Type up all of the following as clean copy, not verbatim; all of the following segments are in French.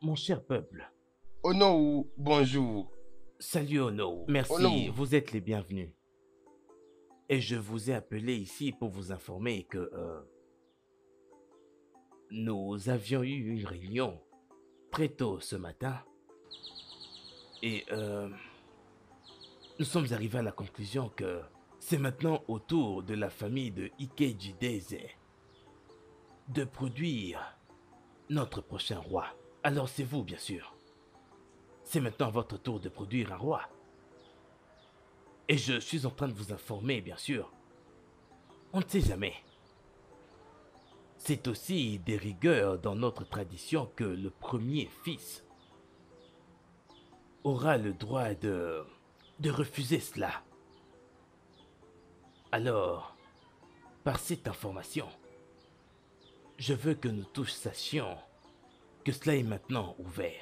mon cher peuple. Onowu, bonjour. Salut Ono. Merci, Onowu. vous êtes les bienvenus. Et je vous ai appelé ici pour vous informer que nous avions eu une réunion très tôt ce matin. Et nous sommes arrivés à la conclusion que c'est maintenant au tour de la famille de Ikeji Deze de produire notre prochain roi. Alors c'est vous, bien sûr. C'est maintenant votre tour de produire un roi. Et je suis en train de vous informer, bien sûr. On ne sait jamais. C'est aussi des rigueurs dans notre tradition que le premier fils aura le droit de refuser cela. Alors, par cette information, je veux que nous tous sachions que cela est maintenant ouvert.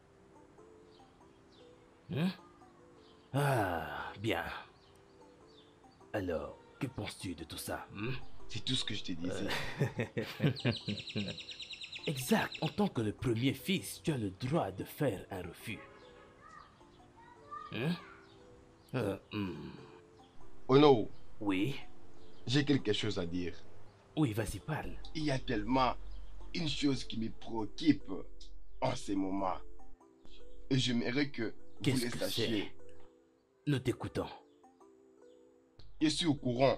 Ah, bien. Alors, que penses-tu de tout ça? C'est tout ce que je te disais. Exact. En tant que le premier fils, tu as le droit de faire un refus. Onowu, Oui. j'ai quelque chose à dire. Oui, vas-y, parle. Il y a tellement une chose qui me préoccupe en ce moment. Et j'aimerais que vous Qu'est-ce le que sachiez. c'est? Nous t'écoutons. Je suis au courant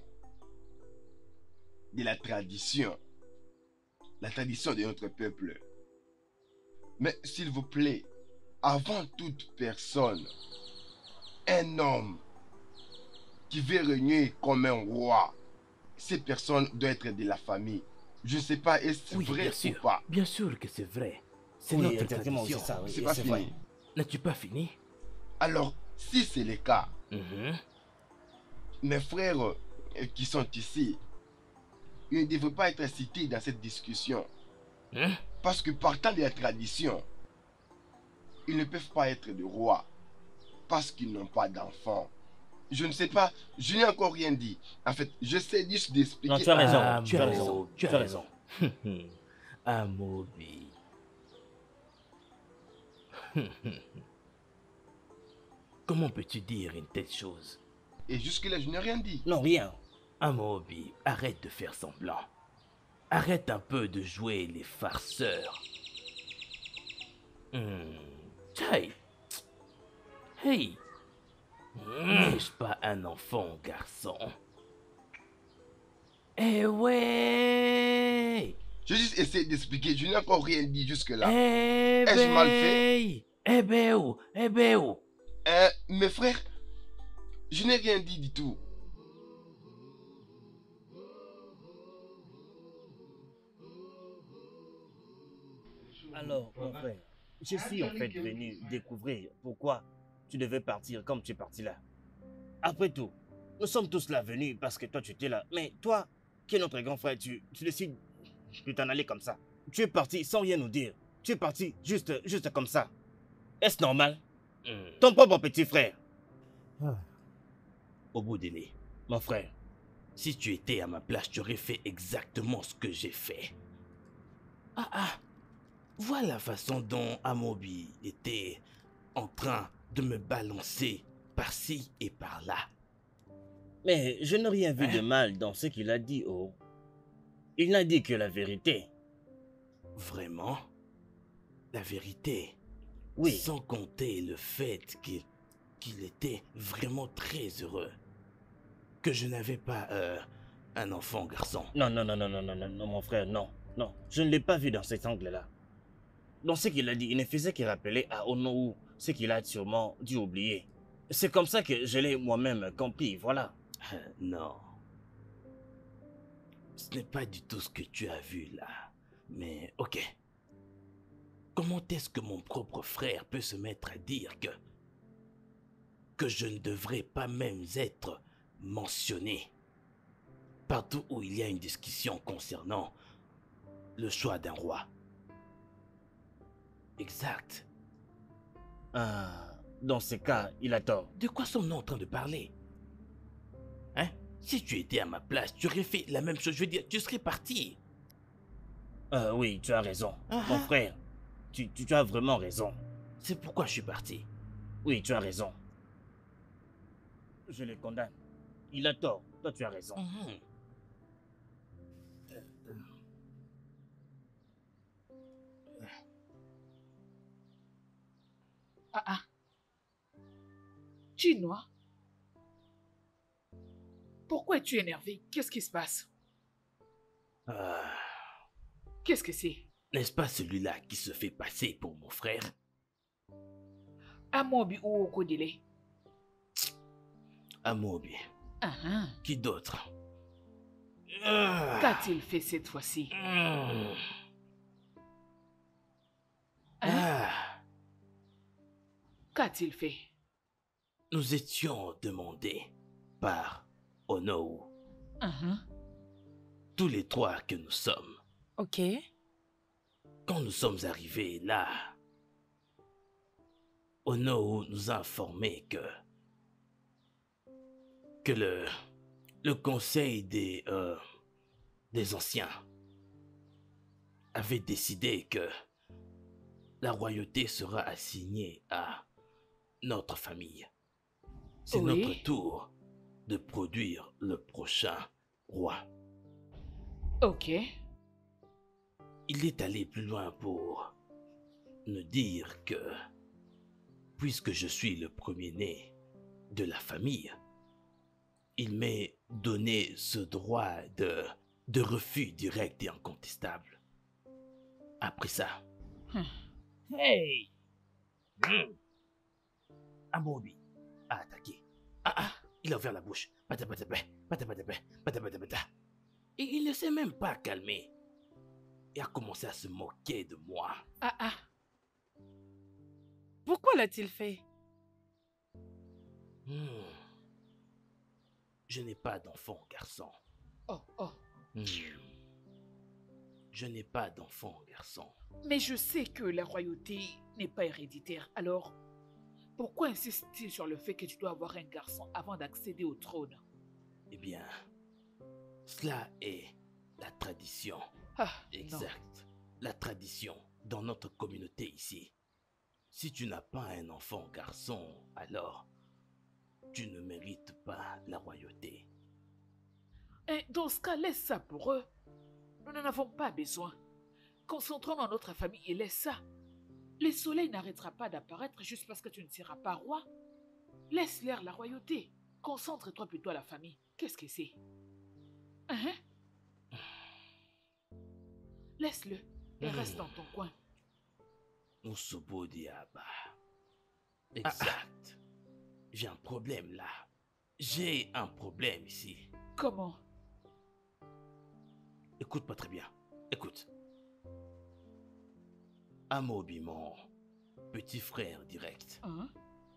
de la tradition de notre peuple. Mais s'il vous plaît, avant toute personne, un homme qui veut régner comme un roi, cette personne doit être de la famille. Je ne sais pas, est-ce Oui, vrai bien ou sûr. pas? Bien sûr que c'est vrai. C'est Oui, notre exactement, tradition. c'est ça, oui, C'est et pas c'est fini. vrai. N'as-tu pas fini? Alors, si c'est le cas, Mhm. mes frères qui sont ici, ils ne devraient pas être cités dans cette discussion. Parce que partant de la tradition, ils ne peuvent pas être de rois. Parce qu'ils n'ont pas d'enfants. Je ne sais pas, je n'ai encore rien dit. En fait, j'essaie juste d'expliquer. Non, tu as raison. Ah, tu as raison. Tu as Tu as raison. Amobi. Comment peux-tu dire une telle chose? Et jusque-là, je n'ai rien dit. Non, rien. Amobi, arrête de faire semblant. Arrête un peu de jouer les farceurs. Hey. Hey. N'ai-je pas un enfant, garçon? Eh ouais. J'ai juste essayé d'expliquer, je n'ai encore rien dit jusque-là. Eh Ai-je mal fait? Eh ben où? Eh ben où? Mes frères, je n'ai rien dit du tout. Alors, mon frère, je suis en fait venu découvrir pourquoi tu devais partir comme tu es parti là. Après tout, nous sommes tous là venus parce que toi tu étais là. Mais toi, qui est notre grand frère, tu décides de t'en aller comme ça. Tu es parti sans rien nous dire. Tu es parti juste comme ça. Est-ce normal? Ton propre petit frère. Au bout des lait, Mon frère. si tu étais à ma place, tu aurais fait exactement ce que j'ai fait. Voilà la façon dont Amobi était en train de me balancer par-ci et par-là. Mais je n'ai rien vu de mal dans ce qu'il a dit, oh. Il n'a dit que la vérité. Vraiment? La vérité? Oui. Sans compter le fait qu'il était vraiment très heureux. Que je n'avais pas un enfant garçon. Non, mon frère, non. Non, je ne l'ai pas vu dans cet angle-là. Dans ce qu'il a dit, il ne faisait que rappeler à Onowu ce qu'il a sûrement dû oublier. C'est comme ça que je l'ai moi-même compris, voilà. Non. Ce n'est pas du tout ce que tu as vu là. Mais ok. Comment est-ce que mon propre frère peut se mettre à dire que je ne devrais pas même être mentionné partout où il y a une discussion concernant le choix d'un roi? Exact. Dans ce cas, il a tort. De quoi sommes-nous en train de parler? Hein? Si tu étais à ma place, tu aurais fait la même chose. Je veux dire, tu serais parti. Oui, tu as raison. Mon frère, tu as vraiment raison. C'est pourquoi je suis parti. Oui, tu as raison. Je le condamne. Il a tort. Toi, tu as raison. Mhm. Ah ah. Chinois, pourquoi es-tu énervé? Qu'est-ce qui se passe? Ah, Qu'est-ce que c'est? n'est-ce pas celui-là qui se fait passer pour mon frère? Amobi ou Okodile? Amobi. Ah ah. Qui d'autre? Ah. Qu'a-t-il fait cette fois-ci? Hmm. Hein? Ah. Qu'a-t-il fait? Nous étions demandés par Onowu, Ah ah. tous les trois que nous sommes. Ok. Quand nous sommes arrivés là, Onowu nous a informé que le conseil des anciens avait décidé que la royauté sera assignée à notre famille. C'est Oui. notre tour de produire le prochain roi. Ok. Il est allé plus loin pour nous dire que, puisque je suis le premier-né de la famille, il m'est donné ce droit de refus direct et incontestable. Après ça, hey! Amobi a attaqué. Il a ouvert la bouche. Et il ne s'est même pas calmé. Et a commencé à se moquer de moi. Ah ah. Pourquoi l'a-t-il fait? Je n'ai pas d'enfant, garçon. Oh oh. Je n'ai pas d'enfant, garçon. Mais je sais que la royauté n'est pas héréditaire. Alors, pourquoi insistes-tu sur le fait que tu dois avoir un garçon avant d'accéder au trône? Eh bien, cela est la tradition. Ah, Exact. La tradition dans notre communauté ici. Si tu n'as pas un enfant garçon, alors tu ne mérites pas la royauté. non. Dans ce cas, laisse ça pour eux. Nous n'en avons pas besoin. Concentrons dans notre famille et laisse ça. Le soleil n'arrêtera pas d'apparaître juste parce que tu ne seras pas roi. Laisse-leur la royauté. Concentre-toi plutôt à la famille. Qu'est-ce que c'est? Hein? Laisse-le et reste dans ton coin. Musubo Diaba. Exact. J'ai un problème là. J'ai un problème ici. Comment? Écoute-moi très bien. Écoute. Amobi, mon petit frère direct, Hein?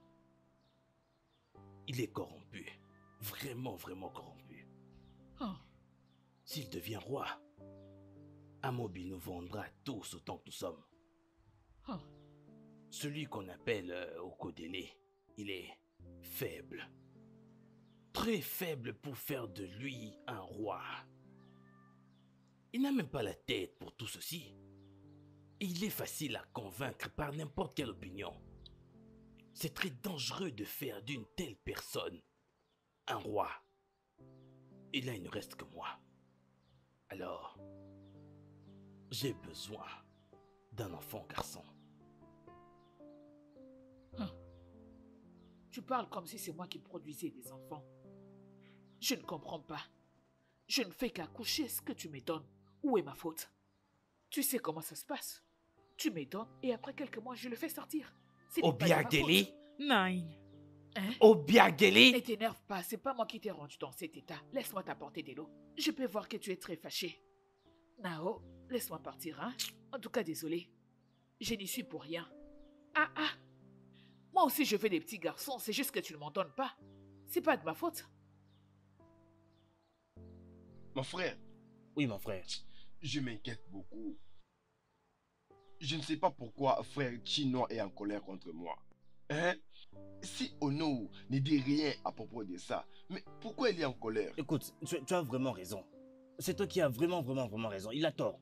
il est corrompu. Vraiment, vraiment corrompu. Oh. S'il devient roi, Amobi nous vendra tous autant que nous sommes. Oh. Celui qu'on appelle Okodele, il est faible. Très faible pour faire de lui un roi. Il n'a même pas la tête pour tout ceci. Et il est facile à convaincre par n'importe quelle opinion. C'est très dangereux de faire d'une telle personne un roi. Et là, il ne reste que moi. Alors, j'ai besoin d'un enfant garçon. Tu parles comme si c'est moi qui produisais des enfants. Je ne comprends pas. Je ne fais qu'accoucher ce que tu me donnes. Où est ma faute? Tu sais comment ça se passe. Tu me donnes et après quelques mois, je le fais sortir. Ce n'est pas de ma faute. Obiageli? Nine. Hein? Obiageli? Ne t'énerve pas, c'est pas moi qui t'ai rendu dans cet état. Laisse-moi t'apporter de l'eau. Je peux voir que tu es très fâché. Nao, laisse-moi partir, hein? En tout cas, désolé. Je n'y suis pour rien. Ah ah! Moi aussi, je veux des petits garçons, c'est juste que tu ne m'en donnes pas. C'est pas de ma faute. Mon frère, Oui, mon frère. je m'inquiète beaucoup. Je ne sais pas pourquoi frère Chinois est en colère contre moi. Hein? Si Ono ne dit rien à propos de ça, mais pourquoi il est en colère? Écoute, tu as vraiment raison. C'est toi qui as vraiment raison. Il a tort.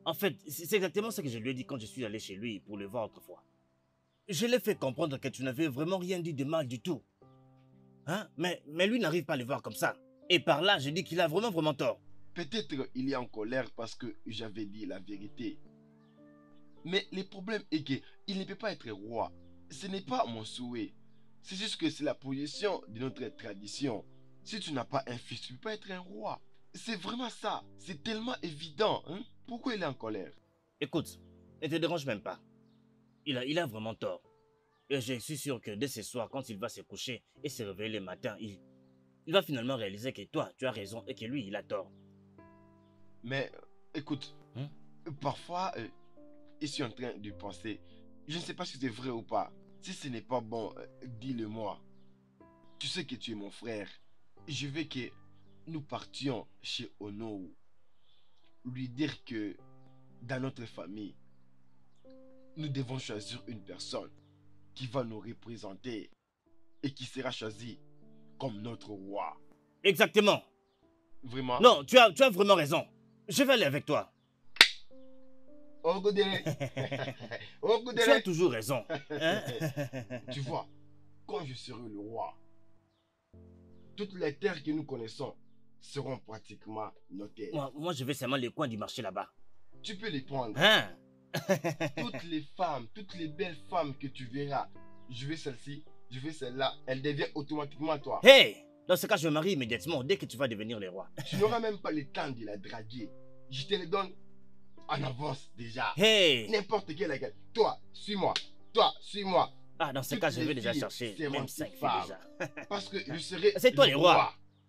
En fait, c'est exactement ce que je lui ai dit quand je suis allé chez lui pour le voir autrefois. Je l'ai fait comprendre que tu n'avais vraiment rien dit de mal du tout. Hein? Mais lui n'arrive pas à le voir comme ça. Et par là, je dis qu'il a vraiment tort. Peut-être il est en colère parce que j'avais dit la vérité. Mais le problème est que il ne peut pas être roi. Ce n'est pas mon souhait. C'est juste que c'est la position de notre tradition. Si tu n'as pas un fils, tu ne peux pas être un roi. C'est vraiment ça. C'est tellement évident. Hein? Pourquoi il est en colère? Écoute, ne te dérange même pas. Il a vraiment tort. Et je suis sûr que dès ce soir, quand il va se coucher et se réveiller le matin, il va finalement réaliser que toi, tu as raison et que lui, il a tort. Mais écoute, Hein? parfois, je suis en train de penser, je ne sais pas si c'est vrai ou pas. Si ce n'est pas bon, dis-le-moi. Tu sais que tu es mon frère. Je veux que nous partions chez Ono, lui dire que dans notre famille, nous devons choisir une personne qui va nous représenter et qui sera choisie comme notre roi. Exactement. Vraiment? Non, tu as vraiment raison. Je vais aller avec toi. Oh, Godere. Oh, Tu as Godere. toujours raison. Hein? Tu vois, quand je serai le roi, toutes les terres que nous connaissons seront pratiquement nos terres. Moi, je vais seulement les coins du marché là-bas. Tu peux les prendre. Hein? Toutes les femmes, toutes les belles femmes que tu verras, je veux celle-ci, je veux celle-là, elle devient automatiquement toi. Hey! Dans ce cas, je me marie immédiatement dès que tu vas devenir le roi. Tu n'auras même pas le temps de la draguer. Je te les donne en avance déjà. Hey! N'importe quelle laquelle. Toi, suis-moi. Toi, suis-moi. Ah, dans ce Toutes cas, je les vais déjà filles chercher seront même tes 5 filles femmes. déjà. Parce que je serai C'est toi le roi.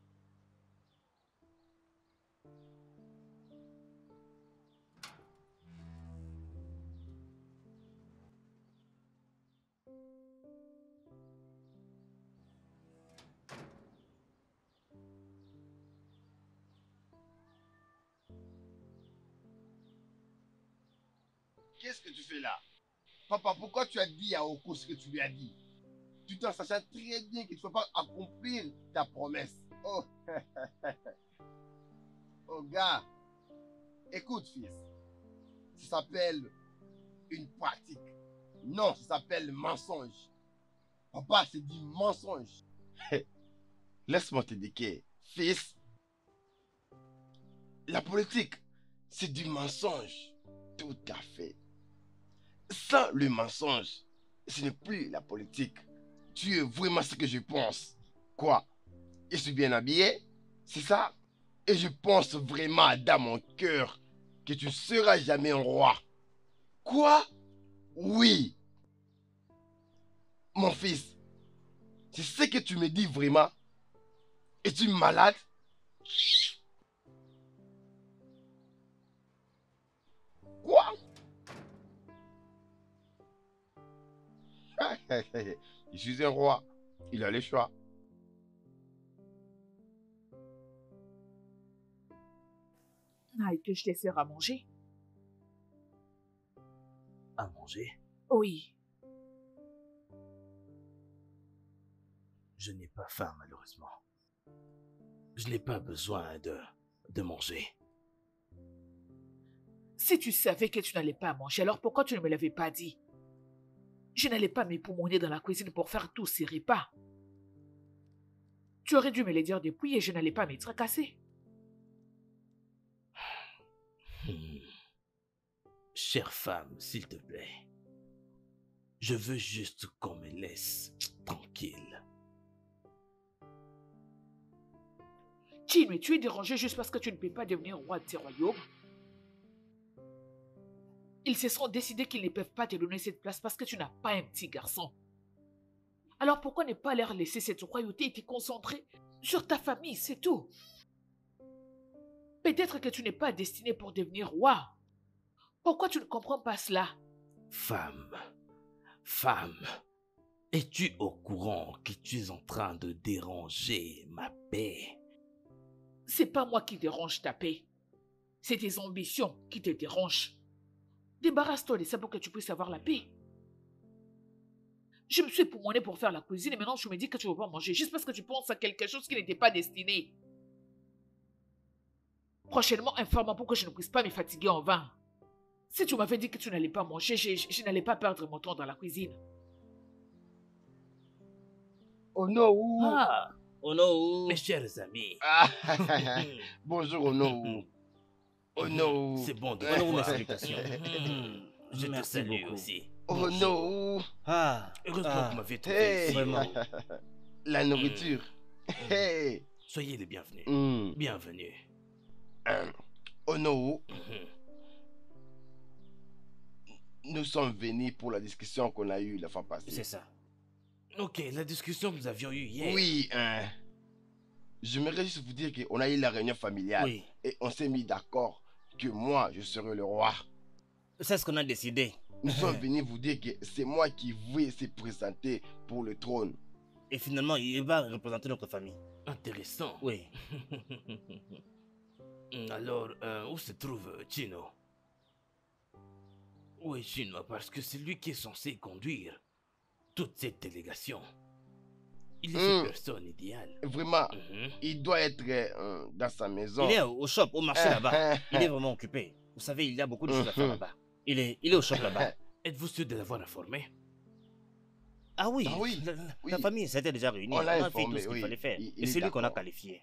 Qu'est-ce que tu fais là? Papa, pourquoi tu as dit à Oko ce que tu lui as dit? Tout en sachant très bien que tu ne vas pas accomplir ta promesse. Oh, oh gars, écoute fils, ça s'appelle une pratique. Non, ça s'appelle mensonge. Papa, c'est du mensonge. Laisse-moi te dire, fils, la politique, c'est du mensonge. Tout à fait. Sans le mensonge, ce n'est plus la politique. Tu es vraiment ce que je pense. Quoi? Je suis bien habillé? C'est ça? Et je pense vraiment dans mon cœur que tu ne seras jamais un roi. Quoi? Oui. Mon fils, c'est ce que tu me dis vraiment? Es-tu malade? Quoi? Je suis un roi. Il a le choix. Aïe, que je te sers à manger? À manger? Oui. Je n'ai pas faim, malheureusement. Je n'ai pas besoin de manger. Si tu savais que tu n'allais pas manger, alors pourquoi tu ne me l'avais pas dit? Je n'allais pas m'époumoner dans la cuisine pour faire tous ces repas. Tu aurais dû me le dire depuis et je n'allais pas me tracasser. Chère femme, s'il te plaît. Je veux juste qu'on me laisse tranquille. Tim, tu es dérangé juste parce que tu ne peux pas devenir roi de ces royaumes? Ils se sont décidés qu'ils ne peuvent pas te donner cette place parce que tu n'as pas un petit garçon. Alors pourquoi ne pas leur laisser cette royauté et te concentrer sur ta famille, c'est tout? Peut-être que tu n'es pas destiné pour devenir roi. Pourquoi tu ne comprends pas cela? Femme, es-tu au courant que tu es en train de déranger ma paix? C'est pas moi qui dérange ta paix. C'est tes ambitions qui te dérangent. Débarrasse-toi de ça pour que tu puisses avoir la paix. Je me suis époumonée pour faire la cuisine et maintenant tu me dis que tu ne veux pas manger juste parce que tu penses à quelque chose qui n'était pas destiné. Prochainement, informe-moi pour que je ne puisse pas me fatiguer en vain. Si tu m'avais dit que tu n'allais pas manger, je n'allais pas perdre mon temps dans la cuisine. Onowu. Ah, oh non. Mes chers amis. Ah, bonjour Onowu. Onowu. C'est bon de Donne-nous une voir. explication. Je te Merci salue beaucoup. aussi. Onowu. Ah, Heureusement que vous m'avez trouvé Hey. ici. vraiment. La nourriture. Hey. Soyez les bienvenus. Hmm. Bienvenue. Onowu, Mhm. nous sommes venus pour la discussion qu'on a eue la fois passée. C'est ça. Ok, la discussion que nous avions eue hier. Oui, j'aimerais juste vous dire qu'on a eu la réunion familiale Oui. et on s'est mis d'accord que moi, je serai le roi. C'est ce qu'on a décidé. Nous sommes venus vous dire que c'est moi qui vais se présenter pour le trône. Et finalement, il va représenter notre famille. Intéressant. Oui. Alors, où se trouve Chino? Oui, Chino, parce que c'est lui qui est censé conduire toute cette délégation. Il est cette personne idéale. Vraiment, Mhm. il doit être dans sa maison. Il est au shop, au marché là-bas. Il est vraiment occupé. Vous savez, il y a beaucoup de choses à faire là-bas. Il est au shop là-bas. Êtes-vous sûr de l'avoir informé? Ah oui, Ah oui, oui. la famille s'était déjà réunie. On l'a a fait informé, tout ce qu'il oui. fallait faire. Il Et est c'est lui qu'on a d'accord. qualifié.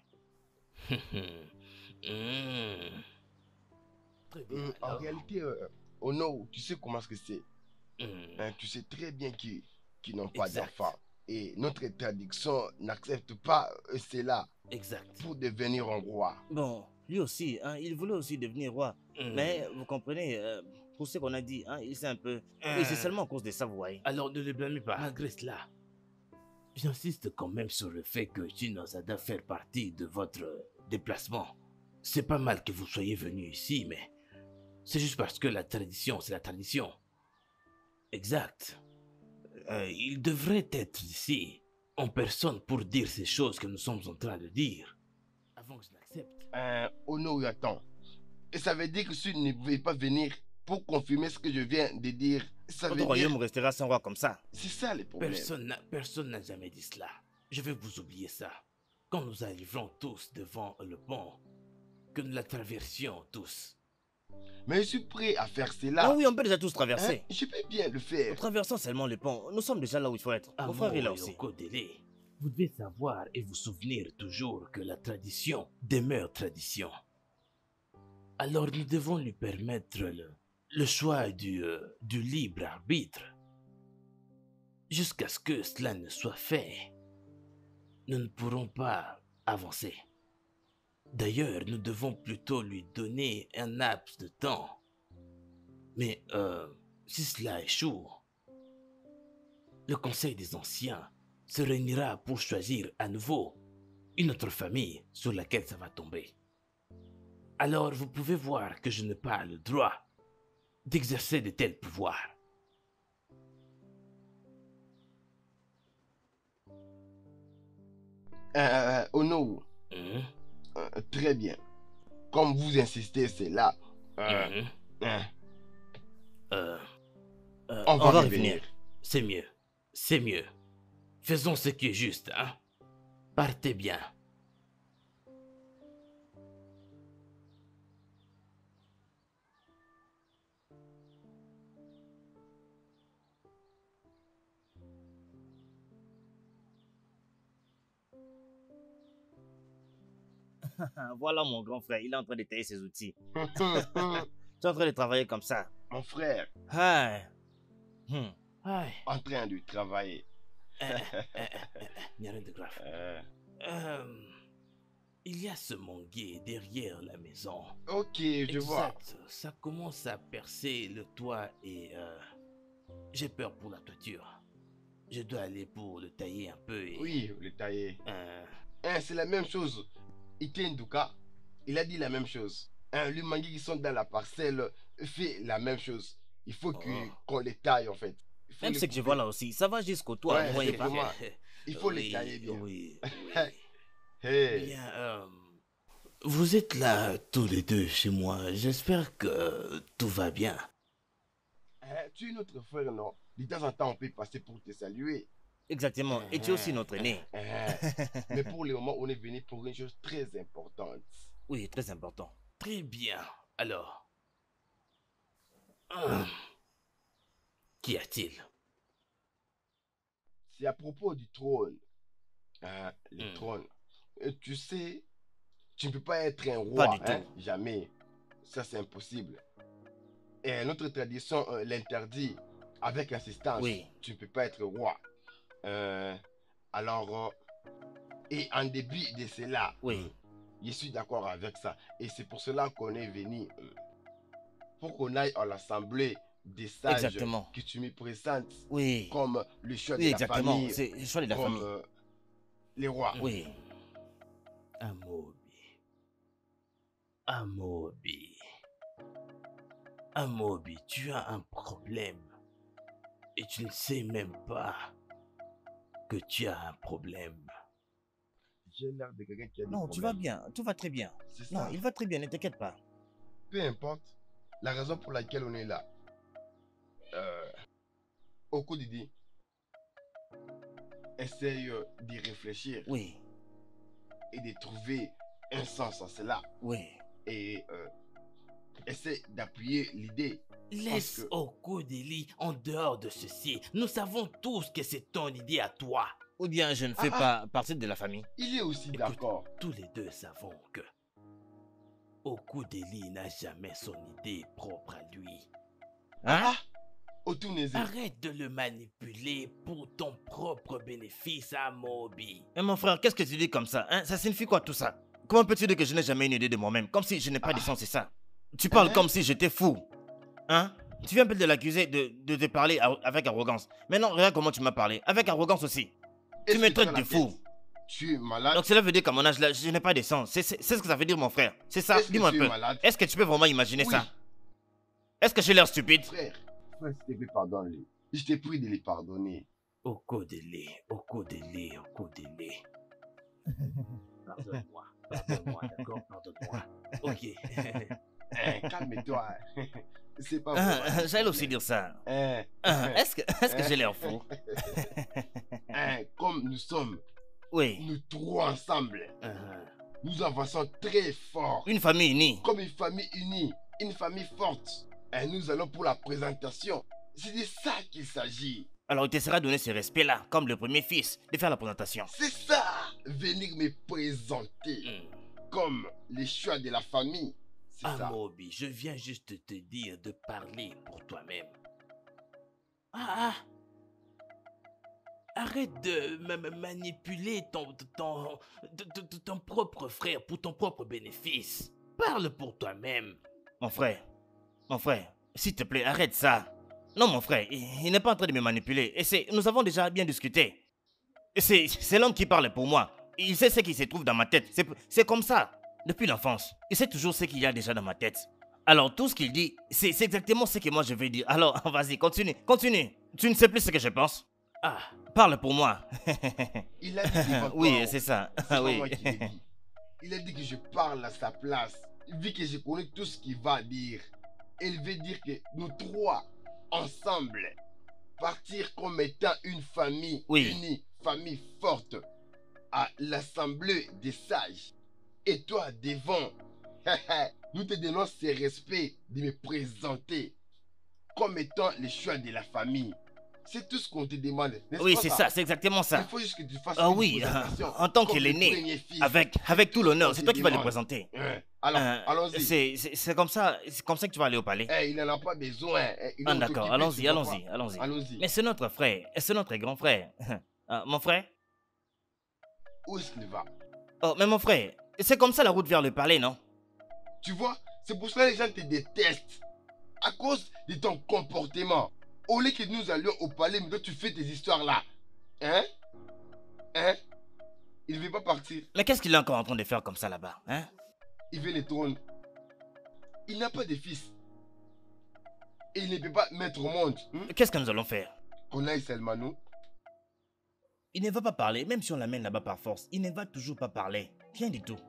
Très bien. En alors. réalité, Ono, tu sais comment est-ce que c'est. Hmm. Tu sais très bien qu'ils n'ont pas Exact. d'enfants. Et notre traduction n'accepte pas cela Exact. pour devenir un roi. Bon, lui aussi, hein, il voulait aussi devenir roi. Mais vous comprenez, pour ce qu'on a dit, hein, il s'est un peu... Oui, c'est seulement à cause de ça, vous voyez. Alors ne le blâmez pas. Malgré cela, j'insiste quand même sur le fait que Shinozada fait partie de votre déplacement. C'est pas mal que vous soyez venu ici, mais c'est juste parce que la tradition, c'est la tradition. Exact. Il devrait être ici, en personne, pour dire ces choses que nous sommes en train de dire, avant que je n'accepte. Ono, attends. Et ça veut dire que si tu ne pouvais pas venir pour confirmer ce que je viens de dire, ça veut Notre dire... royaume restera sans roi comme ça. C'est ça le problème. Personne n'a jamais dit cela. Je vais vous oublier ça. Quand nous arriverons tous devant le pont, que nous la traversions tous. Mais je suis prêt à faire cela. Ah oui, on peut déjà tous traverser. Je peux bien le Nous faire. traversons seulement le pont. Nous sommes déjà là où il faut être. Mon frère est là aussi. Kodele, vous devez savoir et vous souvenir toujours que la tradition demeure tradition. Alors nous devons lui permettre le choix du libre arbitre. Jusqu'à ce que cela ne soit fait, nous ne pourrons pas avancer. D'ailleurs, nous devons plutôt lui donner un laps de temps. Mais si cela échoue, le Conseil des Anciens se réunira pour choisir à nouveau une autre famille sur laquelle ça va tomber. Alors vous pouvez voir que je n'ai pas le droit d'exercer de tels pouvoirs. Ono, très bien. Comme vous insistez, c'est là. On va revenir. C'est mieux. C'est mieux. Faisons ce qui est juste, hein. Partez bien. Voilà mon grand frère, il est en train de tailler ses outils. Tu es en train de travailler comme ça. Mon frère, Ah. Aïe. en train de travailler. Il n'y a rien de grave. Il y a ce manguier derrière la maison. Ok, je vois. Exact. Ça commence à percer le toit et j'ai peur pour la toiture. Je dois aller pour le tailler un peu et... Oui, le tailler. C'est la même chose. Itenduka, il a dit la même chose. Le manguier qui sont dans la parcelle fait la même chose. Il faut qu'on les taille en fait. Il faut Même les ce que je couper. vois là aussi, ça va jusqu'au toit, Ouais, vous voyez c'est pas. vraiment- Il faut les Oui, tailler bien. Oui, Hey. Bien, vous êtes là tous les deux chez moi. J'espère que tout va bien. Tu es notre frère, non? De temps en temps, on peut passer pour te saluer. Exactement. Et tu es aussi notre aîné. Mais pour le moment, on est venu pour une chose très importante. Oui, très important. Très bien. Alors, Hum, Qu'y a-t-il? C'est à propos du trône. Le Hum, trône. Tu sais, tu ne peux pas être un Pas roi, du hein? tout. Jamais. Ça, c'est impossible. Et notre tradition l'interdit avec insistance. Oui, Tu ne peux pas être roi. Euh, alors, et en début de cela, oui, je suis d'accord avec ça. Et c'est pour cela qu'on est venu, pour qu'on aille à l'assemblée des sages exactement. que tu me présentes Oui, comme le choix oui, de la exactement. famille, C'est le choix de la comme famille. les rois. hum. Oui. Amobi. Amobi. Amobi, tu as un problème. Et tu ne sais même pas que tu as un problème. J'ai l'air de quelqu'un qui a des Non, tu vas problèmes. bien. Tout va très bien. C'est Non, ça. il va très bien, ne t'inquiète pas. Peu importe la raison pour laquelle on est là. Au Didi, essaye d'y réfléchir Oui, et de trouver un sens à cela. oui. Et essaie d'appuyer l'idée. Parce Laisse que, Okodeli en dehors de ceci. Nous savons tous que c'est ton idée à toi. Ou bien je ne fais pas partie de la famille. il est aussi Écoute, d'accord. tous les deux savons que Okodeli n'a jamais son idée propre à lui. Hein? Otuneze. Arrête de le manipuler pour ton propre bénéfice, Amobi. Mais mon frère, qu'est-ce que tu dis comme ça, hein? Ça signifie quoi tout ça? Comment peux-tu dire que je n'ai jamais une idée de moi-même? Comme si je n'ai pas de sens, c'est ça? Tu parles comme si j'étais fou. Hein? Tu viens peut-être de l'accuser de te parler avec arrogance. Mais non, regarde comment tu m'as parlé. Avec arrogance aussi. Tu Est-ce me que tu as traites la de fou. tête? Tu es malade? Donc cela veut dire qu'à mon âge là, je n'ai pas de sens. C'est ce que ça veut dire, mon frère. C'est ça? Est-ce que Dis-moi un tu es peu. malade? Est-ce que tu peux vraiment imaginer Oui. ça? Est-ce que j'ai l'air stupide? Frère, s'il te plaît, pardonne-le. Je t'ai prie de les pardonner. Okodeli, Okodeli, Okodeli. Pardonne-moi, pardonne-moi, d'accord, pardonne-moi. Ok. Calme-toi. C'est pas Ah, vraiment un j'allais aussi problème. dire ça. Hein, Ah, est-ce que j'ai l'air fou? comme nous sommes, Oui. nous trois ensemble, Uh-huh. nous avançons très fort. Une famille unie. Comme une famille unie, une famille forte. Et nous allons pour la présentation. C'est de ça qu'il s'agit. Alors il te sera donné ce respect-là, comme le premier fils, de faire la présentation. C'est ça, venir me présenter comme les choix de la famille. C'est ça. Amobi, je viens juste te dire de parler pour toi-même. Ah, arrête de manipuler ton propre frère pour ton propre bénéfice. Parle pour toi-même. Mon frère, s'il te plaît, arrête ça. Non, mon frère, il n'est pas en train de me manipuler. Et nous avons déjà bien discuté. Et c'est l'homme qui parle pour moi. Il sait ce qui se trouve dans ma tête. C'est comme ça. Depuis l'enfance, il sait toujours ce qu'il y a déjà dans ma tête. Alors, tout ce qu'il dit, c'est exactement ce que moi je vais dire. Alors, vas-y, continue. Tu ne sais plus ce que je pense. Ah, Parle pour moi. Il a dit devant Oui, toi, c'est ça. c'est pas Oui. moi qui l'ai dit. Il a dit que je parle à sa place. Vu que je connais tout ce qu'il va dire. Il veut dire que nous trois, ensemble, partir comme étant une famille Oui. unie, famille forte, à l'assemblée des sages. Et toi, devant, nous te donnons ce respect de me présenter comme étant le choix de la famille. C'est tout ce qu'on te demande, n'est-ce Oui, pas c'est ça, c'est exactement Il ça. faut juste que tu fasses Ah une oui, présentation en tant comme que le l'aîné, premier fils. avec tout l'honneur, c'est qu'on toi te qui vas le demande. présenter. Alors, allons-y. C'est comme ça que tu vas aller au palais. Il n'en a pas besoin. Il Ah est d'accord, occupé, allons-y, tu vois allons-y, pas. allons-y. Allons-y. Mais c'est notre frère, c'est notre grand frère. Ah, mon frère? Où est-ce qu'il va? Oh, mais mon frère, c'est comme ça la route vers le palais, non? Tu vois, c'est pour cela que les gens te détestent. À cause de ton comportement. Au lieu que nous allions au palais, mais toi tu fais tes histoires là. Hein? Il ne veut pas partir. Mais qu'est-ce qu'il est encore en train de faire comme ça là-bas, hein? Il veut le trône. Il n'a pas de fils. Et il ne peut pas mettre au monde. Qu'est-ce que nous allons faire? Qu'on aille seulement nous. Il ne va pas parler, même si on l'amène là-bas par force. Il ne va toujours pas parler. Rien du tout.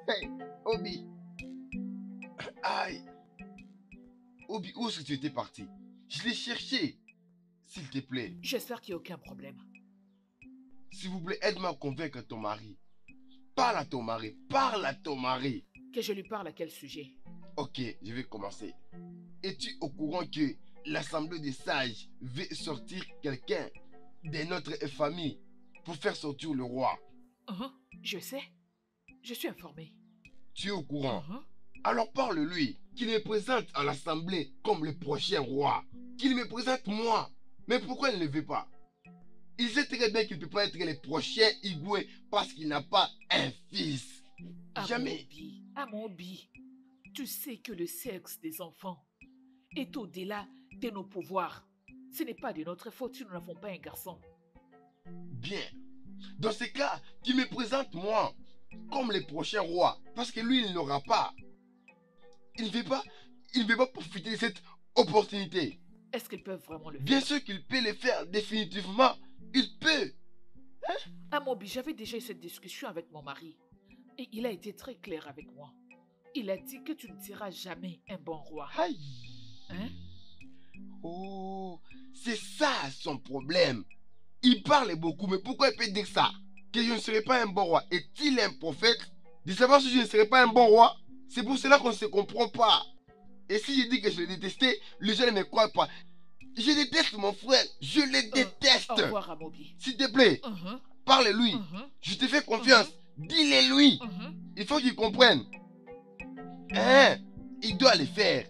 Hey, Obi. Aïe. Obi, où est-ce que tu étais parti? Je l'ai cherché. S'il te plaît. J'espère qu'il n'y a aucun problème. S'il vous plaît, aide-moi à convaincre ton mari. Parle à ton mari. Parle à ton mari. Que je lui parle à quel sujet? Ok, je vais commencer. Es-tu au courant que l'Assemblée des sages veut sortir quelqu'un de notre famille pour faire sortir le roi? Je sais. Je suis informé. Tu es au courant? Mhm. Alors parle-lui, qu'il me présente à l'Assemblée comme le prochain roi. Qu'il me présente moi. Mais pourquoi il ne veut pas? Il sait très bien qu'il ne peut pas être le prochain Igwe parce qu'il n'a pas un fils. Jamais. Amobi, tu sais que le sexe des enfants est au-delà de nos pouvoirs. Ce n'est pas de notre faute si nous n'avons pas un garçon. Bien. Dans ce cas, qu'il me présente moi comme le prochain roi. Parce que lui, il n'aura pas. Il ne veut pas profiter de cette opportunité. Est-ce qu'ils peuvent vraiment le faire? Bien sûr qu'il peut le faire définitivement. Il peut. Amobi, j'avais déjà eu cette discussion avec mon mari. Et il a été très clair avec moi. Il a dit que tu ne seras jamais un bon roi. Aïe. Hein? Oh, c'est ça son problème. Il parle beaucoup, mais pourquoi il peut dire ça? Que je ne serai pas un bon roi. Est-il un prophète? De savoir si je ne serai pas un bon roi? C'est pour cela qu'on ne se comprend pas. Et si je dis que je le détestais, les gens ne me croient pas. Je déteste mon frère. Je le déteste. Au revoir, Amobi. S'il te plaît, parle-lui. Je te fais confiance. Dis-le lui. Il faut qu'il comprenne. Hein? Il doit le faire.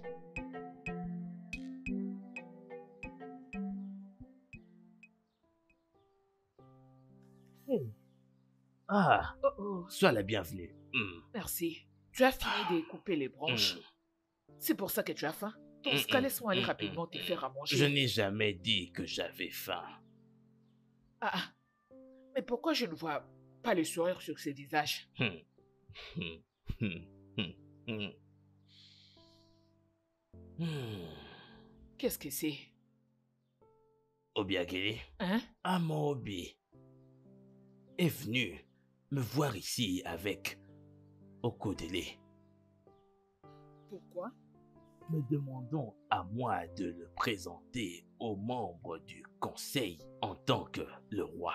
Ah, Oh, oh. sois la bienvenue. Merci. Tu as fini de couper les branches. C'est pour ça que tu as faim. Dans ce cas, laisse-moi aller rapidement te faire à manger. Je n'ai jamais dit que j'avais faim. Ah, mais pourquoi je ne vois pas le sourire sur ce visage? Qu'est-ce que c'est? Obiageli, Hein? Amobi est venu me voir ici avec Okodele. Pourquoi? Me demandons à moi de le présenter aux membres du conseil en tant que le roi.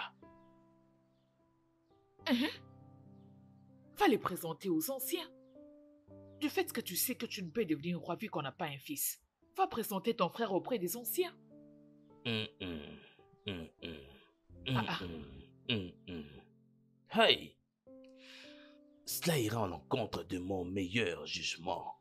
Va les présenter aux anciens. Du fait que tu sais que tu ne peux devenir roi vu qu'on n'a pas un fils, va présenter ton frère auprès des anciens. Hey! Cela ira en encontre de mon meilleur jugement.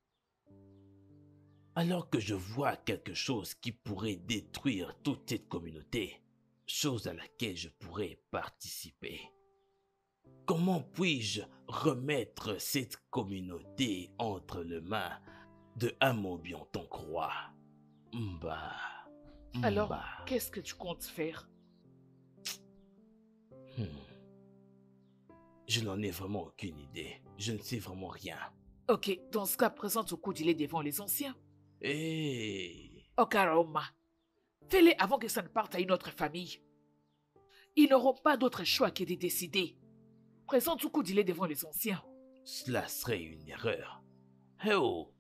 Alors que je vois quelque chose qui pourrait détruire toute cette communauté, chose à laquelle je pourrais participer. Comment puis-je remettre cette communauté entre les mains de Amobi en tant que roi? Alors, qu'est-ce que tu comptes faire? Je n'en ai vraiment aucune idée. Je ne sais vraiment rien. Ok, dans ce cas, présente Okodile devant les anciens. Okaroma, fais-les avant que ça ne parte à une autre famille. Ils n'auront pas d'autre choix que de décider. Présente Okodile devant les anciens. Cela serait une erreur. Oh!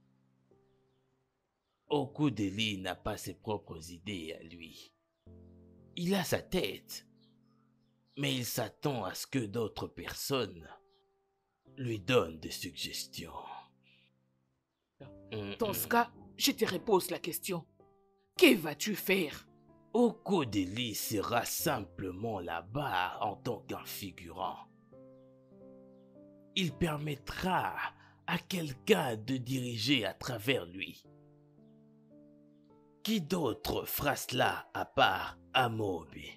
Okodele n'a pas ses propres idées à lui. Il a sa tête, mais il s'attend à ce que d'autres personnes lui donnent des suggestions. Dans ce cas, je te repose la question. Que vas-tu faire? Okodele sera simplement là-bas en tant qu'un figurant. Il permettra à quelqu'un de diriger à travers lui. Qui d'autre fera cela à part Amobi?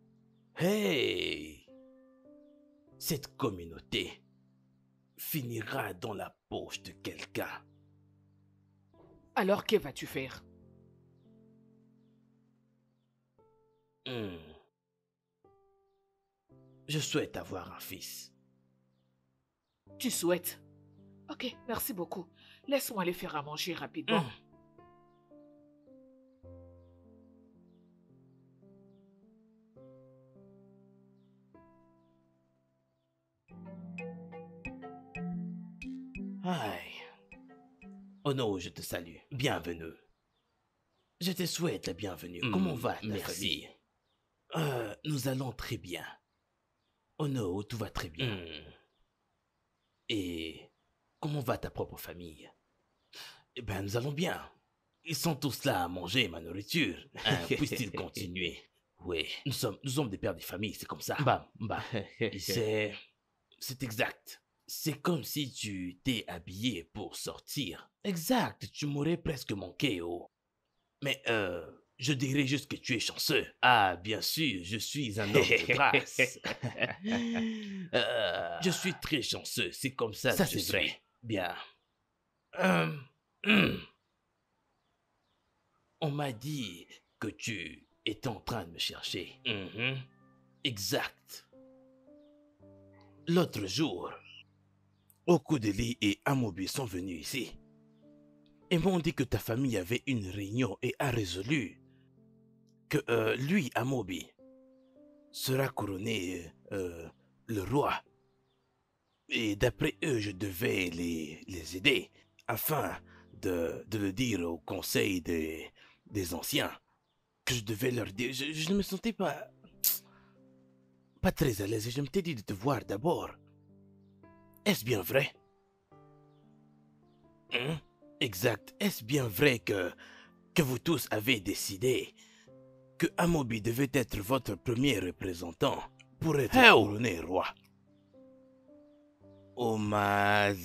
Hey! Cette communauté finira dans la poche de quelqu'un. Alors que vas-tu faire? Je souhaite avoir un fils. Tu souhaites? Ok, merci beaucoup. Laisse-moi aller faire à manger rapidement. Aïe. Oh non, je te salue. Bienvenue. Je te souhaite la bienvenue. Comment va ta famille? Nous allons très bien. Oh non, tout va très bien. Et comment va ta propre famille? Eh ben, nous allons bien. Ils sont tous là à manger ma nourriture. Hein, puissent-ils continuer? Oui, nous sommes des pères de famille, c'est comme ça. Bah. C'est exact. C'est comme si tu t'es habillé pour sortir. Exact, tu m'aurais presque manqué, oh. Mais je dirais juste que tu es chanceux. Ah, bien sûr, je suis un homme de grâce. Je suis très chanceux, c'est comme ça que je suis. Vrai. Bien. On m'a dit que tu étais en train de me chercher. Exact. L'autre jour, Okudeli et Amobi sont venus ici et m'ont dit que ta famille avait une réunion et a résolu que lui, Amobi, sera couronné le roi. Et d'après eux, je devais les aider afin de le dire au conseil des anciens, que je devais leur dire. Je ne me sentais pas très à l'aise et je m'étais dit de te voir d'abord. Est-ce bien vrai? Exact. Est-ce bien vrai que vous tous avez décidé que Amobi devait être votre premier représentant pour être couronné roi? Omaze.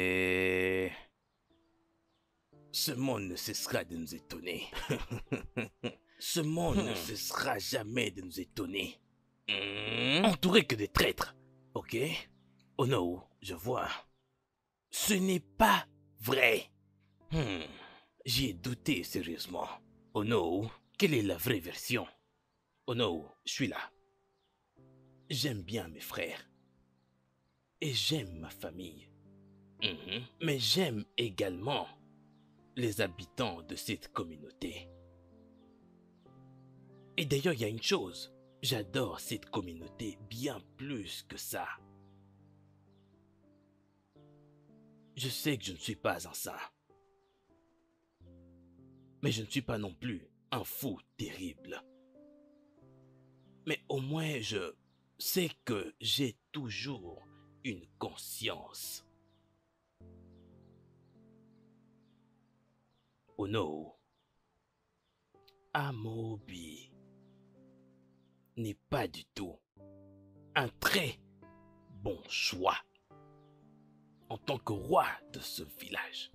Ce monde ne cessera de nous étonner. Ce monde ne cessera jamais de nous étonner. Entouré que de traîtres. Ok? Oh non, je vois. Ce n'est pas vrai. J'y ai douté sérieusement. Oh non, quelle est la vraie version? Oh non, je suis là. J'aime bien mes frères. Et j'aime ma famille. Mais j'aime également les habitants de cette communauté. Et d'ailleurs, il y a une chose. J'adore cette communauté bien plus que ça. Je sais que je ne suis pas un saint. Mais je ne suis pas non plus un fou terrible. Mais au moins, je sais que j'ai toujours une conscience. Oh non. Amobi n'est pas du tout un très bon choix en tant que roi de ce village.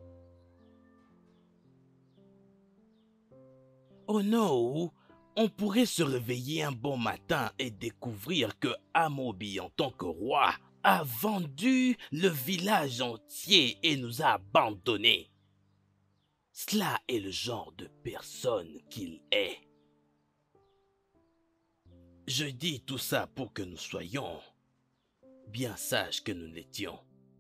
Oh non, on pourrait se réveiller un bon matin et découvrir que Amobi en tant que roi a vendu le village entier et nous a abandonnés. Cela est le genre de personne qu'il est. Je dis tout ça pour que nous soyons bien sages que nous l'étions.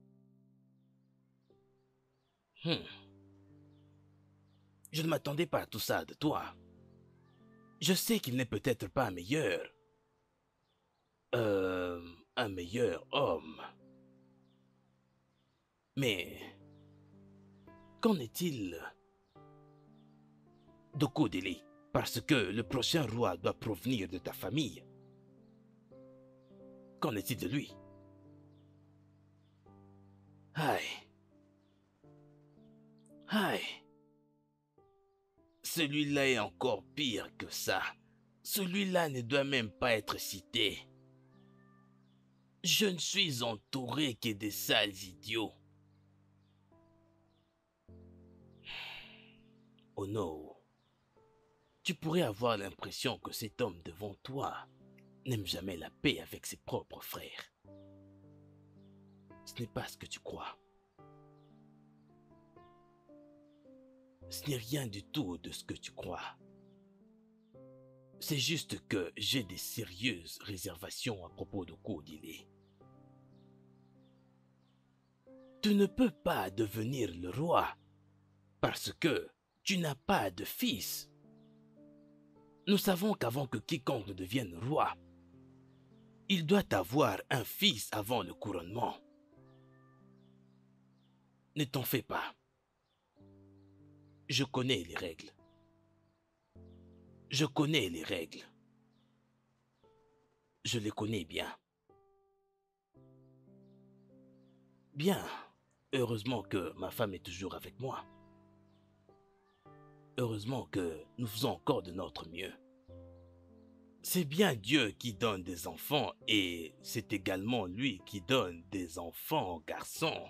Je ne m'attendais pas à tout ça de toi. Je sais qu'il n'est peut-être pas un meilleur homme. Mais qu'en est-il d'Okudeli? Parce que le prochain roi doit provenir de ta famille. Qu'en est-il de lui? Aïe. Celui-là est encore pire que ça. Celui-là ne doit même pas être cité. Je ne suis entouré que des sales idiots. Oh non. Tu pourrais avoir l'impression que cet homme devant toi n'aime jamais la paix avec ses propres frères. Ce n'est pas ce que tu crois. Ce n'est rien du tout de ce que tu crois. C'est juste que j'ai des sérieuses réservations à propos d'Okudeli. Tu ne peux pas devenir le roi parce que tu n'as pas de fils. Nous savons qu'avant que quiconque ne devienne roi, il doit avoir un fils avant le couronnement. Ne t'en fais pas. Je connais les règles. Je connais les règles. Je les connais bien. Bien. Heureusement que ma femme est toujours avec moi. Heureusement que nous faisons encore de notre mieux. C'est bien Dieu qui donne des enfants et c'est également lui qui donne des enfants aux garçons.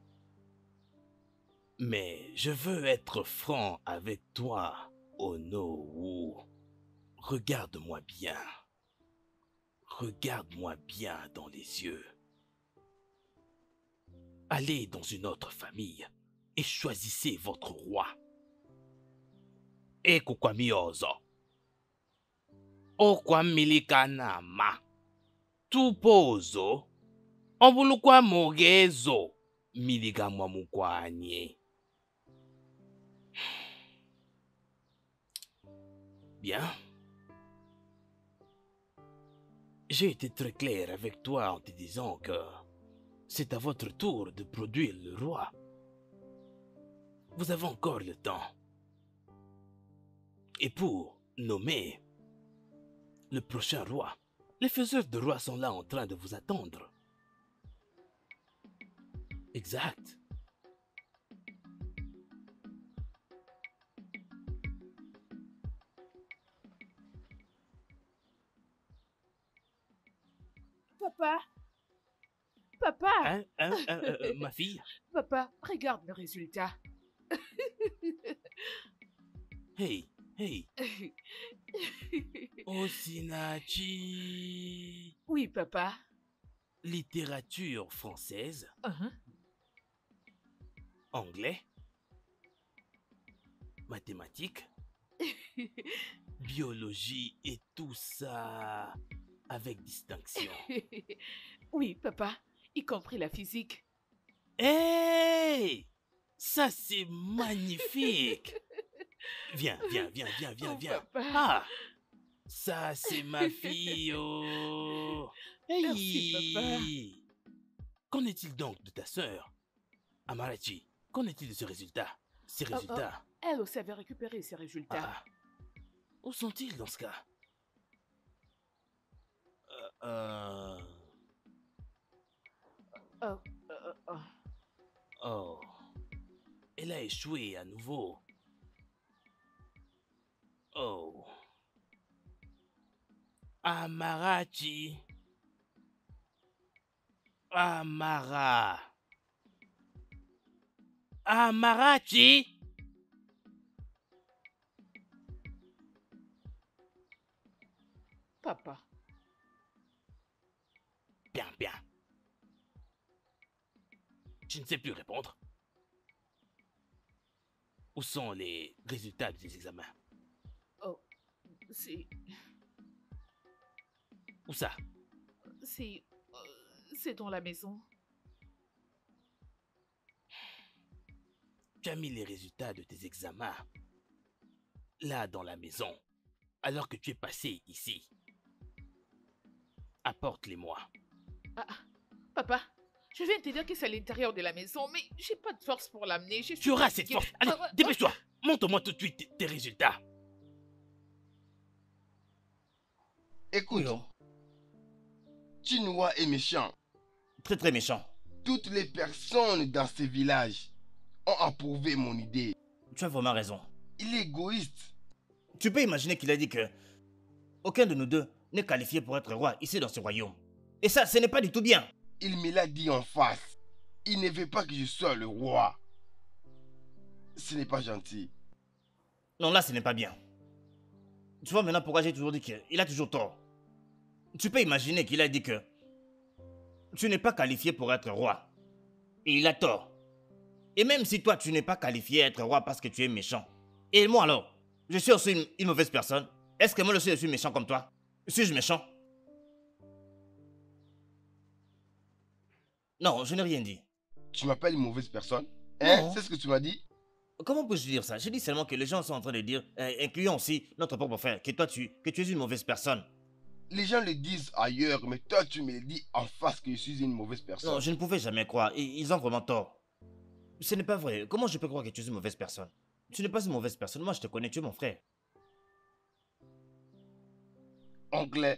Mais je veux être franc avec toi, Onowu. Regarde-moi bien. Regarde-moi bien dans les yeux. Allez dans une autre famille et choisissez votre roi. Ekukwamiozo. Okwamilikanama. Tupozo. Obulukwa mogezo. Miligamwa mukwanye. Bien. J'ai été très clair avec toi en te disant que c'est à votre tour de produire le roi. Vous avez encore le temps. Et pour nommer le prochain roi, les faiseurs de rois sont là en train de vous attendre. Exact. Papa. Papa. Ma fille? Papa, regarde le résultat. Hey. Osinachi. Oui, papa. Littérature française, Uh-huh. anglais, mathématiques, biologie et tout ça avec distinction. Oui, papa, y compris la physique. Hey! Ça c'est magnifique! Viens. Oh, papa. Ah! Ça c'est ma fille, oh! Hey! Merci, papa. Qu'en est-il donc de ta sœur, Amarachi? Qu'en est-il de ce résultat? Ces résultats? Elle aussi avait récupéré ses résultats. Ah. Où sont-ils dans ce cas? Oh. Elle a échoué à nouveau. Oh. Amarachi. Amarachi. Papa. Bien. Je ne sais plus répondre. Où sont les résultats des examens? Oh, c'est Où ça? c'est dans la maison. Tu as mis les résultats de tes examens là dans la maison, alors que tu es passé ici. Apporte-les-moi. Papa, je viens de te dire que c'est à l'intérieur de la maison, mais j'ai pas de force pour l'amener. Tu auras cette force. Allez, dépêche-toi. Montre-moi tout de suite tes résultats. Écoute, Non. Chinois est méchant. Très très méchant. Toutes les personnes dans ce village ont approuvé mon idée. Tu as vraiment raison. Il est égoïste. Tu peux imaginer qu'il a dit que aucun de nous deux n'est qualifié pour être roi ici dans ce royaume. Et ça, ce n'est pas du tout bien. Il me l'a dit en face. Il ne veut pas que je sois le roi. Ce n'est pas gentil. Non, là, ce n'est pas bien. Tu vois maintenant pourquoi j'ai toujours dit qu'il a toujours tort. Tu peux imaginer qu'il a dit que tu n'es pas qualifié pour être roi. Et il a tort. Et même si toi, tu n'es pas qualifié à être roi parce que tu es méchant. Et moi alors, je suis aussi une mauvaise personne. Est-ce que moi aussi je suis méchant comme toi? Suis-je méchant? Non, je n'ai rien dit. Tu m'appelles une mauvaise personne? Hein? Non. C'est ce que tu m'as dit? Comment peux-je dire ça? Je dis seulement que les gens sont en train de dire, incluant aussi notre propre frère, que toi tu es une mauvaise personne. Les gens le disent ailleurs, mais toi tu me le dis en face que je suis une mauvaise personne. Non, je ne pouvais jamais croire. Ils ont vraiment tort. Ce n'est pas vrai. Comment je peux croire que tu es une mauvaise personne? Tu n'es pas une mauvaise personne. Moi, je te connais. Tu es mon frère. Anglais.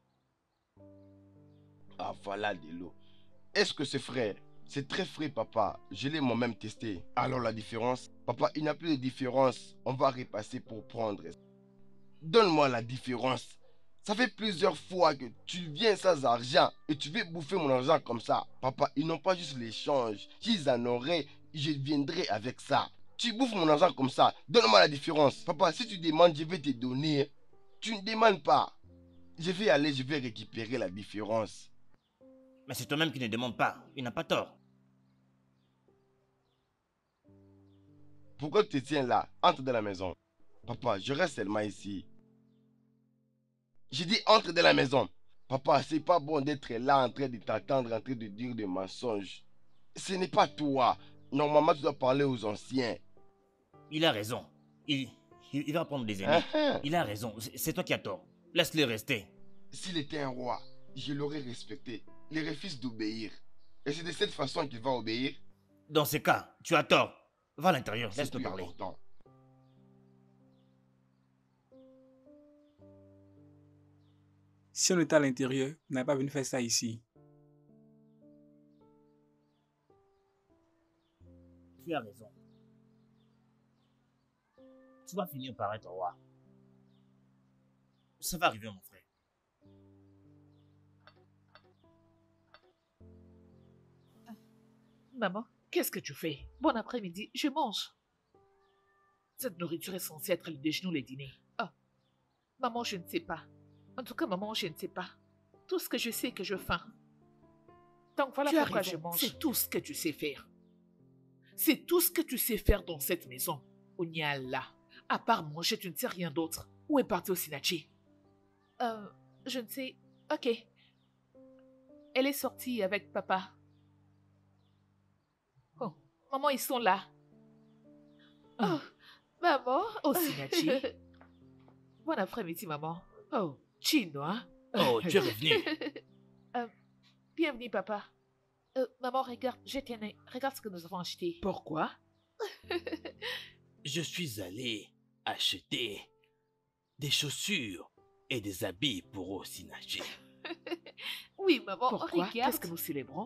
Ah, voilà de l'eau. Est-ce que c'est frais? C'est très frais, papa. Je l'ai moi-même testé. Alors la différence? Papa, il n'y a plus de différence. On va repasser pour prendre. Donne-moi la différence. Ça fait plusieurs fois que tu viens sans argent et tu veux bouffer mon argent comme ça. Papa, ils n'ont pas juste l'échange. S'ils en auraient, je viendrai avec ça. Tu bouffes mon argent comme ça. Donne-moi la différence. Papa, si tu demandes, je vais te donner. Tu ne demandes pas. Je vais aller, je vais récupérer la différence. Mais c'est toi-même qui ne demande pas. Il n'a pas tort. Pourquoi tu te tiens là? Entre dans la maison. Papa, je reste seulement ici. J'ai dit entre dans la maison. Papa, c'est pas bon d'être là en train de t'attendre, en train de dire des mensonges. Ce n'est pas toi. Normalement, tu dois parler aux anciens. Il a raison. Il va prendre des ennemis. Hein? Il a raison. C'est toi qui as tort. Laisse-le rester. S'il était un roi, je l'aurais respecté. Il refuse d'obéir. Et c'est de cette façon qu'il va obéir. Dans ce cas, tu as tort. Va à l'intérieur. C'est Laisse-le plus parler. important. Si on était à l'intérieur, on n'avait pas venu faire ça ici. Tu as raison. Tu vas finir par être roi. Ça va arriver, mon frère. Maman, qu'est-ce que tu fais? Bon après-midi, je mange. Cette nourriture est censée être le déjeuner ou le dîner. Ah, maman, je ne sais pas. En tout cas, maman, je ne sais pas. Tout ce que je sais, que je faim. Donc voilà pourquoi je mange. C'est tout ce que tu sais faire. C'est tout ce que tu sais faire dans cette maison. Onyala. À part manger, tu ne sais rien d'autre. Où est partie Osinachi? Je ne sais. Ok. Elle est sortie avec papa. Oh, maman, ils sont là. Oh, maman. Osinachi. Bon après-midi, maman. Oh, Chino, hein? Oh, tu es revenu. Bienvenue, papa. Maman, regarde, regarde ce que nous avons acheté. Pourquoi? Je suis allé acheter des chaussures et des habits pour Osinachi. Oui, maman, pourquoi? Qu'est-ce que nous célébrons?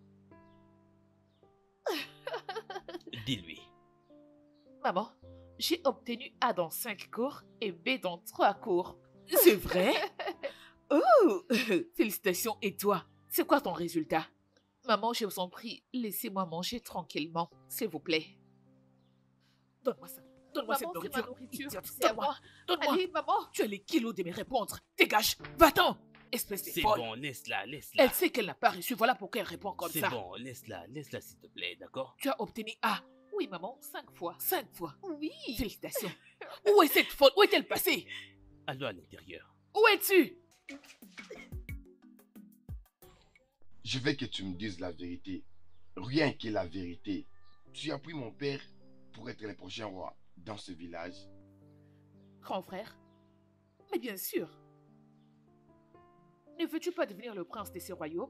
Dis-lui. Maman, j'ai obtenu A dans 5 cours et B dans 3 cours. C'est vrai? Oh, félicitations. Et toi, c'est quoi ton résultat? Maman, je vous en prie, laissez-moi manger tranquillement, s'il vous plaît. Donne-moi ça. Donne-moi cette nourriture. Donne-moi. Donne-moi. Allez, maman. Tu as les kilos de me répondre. Dégage. Va-t'en. Espèce de C'est folle. bon, laisse-la. Elle sait qu'elle n'a pas reçu. Voilà pourquoi elle répond comme ça. C'est bon, laisse-la s'il te plaît, d'accord? Tu as obtenu A. Oui, maman, 5 fois. 5 fois. Oui. Félicitations. Où est cette folle? Où est-elle passée? Allons à l'intérieur. Où es-tu? Je veux que tu me dises la vérité. Rien que la vérité. Tu as pris mon père pour être le prochain roi dans ce village. Grand frère? Mais bien sûr. Ne veux-tu pas devenir le prince de ce royaume?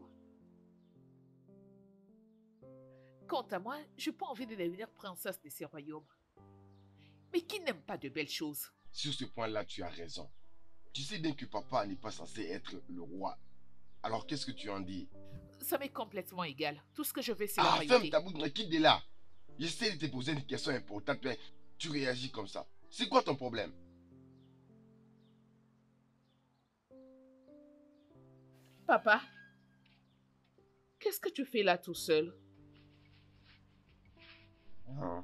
Quant à moi, je n'ai pas envie de devenir princesse de ce royaume. Mais qui n'aime pas de belles choses? Sur ce point-là, tu as raison. Tu sais bien que papa n'est pas censé être le roi. Alors qu'est-ce que tu en dis? Ça m'est complètement égal. Tout ce que je veux, c'est la Ah, royauté. ferme ta bouche, mais quitte de là. J'essaie de te poser une question importante, mais tu réagis comme ça. C'est quoi ton problème? Papa, qu'est-ce que tu fais là tout seul? Ah.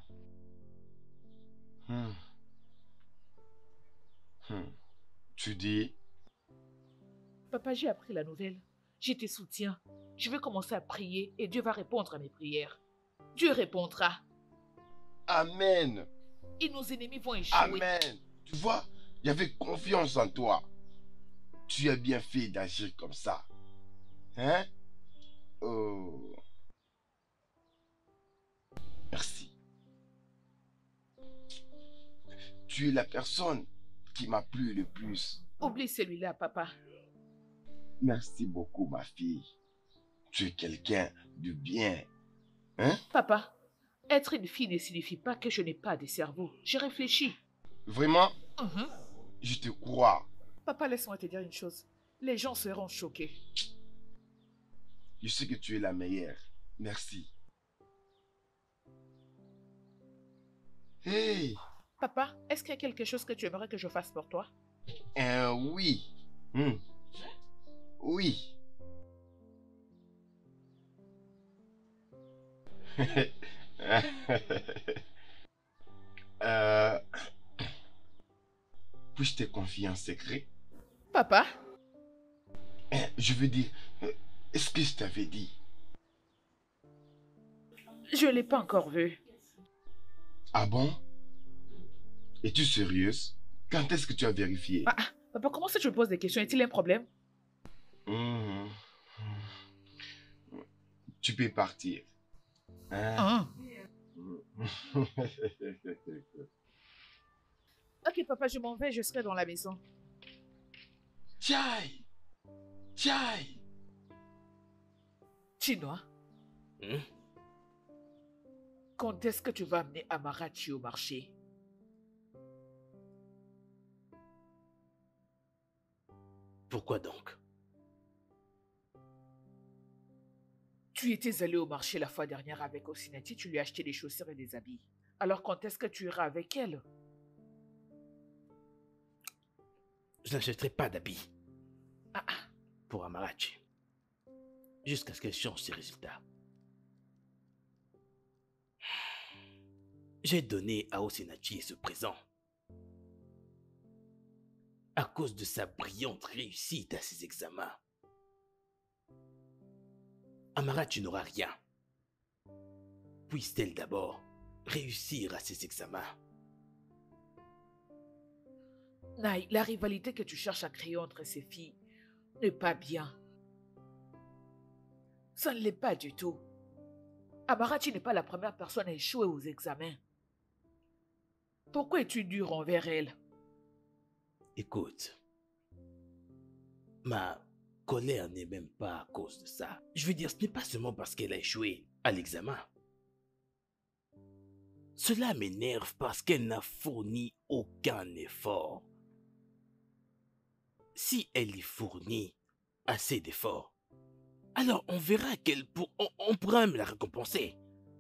Tu dis? Papa, j'ai appris la nouvelle. Je te soutiens. Je vais commencer à prier et Dieu va répondre à mes prières. Dieu répondra. Amen. Et nos ennemis vont échouer. Amen. Tu vois, j'avais confiance en toi. Tu as bien fait d'agir comme ça. Hein? Oh. Merci. Tu es la personne qui m'a plu le plus. Oublie celui-là, papa. Merci beaucoup, ma fille. Tu es quelqu'un de bien. Hein? Papa, Être une fille ne signifie pas que je n'ai pas de cerveau. J'ai réfléchi. Vraiment, Mhm. je te crois. Papa, laisse-moi te dire une chose. Les gens seront choqués. Je sais que tu es la meilleure. Merci. Hey, Papa, est-ce qu'il y a quelque chose que tu aimerais que je fasse pour toi? oui. Hmm, oui. euh, Puis-je te confier un secret? Papa, Je veux dire, est-ce que je t'avais dit? je ne l'ai pas encore vu. Ah bon? Es-tu sérieuse? Quand est-ce que tu as vérifié? Papa, comment ça tu me poses des questions? Est-il un problème? Hmm, Tu peux partir. Hein? Ah. Ok, papa, je m'en vais, je serai dans la maison. Chai! Chai! Chinois, Hmm? quand est-ce que tu vas amener Amarachi au marché? Pourquoi donc? Tu étais allé au marché la fois dernière avec Osinati, tu lui as acheté des chaussures et des habits. Alors quand est-ce que tu iras avec elle? Je n'achèterai pas d'habits Ah, ah. pour Amarachi. Jusqu'à ce qu'elle change ses résultats. J'ai donné à Osinachi ce présent à cause de sa brillante réussite à ses examens. Amarachi n'aura rien. Puisse-t-elle d'abord réussir à ses examens? Naï, la rivalité que tu cherches à créer entre ces filles n'est pas bien. Ça ne l'est pas du tout. Amarachi n'est pas la première personne à échouer aux examens. Pourquoi es-tu dur envers elle? Écoute, ma colère n'est même pas à cause de ça. Je veux dire, ce n'est pas seulement parce qu'elle a échoué à l'examen. Cela m'énerve parce qu'elle n'a fourni aucun effort. Si elle y fournit assez d'efforts, alors on verra on pourra même la récompenser.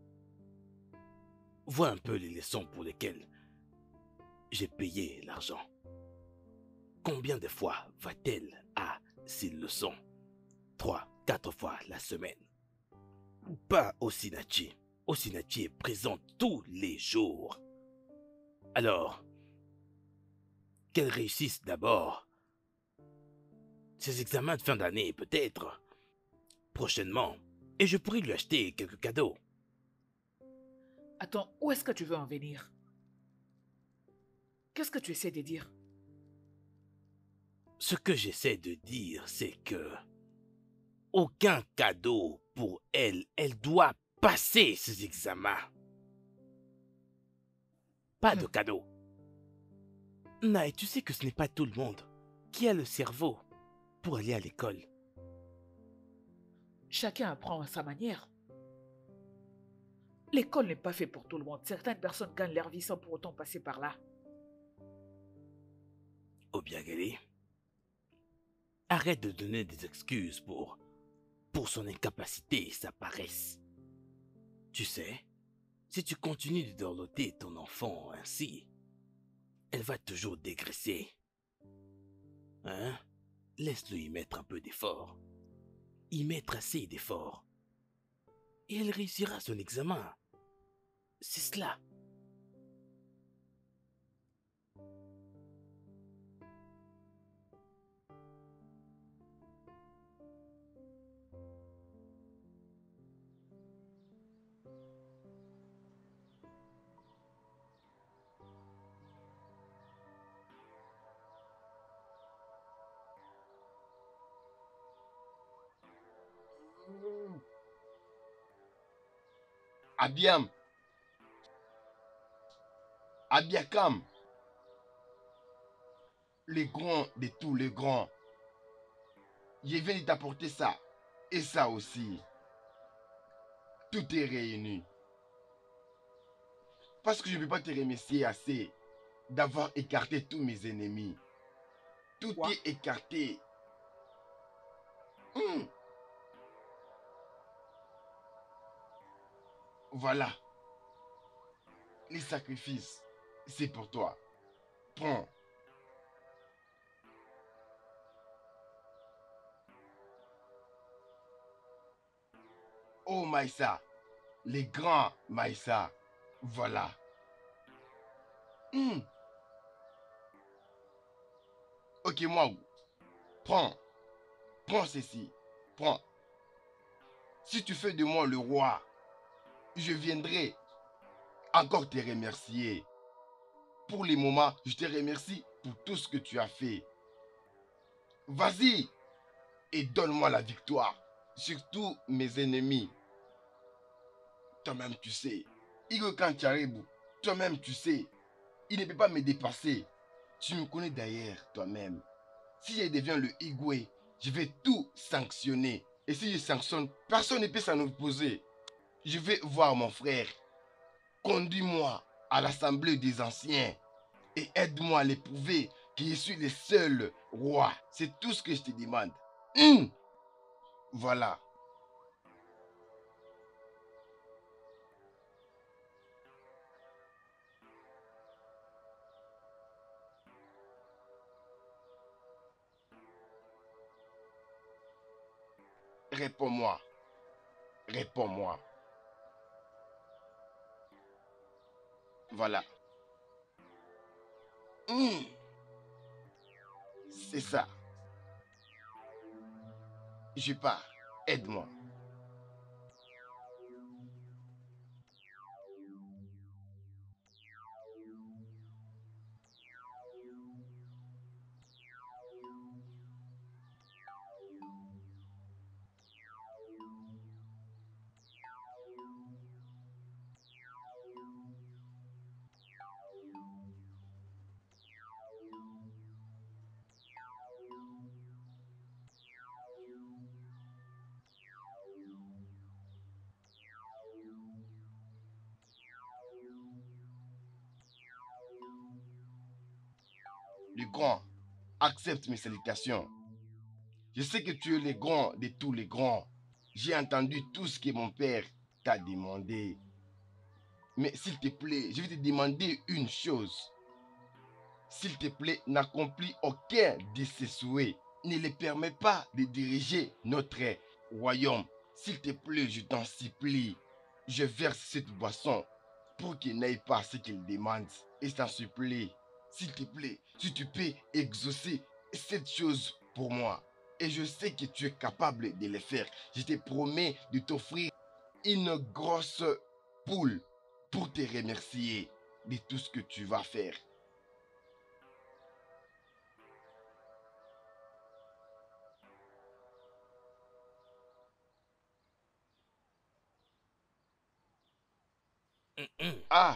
Vois un peu les leçons pour lesquelles j'ai payé l'argent. Combien de fois va-t-elle à ces leçons? 3, 4 fois la semaine. Pas Osinachi. Osinachi est présent tous les jours. Alors, qu'elle réussisse d'abord ses examens de fin d'année, peut-être, prochainement, et je pourrai lui acheter quelques cadeaux. Attends, où est-ce que tu veux en venir? Qu'est-ce que tu essaies de dire? Ce que j'essaie de dire, c'est que aucun cadeau pour elle. Elle doit passer ses examens. Pas de cadeau. Naï, tu sais que ce n'est pas tout le monde qui a le cerveau pour aller à l'école. Chacun apprend à sa manière. L'école n'est pas faite pour tout le monde. Certaines personnes gagnent leur vie sans pour autant passer par là. Obiageli, arrête de donner des excuses pour son incapacité et sa paresse. Tu sais, si tu continues de dorloter ton enfant ainsi, elle va toujours dégraisser. Hein? Laisse-le y mettre un peu d'effort. Y mettre assez d'effort. Et elle réussira son examen. C'est cela. Abiam. Abiakam. Les grands de tous les grands. Je viens de t'apporter ça. Et ça aussi. Tout est réuni. Parce que je ne peux pas te remercier assez d'avoir écarté tous mes ennemis. Tout Quoi? est écarté. Hmm. Voilà. Les sacrifices, c'est pour toi. Prends. Oh Maïssa, les grands Maïssa. Voilà. Hmm. Ok, moi, prends. Prends ceci. Prends. Si tu fais de moi le roi, je viendrai encore te remercier. Pour les moments, je te remercie pour tout ce que tu as fait. Vas-y et donne-moi la victoire sur tous mes ennemis. Toi-même, tu sais. Igo Kancharibu, toi-même, tu sais. Il ne peut pas me dépasser. Tu me connais d'ailleurs, toi-même. Si je deviens le Igwe, je vais tout sanctionner. Et si je sanctionne, personne ne peut s'en opposer. Je vais voir mon frère. Conduis-moi à l'assemblée des anciens et aide-moi à l'éprouver que je suis le seul roi. C'est tout ce que je te demande. Voilà. Réponds-moi. Réponds-moi. Voilà. C'est ça. Je pars. Aide-moi. Le grand, accepte mes salutations. Je sais que tu es le grand de tous les grands. J'ai entendu tout ce que mon père t'a demandé. Mais s'il te plaît, je vais te demander une chose. S'il te plaît, n'accomplis aucun de ces souhaits. Ne les permets pas de diriger notre royaume. S'il te plaît, je t'en supplie. Je verse cette boisson pour qu'il n'aille pas ce qu'il demande. Et je t'en supplie, s'il te plaît, si tu peux exaucer cette chose pour moi. Et je sais que tu es capable de le faire. Je te promets de t'offrir une grosse poule pour te remercier de tout ce que tu vas faire. Ah,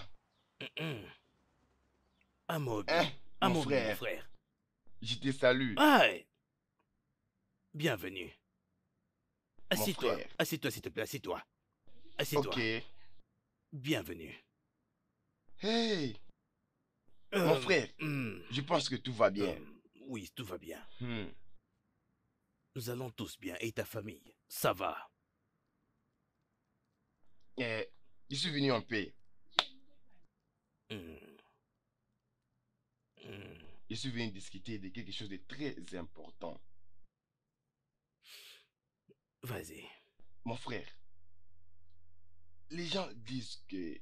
Amobi, hein, mon Amobi, mon frère, frère. je te salue, Aïe, bienvenue. mon Assis-toi, frère. assis-toi s'il te plaît, assis-toi. Assis-toi. Ok. Bienvenue. Hey, mon frère, hmm, je pense que tout va bien. oui, tout va bien. Hmm. Nous allons tous bien. Et ta famille, ça va? Eh, je suis venu en paix. Hmm, hmm. Je suis venu discuter de quelque chose de très important. Vas-y. Mon frère, les gens disent que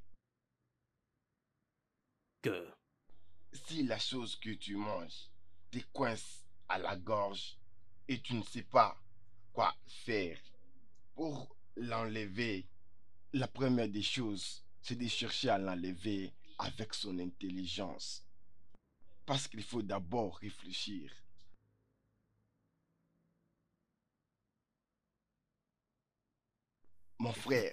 Que? si la chose que tu manges te coince à la gorge et tu ne sais pas quoi faire pour l'enlever, la première des choses, c'est de chercher à l'enlever avec son intelligence. Parce qu'il faut d'abord réfléchir. Mon frère,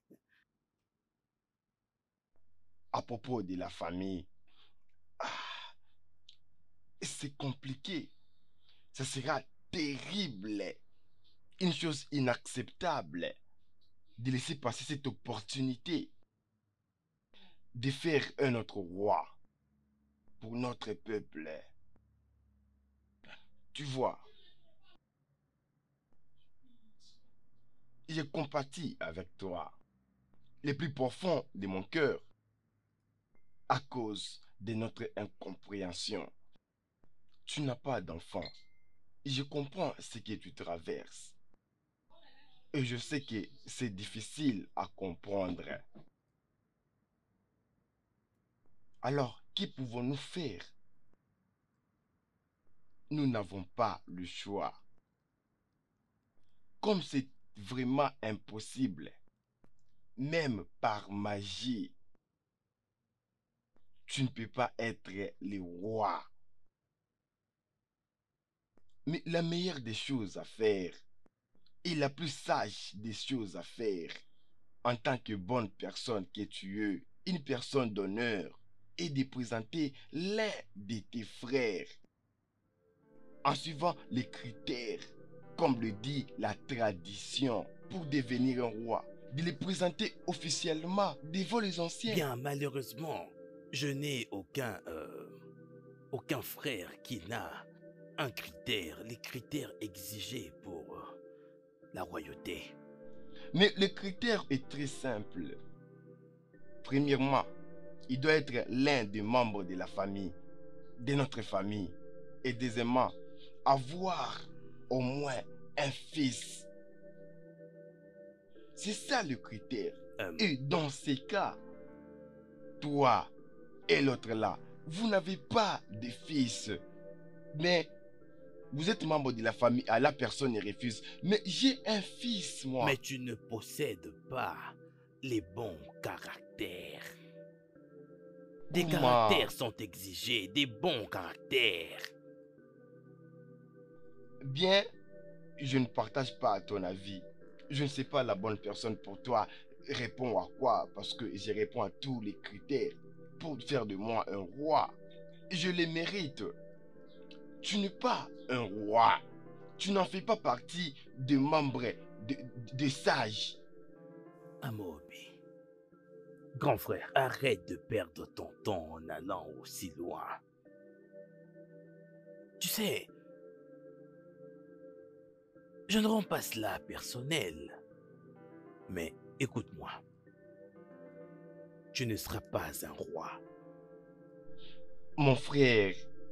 à propos de la famille, ah, c'est compliqué. Ce sera terrible, une chose inacceptable de laisser passer cette opportunité. de faire un autre roi pour notre peuple. Tu vois, je compatis avec toi, le plus profond de mon cœur, à cause de notre incompréhension. Tu n'as pas d'enfant. Je comprends ce que tu traverses. Et je sais que c'est difficile à comprendre. Alors, que pouvons-nous faire? Nous n'avons pas le choix. Comme c'est vraiment impossible, même par magie, tu ne peux pas être le roi. Mais la meilleure des choses à faire et la plus sage des choses à faire en tant que bonne personne que tu es, une personne d'honneur, est de présenter l'un de tes frères en suivant les critères, comme le dit la tradition, pour devenir un roi, de les présenter officiellement devant les anciens. Bien, malheureusement, je n'ai aucun frère qui n'a un critère, les critères exigés pour la royauté. Mais le critère est très simple. Premièrement, il doit être l'un des membres de la famille, de notre famille. Et deuxièmement, avoir au moins un fils. C'est ça le critère. Et dans ces cas, toi et l'autre là, vous n'avez pas de fils. Mais vous êtes membre de la famille, à la personne refuse. Mais j'ai un fils, moi. Mais tu ne possèdes pas les bons caractères. Des Comment? caractères sont exigés, des bons caractères. Bien, je ne partage pas ton avis. Je ne sais pas la bonne personne pour toi. Réponds à quoi? Parce que je réponds à tous les critères pour faire de moi un roi. Je les mérite. Tu n'es pas un roi. Tu n'en fais pas partie des membres de sages. Amobi, grand frère, arrête de perdre ton temps en allant aussi loin. Tu sais, je ne rends pas cela personnel. Mais écoute-moi. Tu ne seras pas un roi. Mon frère,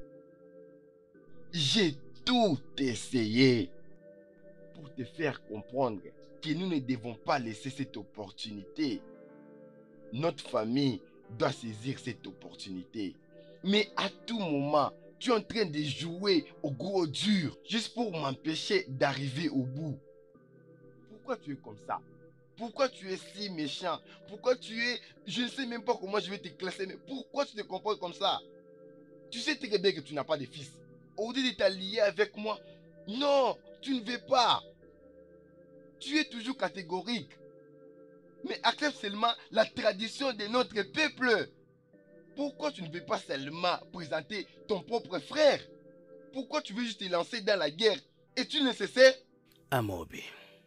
j'ai tout essayé pour te faire comprendre que nous ne devons pas laisser cette opportunité. Notre famille doit saisir cette opportunité. Mais à tout moment, tu es en train de jouer au gros dur juste pour m'empêcher d'arriver au bout. Pourquoi tu es comme ça? Pourquoi tu es si méchant? Pourquoi tu es... Je ne sais même pas comment je vais te classer, mais pourquoi tu te comportes comme ça? Tu sais très bien que tu n'as pas de fils. Au lieu de t'allier avec moi, non, tu ne veux pas. Tu es toujours catégorique. Mais accepte seulement la tradition de notre peuple. Pourquoi tu ne veux pas seulement présenter ton propre frère? Pourquoi tu veux juste te lancer dans la guerre? Es-tu nécessaire? Amobi,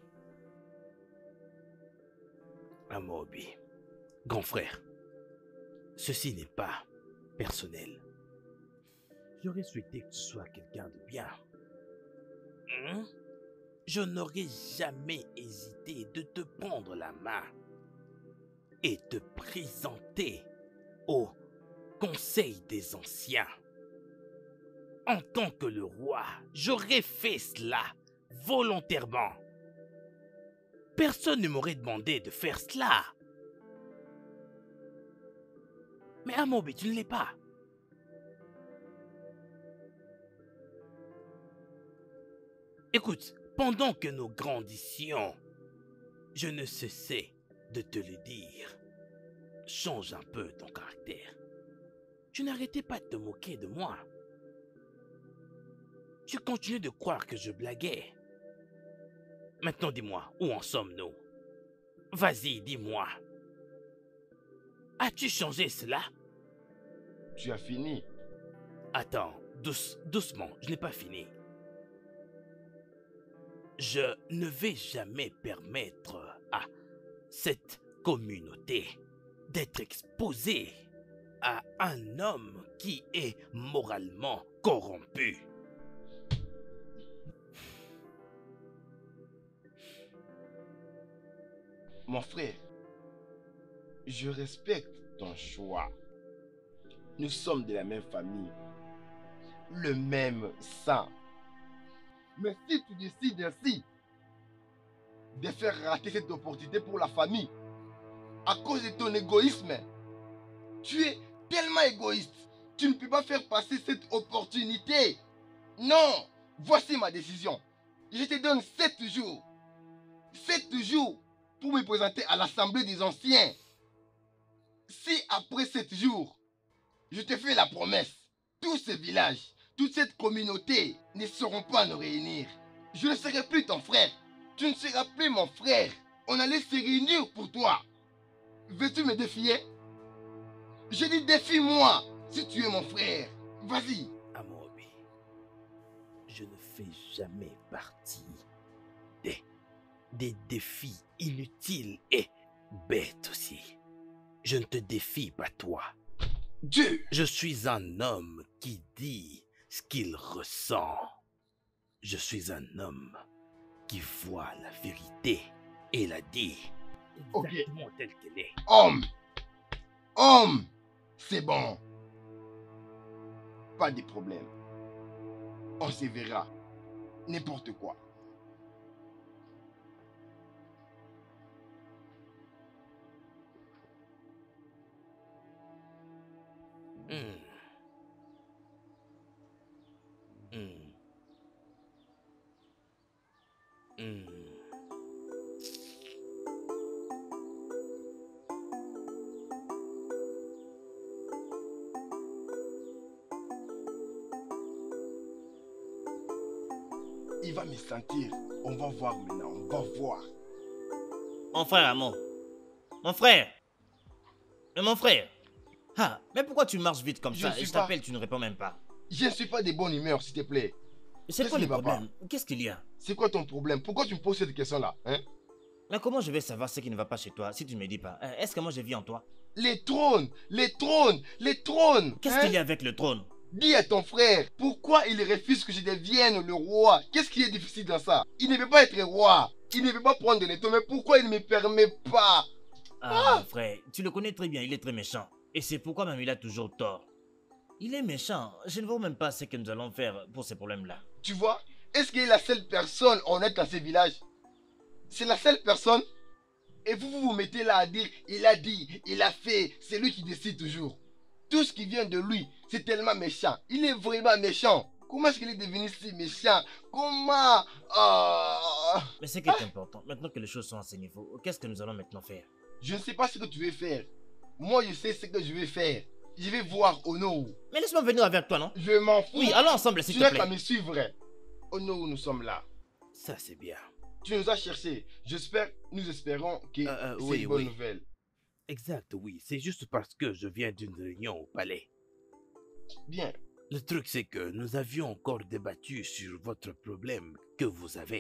grand frère, ceci n'est pas personnel. J'aurais souhaité que tu sois quelqu'un de bien. Je n'aurais jamais hésité de te prendre la main et te présenter au Conseil des Anciens. En tant que le roi, j'aurais fait cela volontairement. Personne ne m'aurait demandé de faire cela. Mais Amobi, tu ne l'es pas. Écoute, pendant que nous grandissions, je ne cessais de te le dire. Change un peu ton caractère. Tu n'arrêtais pas de te moquer de moi. Tu continues de croire que je blaguais. Maintenant, dis-moi, où en sommes-nous? Vas-y, dis-moi. As-tu changé cela? Tu as fini. Attends, doucement, je n'ai pas fini. Je ne vais jamais permettre à cette communauté d'être exposé à un homme qui est moralement corrompu. Mon frère, je respecte ton choix. Nous sommes de la même famille, le même sang. Mais si tu décides ainsi de faire rater cette opportunité pour la famille à cause de ton égoïsme, tu es tellement égoïste. Tu ne peux pas faire passer cette opportunité. Non, voici ma décision. Je te donne 7 jours. 7 jours pour me présenter à l'assemblée des anciens. Si après 7 jours, je te fais la promesse, tous ces villages, toute cette communauté ne sauront pas nous réunir. Je ne serai plus ton frère. Tu ne seras plus mon frère. On allait se réunir pour toi. Veux-tu me défier? Je dis défie-moi si tu es mon frère. Vas-y. Amobi, je ne fais jamais partie des défis inutiles et bêtes aussi. Je ne te défie pas toi. Dieu. Je suis un homme qui dit ce qu'il ressent. Je suis un homme qui voit la vérité et la dit exactement telle qu'elle est. Homme. Homme. C'est bon. Pas de problème. On se verra. N'importe quoi. Il va me sentir. On va voir maintenant. On va voir. Mon frère Amon. Mon frère. Mais mon frère. Ah, mais pourquoi tu marches vite comme ça? Et je t'appelle, tu ne réponds même pas. Je ne suis pas de bonne humeur, s'il te plaît. C'est quoi le problème? Qu'est-ce qu'il y a? C'est quoi ton problème? Pourquoi tu me poses cette question-là, hein? Mais comment je vais savoir ce qui ne va pas chez toi si tu ne me dis pas? Est-ce que moi je vis en toi? Les trônes! Les trônes! Les trônes! Qu'est-ce qu'il y a avec le trône? Dis à ton frère, pourquoi il refuse que je devienne le roi? Qu'est-ce qui est difficile dans ça? Il ne veut pas être roi. Il ne veut pas prendre les trônes. Mais pourquoi il ne me permet pas? Ah, mon frère, tu le connais très bien, il est très méchant. Et c'est pourquoi même il a toujours tort. Il est méchant. Je ne vois même pas ce que nous allons faire pour ces problèmes-là. Tu vois? Est-ce qu'il est la seule personne honnête dans ce village? C'est la seule personne? Et vous mettez là à dire, il a dit, il a fait, c'est lui qui décide toujours. Tout ce qui vient de lui, c'est tellement méchant. Il est vraiment méchant. Comment est-ce qu'il est devenu si méchant? Comment? Mais ce qui est important, maintenant que les choses sont à ce niveau, qu'est-ce que nous allons maintenant faire? Je ne sais pas ce que tu veux faire. Moi, je sais ce que je vais faire. Je vais voir Ono. Mais laisse-moi venir avec toi, non? Je m'en fous. Oui, allons ensemble, s'il te plaît. Tu n'as qu'à me suivre. Ono, nous sommes là. Ça, c'est bien. Tu nous as cherché. Nous espérons que c'est une bonne nouvelle. Exact, oui. C'est juste parce que je viens d'une réunion au palais. Bien. Le truc, c'est que nous avions encore débattu sur votre problème que vous avez.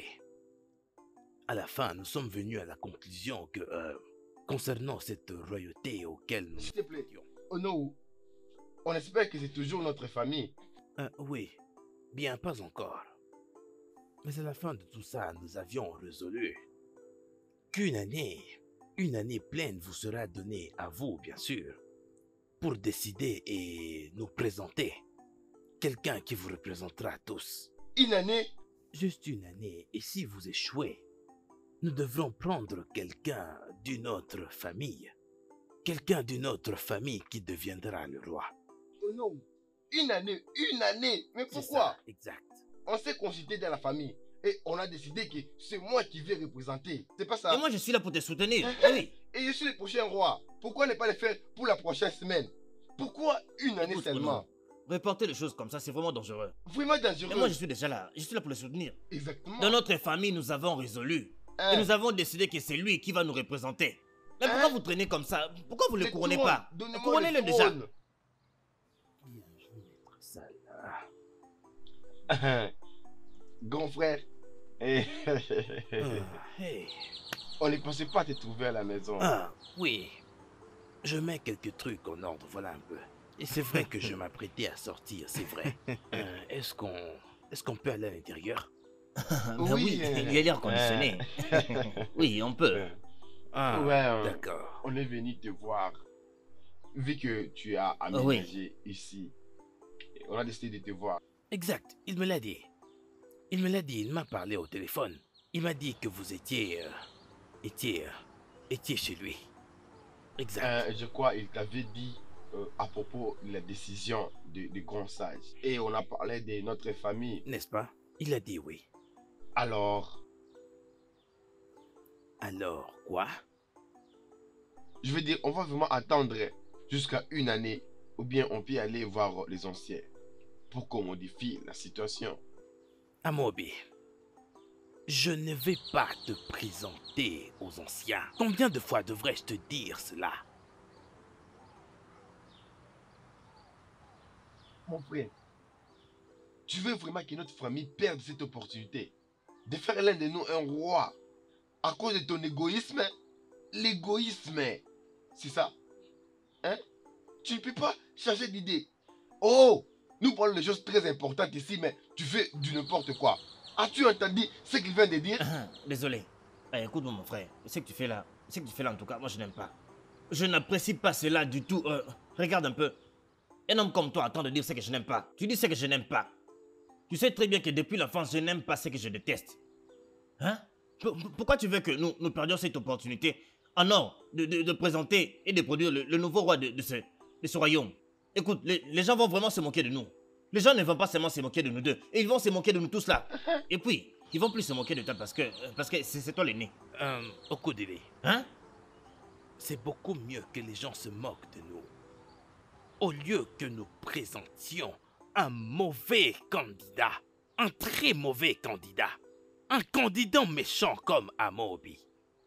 À la fin, nous sommes venus à la conclusion que, concernant cette royauté auquel nous... S'il te plaît, Ono, on espère que c'est toujours notre famille. Oui, bien pas encore. Mais à la fin de tout ça, nous avions résolu qu'une année pleine vous sera donnée à vous, bien sûr, pour décider et nous présenter quelqu'un qui vous représentera tous. Une année? Juste une année, et si vous échouez, nous devrons prendre quelqu'un d'une autre famille. Quelqu'un d'une autre famille qui deviendra le roi. Oh non, une année, mais pourquoi? Ça, exact. On s'est consulté dans la famille et on a décidé que c'est moi qui vais représenter. C'est pas ça? Et moi je suis là pour te soutenir. Oui. Et je suis le prochain roi. Pourquoi ne pas le faire pour la prochaine semaine? Pourquoi une année seulement? Reporter les choses comme ça, c'est vraiment dangereux. Vraiment dangereux. Mais moi je suis déjà là. Je suis là pour le soutenir. Exactement. Dans notre famille, nous avons résolu. Et nous avons décidé que c'est lui qui va nous représenter. Mais pourquoi vous traînez comme ça? Pourquoi vous ne le couronnez pas? Couronnez-le déjà. Je vais mettre ça là. Grand frère. Hey. On ne pensait pas te trouver à la maison. Ah, oui. je mets quelques trucs en ordre, voilà un peu. Et c'est vrai que je m'apprêtais à sortir, c'est vrai. Est-ce qu'on peut aller à l'intérieur? Ben oui, il y a l'air conditionné. Oui, on peut. Ah, Ouais, d'accord. on est venu te voir. Vu que tu as Oui. aménagé ici, on a décidé de te voir. Exact, il me l'a dit. Il m'a parlé au téléphone. Il m'a dit que vous étiez chez lui. Exact. Je crois qu'il t'avait dit à propos de la décision de Grand Sage. Et on a parlé de notre famille. N'est-ce pas? Il a dit oui. Alors, Alors, quoi? je veux dire, on va vraiment attendre jusqu'à une année. Ou bien on peut aller voir les anciens pour qu'on modifie la situation. Amobi, je ne vais pas te présenter aux anciens. Combien de fois devrais-je te dire cela? Mon frère, tu veux vraiment que notre famille perde cette opportunité de faire l'un de nous un roi à cause de ton égoïsme? L'égoïsme, c'est ça? Hein? Tu ne peux pas changer d'idée. Oh, nous parlons de choses très importantes ici, mais tu fais du n'importe quoi. As-tu entendu ce qu'il vient de dire? Désolé. Écoute-moi, mon frère. Ce que tu fais là, en tout cas, moi je n'aime pas. Je n'apprécie pas cela du tout. Regarde un peu. Un homme comme toi attend de dire ce que je n'aime pas. Tu dis ce que je n'aime pas. Tu sais très bien que depuis l'enfance, je n'aime pas ce que je déteste. Hein? Pourquoi tu veux que nous perdions cette opportunité en or de présenter et de produire le nouveau roi de ce royaume? Écoute, les gens vont vraiment se moquer de nous. Les gens ne vont pas seulement se moquer de nous deux, et ils vont se moquer de nous tous là. Et puis, ils vont plus se moquer de toi parce que c'est toi l'aîné. Okodele, Hein? c'est beaucoup mieux que les gens se moquent de nous. Au lieu que nous présentions un mauvais candidat, un très mauvais candidat, un candidat méchant comme Amobi.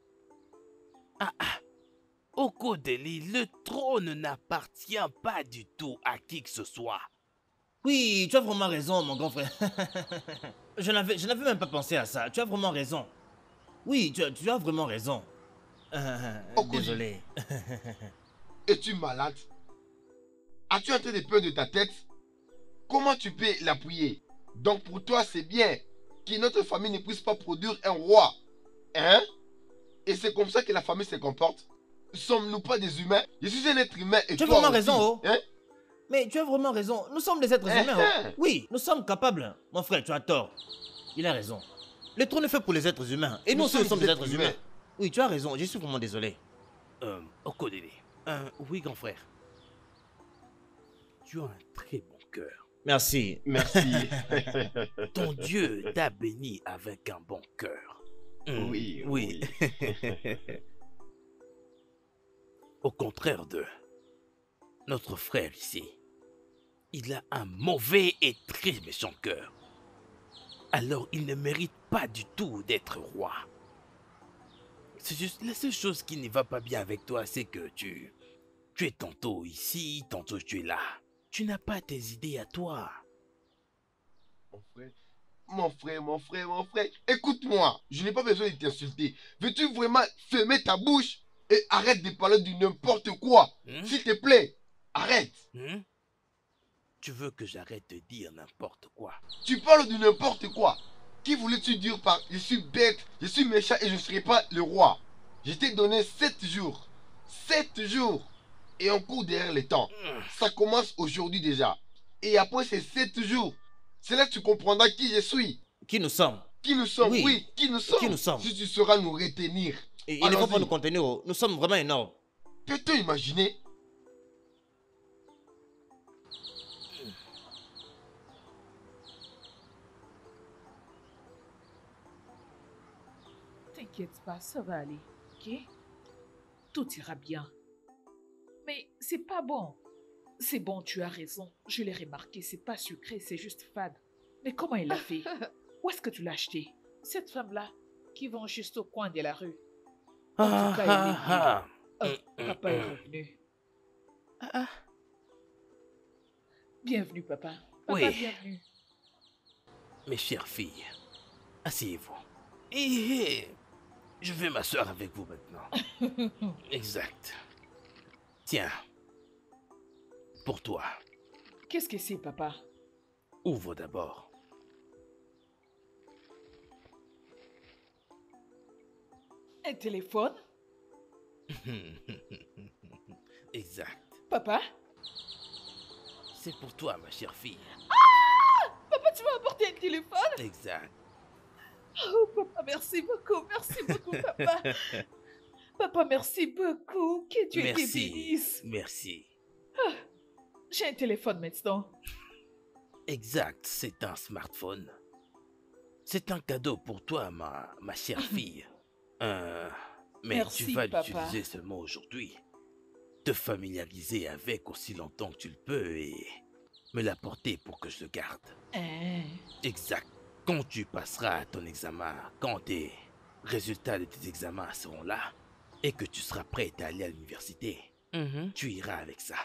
Okodele, le trône n'appartient pas du tout à qui que ce soit. Oui, tu as vraiment raison, mon grand frère. je n'avais même pas pensé à ça. Tu as vraiment raison. Oui, tu as vraiment raison. Okudi. Désolé. Es-tu malade? As-tu en train de peur de ta tête? Comment tu peux l'appuyer? Donc pour toi, c'est bien que notre famille ne puisse pas produire un roi. Hein? Et c'est comme ça que la famille se comporte? Sommes-nous pas des humains? Je suis un être humain et Tu as toi vraiment aussi. raison, oh. Hein? Mais tu as vraiment raison. Nous sommes des êtres humains. Oh. Oui, nous sommes capables. Mon frère, tu as tort. Il a raison. Le trône est fait pour les êtres humains. Et nous aussi, nous sommes des êtres humains. Oui, tu as raison. Je suis vraiment désolé. Okodele, oui, grand frère. Tu as un très bon cœur. Merci. Merci. Ton Dieu t'a béni avec un bon cœur. Oui, oui. Au contraire de notre frère ici, il a un mauvais et très méchant cœur. Alors il ne mérite pas du tout d'être roi. C'est juste la seule chose qui ne va pas bien avec toi, c'est que tu es tantôt ici, tantôt tu es là. Tu n'as pas tes idées à toi. Mon frère, écoute-moi, je n'ai pas besoin de t'insulter. Veux-tu vraiment fermer ta bouche et arrête de parler de n'importe quoi? S'il te plaît, arrête. Tu veux que j'arrête de dire n'importe quoi? Tu parles de n'importe quoi. Qui voulais-tu dire par je suis bête, je suis méchant et je ne serai pas le roi? Je t'ai donné 7 jours. 7 jours. Et on court derrière le temps. Ça commence aujourd'hui déjà. Et après ces 7 jours, c'est là que tu comprendras qui je suis. Qui nous sommes? Qui nous sommes, Oui. qui nous sommes. Qui nous sommes? Si tu sauras nous retenir. Et il ne faut pas nous contenir. Oh. Nous sommes vraiment énormes. Peux-tu imaginer? T'inquiète pas, ça va aller, ok? Tout ira bien. Mais c'est pas bon. C'est bon, tu as raison. Je l'ai remarqué, c'est pas sucré, c'est juste fade. Mais comment il l'a fait? Où est-ce que tu l'as acheté? Cette femme-là, qui vend juste au coin de la rue. En tout cas, elle est venue. Papa est revenu. Bienvenue, papa. Papa, Oui. bienvenue. Mes chères filles, asseyez-vous. Je vais m'asseoir avec vous maintenant. Exact. Tiens, pour toi, Qu'est-ce que c'est, papa? ouvre d'abord. Un téléphone? Exact. Papa? C'est pour toi, ma chère fille. Papa, tu m'as apporté un téléphone? Exact. Oh, papa, merci beaucoup, papa. Papa, merci beaucoup. Que Dieu te Merci. bénisse. Merci. J'ai un téléphone maintenant. Exact, c'est un smartphone. C'est un cadeau pour toi, ma chère fille. Mais Merci, tu vas papa. l'utiliser seulement aujourd'hui. Te familiariser avec aussi longtemps que tu le peux et me l'apporter pour que je le garde. Hein? Exact. Quand tu passeras ton examen, quand tes résultats de tes examens seront là et que tu seras prêt à aller à l'université, tu iras avec ça.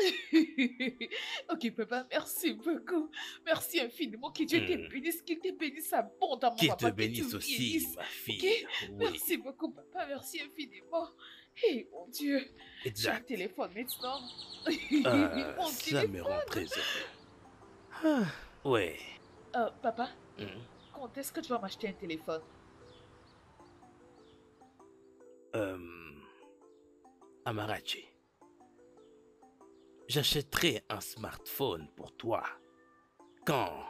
Ok, papa, merci beaucoup. Merci infiniment. Que Dieu te bénisse, qu'il te bénisse abondamment, Qu'il papa. te bénisse aussi, bénisse. ma fille. Oui, Merci beaucoup, papa. Merci infiniment. Hé, mon Dieu. J'ai un exact. téléphone maintenant. Mon Ça me rend très heureux. Ouais. Papa, Mhm. quand est-ce que tu vas m'acheter un téléphone? Amarachi, j'achèterai un smartphone pour toi quand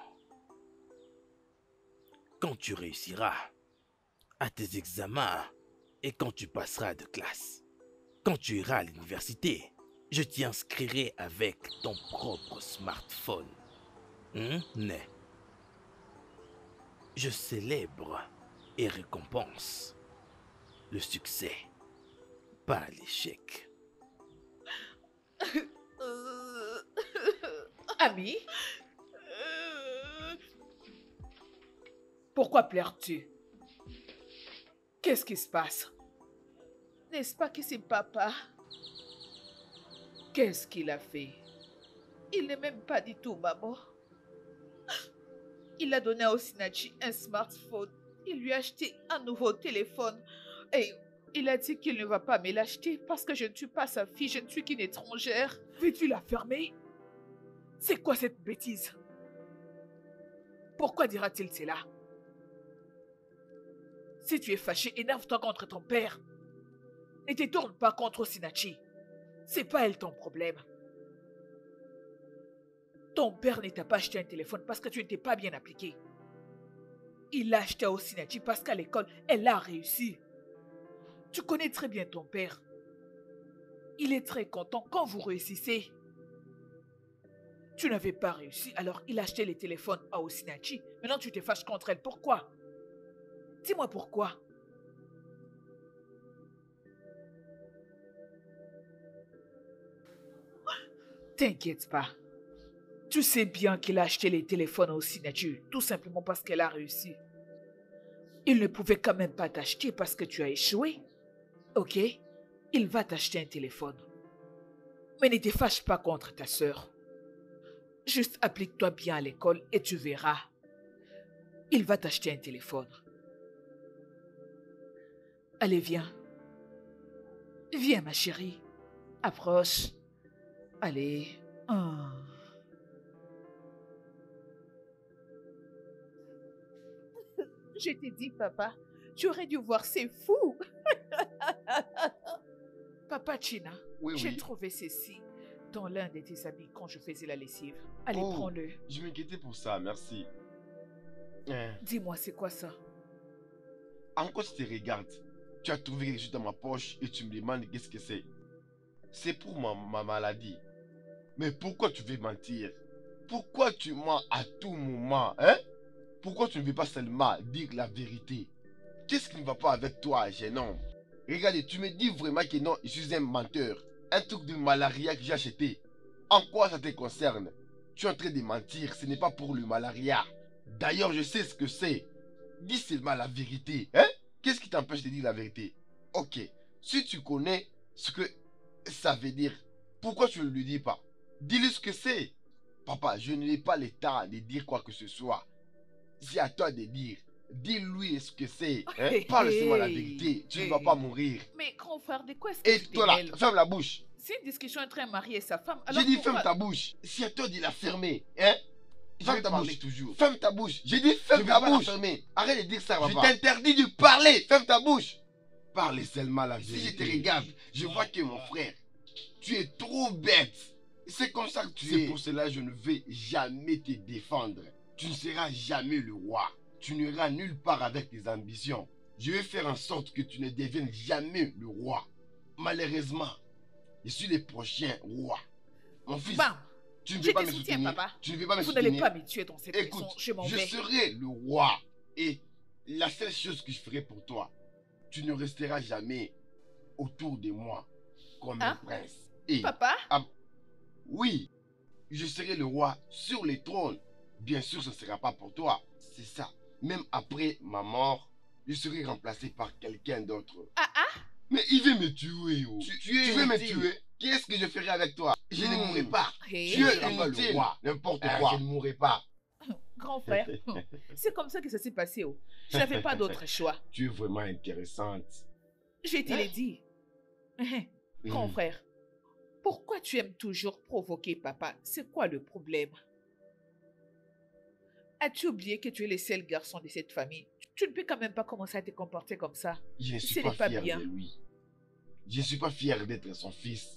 tu réussiras à tes examens et quand tu passeras de classe. Quand tu iras à l'université, je t'y inscrirai avec ton propre smartphone. Mais je célèbre et récompense le succès, pas l'échec. Ami, pourquoi pleures-tu? Qu'est-ce qui se passe? N'est-ce pas que c'est papa? Qu'est-ce qu'il a fait? Il n'est même pas du tout maman. Il a donné à Osinachi un smartphone. Il lui a acheté un nouveau téléphone. Et il a dit qu'il ne va pas me l'acheter parce que je ne suis pas sa fille, je ne suis qu'une étrangère. Veux-tu la fermer? C'est quoi cette bêtise? Pourquoi dira-t-il cela? Si tu es fâché, énerve-toi contre ton père. Ne te tourne pas contre Osinachi. C'est pas elle ton problème. Ton père ne t'a pas acheté un téléphone parce que tu ne t'es pas bien appliqué. Il l'a acheté à Osinachi parce qu'à l'école, elle a réussi. Tu connais très bien ton père. Il est très content quand vous réussissez. Tu n'avais pas réussi, alors il a acheté les téléphones à Osinachi. Maintenant, tu te fâches contre elle. Pourquoi? Dis-moi pourquoi. T'inquiète pas. Tu sais bien qu'il a acheté les téléphones à Osinachi, tout simplement parce qu'elle a réussi. Il ne pouvait quand même pas t'acheter parce que tu as échoué. Ok? Il va t'acheter un téléphone. Mais ne te fâche pas contre ta sœur. Juste applique-toi bien à l'école et tu verras. Il va t'acheter un téléphone. Allez, viens. Viens, ma chérie. Approche. Allez. Je t'ai dit, papa, tu aurais dû voir, c'est fou. Papa China, Oui, j'ai oui. trouvé ceci dans l'un de tes habits quand je faisais la lessive. Allez, Oh, prends-le. je m'inquiétais pour ça, merci. Dis-moi, c'est quoi ça? Encore si tu regardes, tu as trouvé quelque chose dans ma poche et tu me demandes qu'est-ce que c'est. C'est pour ma maladie. Mais pourquoi tu veux mentir? Pourquoi tu mens à tout moment, hein? Pourquoi tu ne veux pas seulement dire la vérité? Qu'est-ce qui ne va pas avec toi, jeune homme? Regarde, tu me dis vraiment que non, je suis un menteur. Un truc de malaria que j'ai acheté. En quoi ça te concerne? Tu es en train de mentir, ce n'est pas pour le malaria. D'ailleurs, je sais ce que c'est. Dis seulement la vérité, hein? Qu'est-ce qui t'empêche de dire la vérité? Ok, si tu connais ce que ça veut dire, pourquoi tu ne lui dis pas? Dis-lui ce que c'est. Papa, je n'ai pas le temps de dire quoi que ce soit. C'est à toi de dire. Dis-lui ce que c'est. Hein? Parle seulement la vérité. Tu ne vas pas mourir. Mais grand frère, de quoi est-ce que Et tu te toi là, mêles? ferme la bouche. C'est une discussion entre un mari et sa femme. J'ai Alors dit pourquoi... ferme ta bouche. Si à toi de la fermer, hein? Ferme ta bouche. toujours. Ferme ta bouche. J'ai dit ferme ta bouche. Arrête de dire ça, Je papa. Je t'interdis de parler. Ferme ta bouche. Parle seulement la vérité. Si je te regarde, je vois que mon frère, tu es trop bête. C'est comme ça que tu es. C'est pour cela que je ne vais jamais te défendre. Tu ne seras jamais le roi. Tu n'iras nulle part avec tes ambitions. Je vais faire en sorte que tu ne deviennes jamais le roi. Malheureusement, je suis le prochain roi. Mon fils, Bam! tu ne Je veux pas te me soutiens, soutenir. papa. Tu ne veux pas me Vous soutenir. n'allez pas me tuer dans cette Écoute, maison. Je m'en je vais. serai le roi. Et la seule chose que je ferai pour toi, tu ne resteras jamais autour de moi comme un Hein? prince. Et Papa? oui, je serai le roi sur le trône. Bien sûr, ce ne sera pas pour toi. C'est ça. Même après ma mort, je serai remplacé par quelqu'un d'autre. Ah ah? Mais il veut me tuer. Oh. Tu veux me inutile. tuer? Qu'est-ce que je ferai avec toi? Je ne mourrai pas. Hey. Tu es inutile. le roi. N'importe quoi. Je ne mourrai pas. Grand frère, c'est comme ça que ça s'est passé. Oh. Je n'avais pas d'autre choix. Tu es vraiment intéressante. Je te l'ai dit. Grand Mm. frère, pourquoi tu aimes toujours provoquer papa? C'est quoi le problème? As-tu oublié que tu es le seul garçon de cette famille? Tu ne peux quand même pas commencer à te comporter comme ça. Je ne Ce suis n'est pas pas fier bien. de lui. Je ne suis pas fier d'être son fils.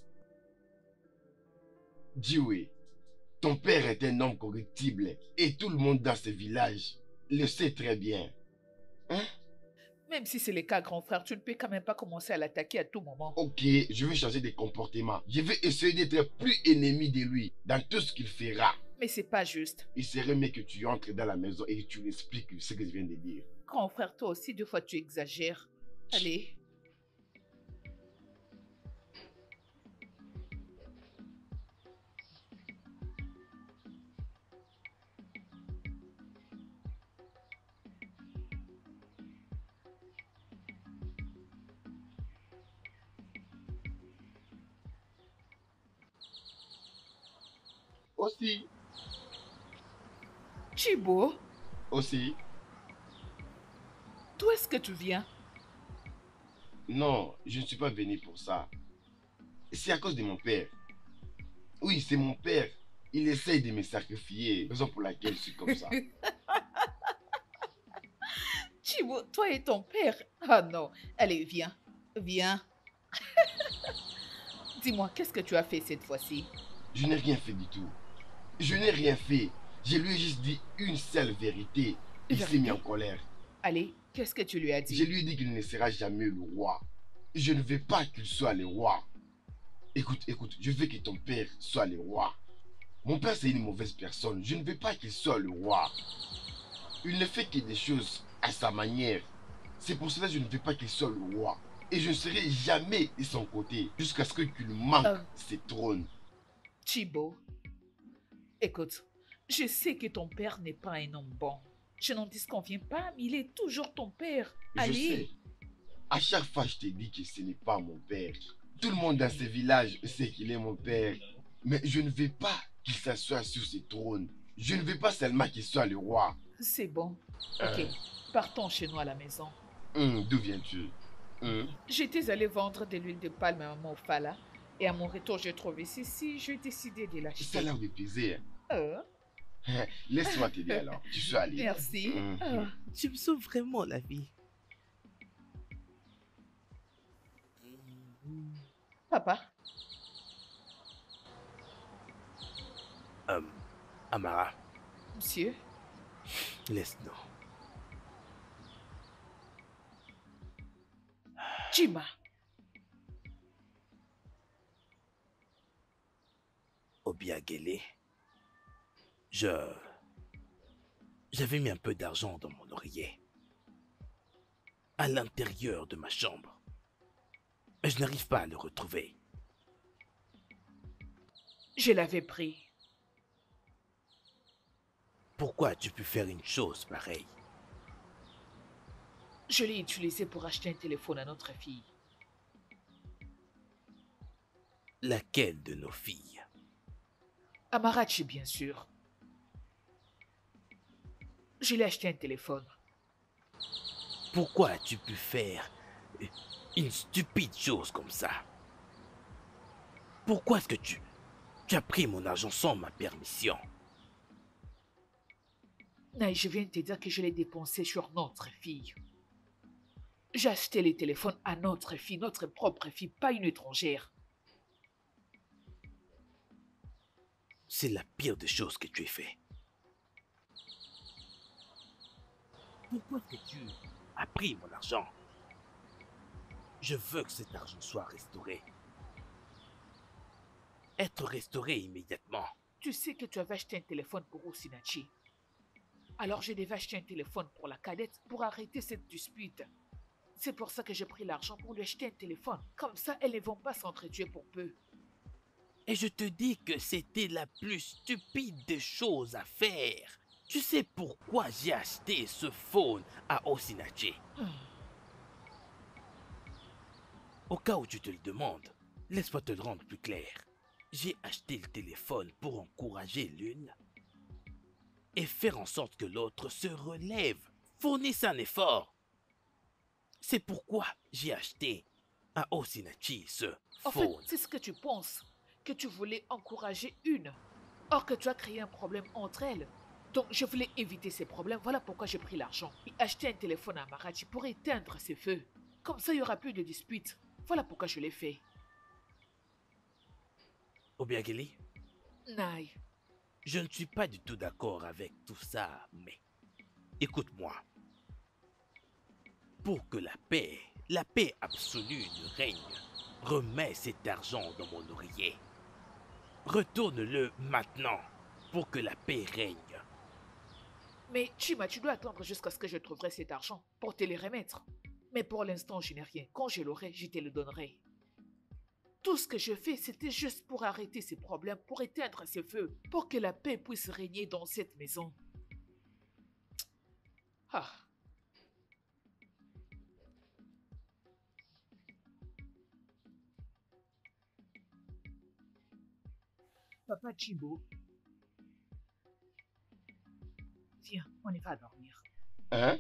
Dewey, ton père est un homme corruptible et tout le monde dans ce village le sait très bien. Hein? Même si c'est le cas, grand frère, tu ne peux quand même pas commencer à l'attaquer à tout moment. Ok, je vais changer de comportement. Je vais essayer d'être plus ennemi de lui dans tout ce qu'il fera. Mais c'est pas juste. Il serait mieux que tu entres dans la maison et que tu lui expliques ce que je viens de dire. Grand frère, toi aussi, 2 fois tu exagères. Allez. Aussi, Chibo, aussi, d'où est-ce que tu viens? non, je ne suis pas venu pour ça. C'est à cause de mon père. Oui, c'est mon père. Il essaye de me sacrifier, raison pour laquelle je suis comme ça. Chibo, toi et ton père? Ah non. Allez, viens. Viens. Dis-moi, qu'est-ce que tu as fait cette fois-ci? Je n'ai rien fait du tout. Je n'ai rien fait. Je lui ai juste dit une seule vérité. Il s'est mis en colère. Allez, qu'est-ce que tu lui as dit? Je lui ai dit qu'il ne sera jamais le roi. Je ne veux pas qu'il soit le roi. Écoute, je veux que ton père soit le roi. Mon père, c'est une mauvaise personne. Je ne veux pas qu'il soit le roi. Il ne fait que des choses à sa manière. C'est pour cela que je ne veux pas qu'il soit le roi. Et je ne serai jamais de son côté jusqu'à ce qu'il manque ce trône. Chibo, écoute, je sais que ton père n'est pas un homme bon. Je n'en disconviens pas, mais il est toujours ton père. Je Allez. sais. À chaque fois, je te dis que ce n'est pas mon père. Tout le monde dans ce village sait qu'il est mon père. Mais je ne veux pas qu'il s'assoie sur ce trône. Je ne veux pas seulement qu'il soit le roi. C'est bon. Ok, partons chez nous à la maison. D'où viens-tu? J'étais allée vendre de l'huile de palme à maman Fala. Et à mon retour, j'ai trouvé ceci. J'ai décidé de Ça a l'acheter. l'air de peser. Euh, Laisse-moi t'aider alors. Tu suis allé. merci. Mhm. Tu me sauves vraiment la vie. Papa, Amara, monsieur, laisse-nous. Jima, Obiagele, j'avais mis un peu d'argent dans mon oreiller. À l'intérieur de ma chambre. Mais je n'arrive pas à le retrouver. je l'avais pris. Pourquoi as-tu pu faire une chose pareille? Je l'ai utilisé pour acheter un téléphone à notre fille. Laquelle de nos filles? Amarachi, bien sûr. Je l'ai acheté un téléphone. Pourquoi as-tu pu faire une stupide chose comme ça? Pourquoi est-ce que tu as pris mon argent sans ma permission? Naï, je viens de te dire que je l'ai dépensé sur notre fille. J'ai acheté les téléphones à notre fille, notre propre fille, pas une étrangère. C'est la pire des choses que tu aies fait. Pourquoi est-ce que tu as pris mon argent? Je veux que cet argent soit restauré. Être restauré immédiatement. Tu sais que tu avais acheté un téléphone pour Osinachi. Alors je devais acheter un téléphone pour la cadette pour arrêter cette dispute. C'est pour ça que j'ai pris l'argent pour lui acheter un téléphone. Comme ça, elles ne vont pas s'entretuer pour peu. Et je te dis que c'était la plus stupide des choses à faire. Tu sais pourquoi j'ai acheté ce phone à Osinachi? Au cas où tu te le demandes, laisse-moi te le rendre plus clair. J'ai acheté le téléphone pour encourager l'une et faire en sorte que l'autre se relève, fournisse un effort. C'est pourquoi j'ai acheté à Osinachi ce En phone. fait, c'est ce que tu penses, que tu voulais encourager une. Or que tu as créé un problème entre elles. Donc je voulais éviter ces problèmes, voilà pourquoi j'ai pris l'argent. Et acheté un téléphone à Marachi pour éteindre ces feux. Comme ça, il n'y aura plus de disputes. Voilà pourquoi je l'ai fait. Obiageli, Naï, je ne suis pas du tout d'accord avec tout ça, mais écoute-moi. Pour que la paix absolue ne règne, remets cet argent dans mon oreiller. Retourne-le maintenant pour que la paix règne. mais Chima, tu dois attendre jusqu'à ce que je trouverai cet argent pour te les remettre. Mais pour l'instant, je n'ai rien. Quand je l'aurai, je te le donnerai. Tout ce que je fais, c'était juste pour arrêter ces problèmes, pour éteindre ces feux, pour que la paix puisse régner dans cette maison. Ah. Papa Chimbo. Viens, on y va dormir. Hein?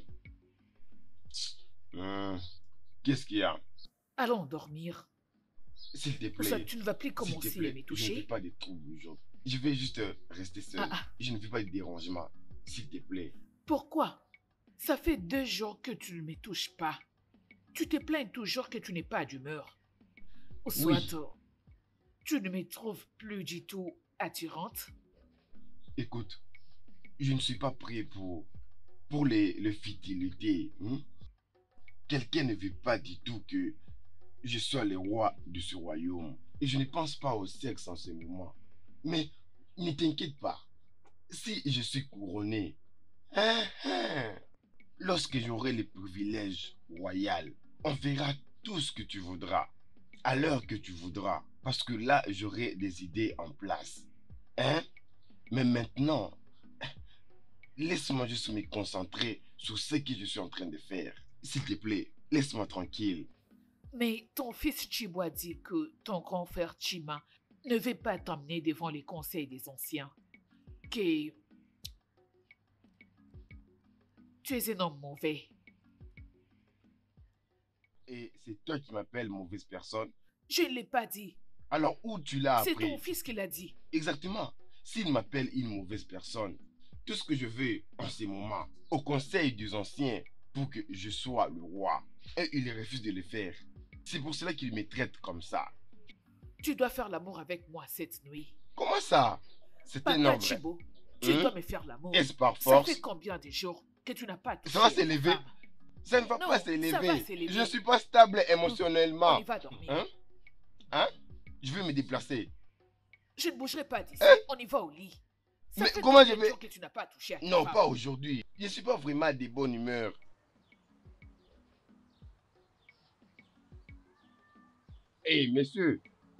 Qu'est-ce qu'il y a? Allons dormir. S'il te Ça, plaît. tu ne vas plus S'il te commencer plaît, à me je ne toucher. veux pas de troubles aujourd'hui. Je vais juste rester seul. Ah. Je ne veux pas de dérangement. S'il te plaît. Pourquoi? Ça fait 2 jours que tu ne me touches pas. Tu te plains toujours que tu n'es pas d'humeur. Ou soit, tu ne me trouves plus du tout attirante. Écoute, je ne suis pas prêt pour les futilités. Quelqu'un ne veut pas du tout que je sois le roi de ce royaume. Et je ne pense pas au sexe en ce moment. Mais ne t'inquiète pas. Si je suis couronné, lorsque j'aurai les privilèges royaux, on verra tout ce que tu voudras, à l'heure que tu voudras. Parce que là, j'aurai des idées en place. Mais maintenant, laisse-moi juste me concentrer sur ce que je suis en train de faire. S'il te plaît, laisse-moi tranquille. Mais ton fils Chibo a dit que ton grand frère Chima ne veut pas t'emmener devant les conseils des anciens. Que tu es un homme mauvais. Et c'est toi qui m'appelles mauvaise personne. Je ne l'ai pas dit. Alors où tu l'as appris? C'est ton fils qui l'a dit. Exactement. S'il m'appelle une mauvaise personne, tout ce que je veux en ce moment, au conseil des anciens, pour que je sois le roi, et il refuse de le faire. C'est pour cela qu'il me traite comme ça. Tu dois faire l'amour avec moi cette nuit. Comment ça? C'est un Papa ordre. Chibo, tu dois me faire l'amour. Est-ce par Ça force? fait combien de jours que tu n'as pas touché Ça va une s'élever? femme? Ça ne va Non, pas ça va s'élever. s'élever. Je ne suis pas stable émotionnellement. On y va dormir. Je vais me déplacer. Je ne bougerai pas d'ici. On y va au lit. Ça Mais fait comment combien je de vais... jours que tu n'as pas touché à ta Non, femme? pas aujourd'hui. Je ne suis pas vraiment de bonne humeur. Hé, monsieur.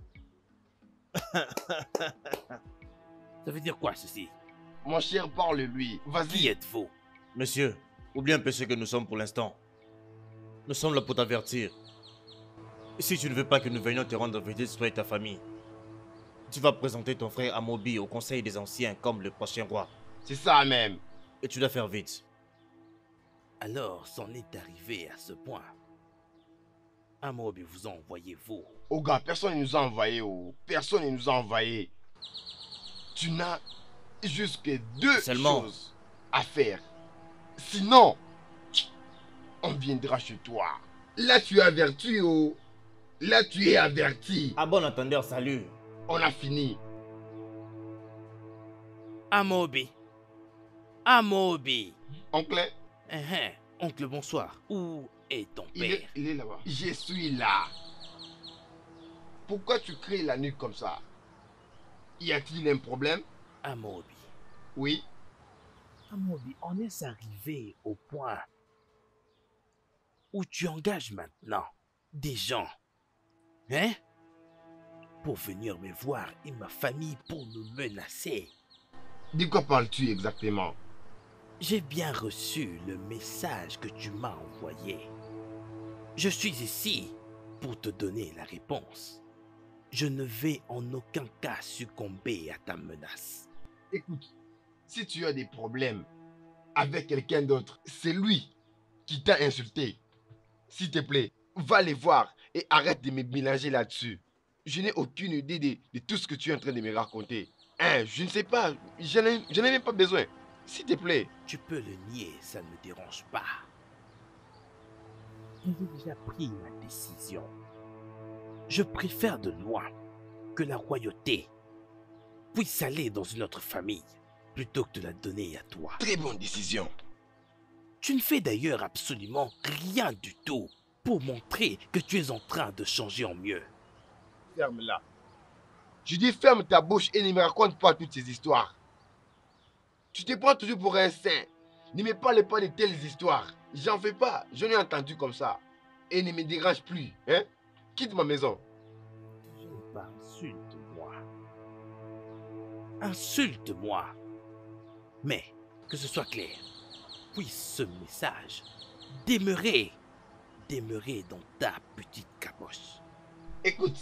Ça veut dire quoi ceci? Mon cher, parle-lui. Qui Vas-y. êtes-vous? Monsieur, oublie un peu ce que nous sommes pour l'instant. Nous sommes là pour t'avertir. Et si tu ne veux pas que nous venions te rendre visite toi et ta famille, tu vas présenter ton frère Amobi au conseil des anciens comme le prochain roi. C'est ça même. Et tu dois faire vite. Alors, c'en est arrivé à ce point. Amobi vous a envoyé, vous. Oh gars, personne ne nous a envoyé, oh. Personne ne nous a envoyé. Tu n'as juste que deux Seulement. choses à faire. Sinon, on viendra chez toi. Là, tu es averti, oh. Là, tu es averti. À bon entendeur, salut. On a fini. Amobi. Amobi. Oncle, Oncle, bonsoir. Où est ton père? il est là-bas. Je suis là. Pourquoi tu cries la nuit comme ça? Y a-t-il un problème? Amobi. Oui. Amobi, on est arrivé au point où tu engages maintenant des gens, hein, pour venir me voir et ma famille pour nous menacer. De quoi parles-tu exactement? J'ai bien reçu le message que tu m'as envoyé. Je suis ici pour te donner la réponse. Je ne vais en aucun cas succomber à ta menace. Écoute, si tu as des problèmes avec quelqu'un d'autre, c'est lui qui t'a insulté. S'il te plaît, va les voir et arrête de me mélanger là-dessus. Je n'ai aucune idée de tout ce que tu es en train de me raconter. Hein, je ne sais pas, j'en ai même pas besoin. S'il te plaît. Tu peux le nier, ça ne me dérange pas. J'ai déjà pris ma décision. Je préfère de loin que la royauté puisse aller dans une autre famille plutôt que de la donner à toi. Très bonne décision. Tu ne fais d'ailleurs absolument rien du tout pour montrer que tu es en train de changer en mieux. Ferme-la. Je dis ferme ta bouche et ne me raconte pas toutes ces histoires. Tu te prends toujours pour un saint. Ne me parle pas de telles histoires. J'en fais pas. Je l'ai entendu comme ça. Et ne me dérange plus. Hein? Quitte ma maison. Je ne pas, insulte-moi. Insulte-moi. Mais que ce soit clair, puisse ce message demeurer dans ta petite caboche. Écoute,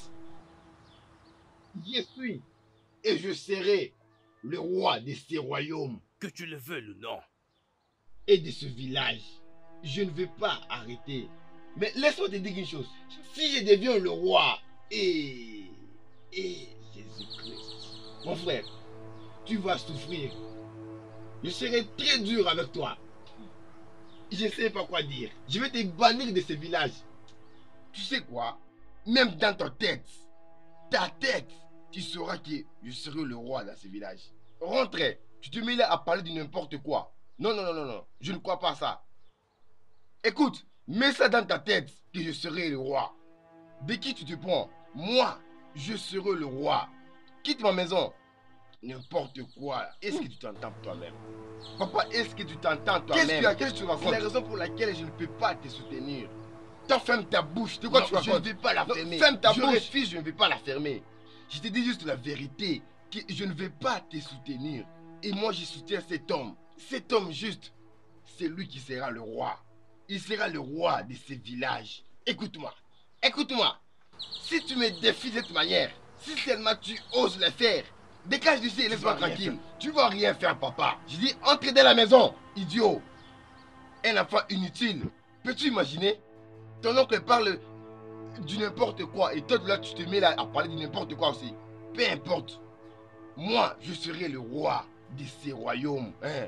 je suis et je serai le roi de ces royaumes Que tu le veuilles ou non. et de ce village. Je ne vais pas arrêter. Mais laisse-moi te dire une chose. Si je deviens le roi et Jésus-Christ, mon frère, tu vas souffrir. Je serai très dur avec toi. Je ne sais pas quoi dire. Je vais te bannir de ce village. Tu sais quoi? Même dans ta tête, tu sauras que je serai le roi dans ce village. Rentre, tu te mets là à parler de n'importe quoi. Non, non, non, non, non, je ne crois pas ça. Écoute, mets ça dans ta tête que je serai le roi. De qui tu te prends? Moi, je serai le roi. Quitte ma maison. N'importe quoi. Est-ce que tu t'entends toi-même? Papa, est-ce que tu t'entends toi-même? Qu'est-ce que tu racontes? C'est la raison pour laquelle je ne peux pas te soutenir. Toi, ferme ta bouche. De quoi tu racontes? Je ne vais pas la fermer. Ferme ta bouche. Je refuse, je ne vais pas la fermer. Je te dis juste la vérité. Que je ne vais pas te soutenir. Et moi, je soutiens cet homme. Cet homme juste, c'est lui qui sera le roi. Il sera le roi de ce village. Écoute-moi. Écoute-moi. Si tu me défies de cette manière, si seulement tu oses le faire, dégage d'ici et laisse-moi tranquille. Tu vas rien faire, papa. Je dis, entre dans la maison, idiot. Un enfant inutile. Peux-tu imaginer? Ton oncle parle du n'importe quoi et toi, là, tu te mets là à parler de n'importe quoi aussi. Peu importe. Moi, je serai le roi de ces royaumes. Hein?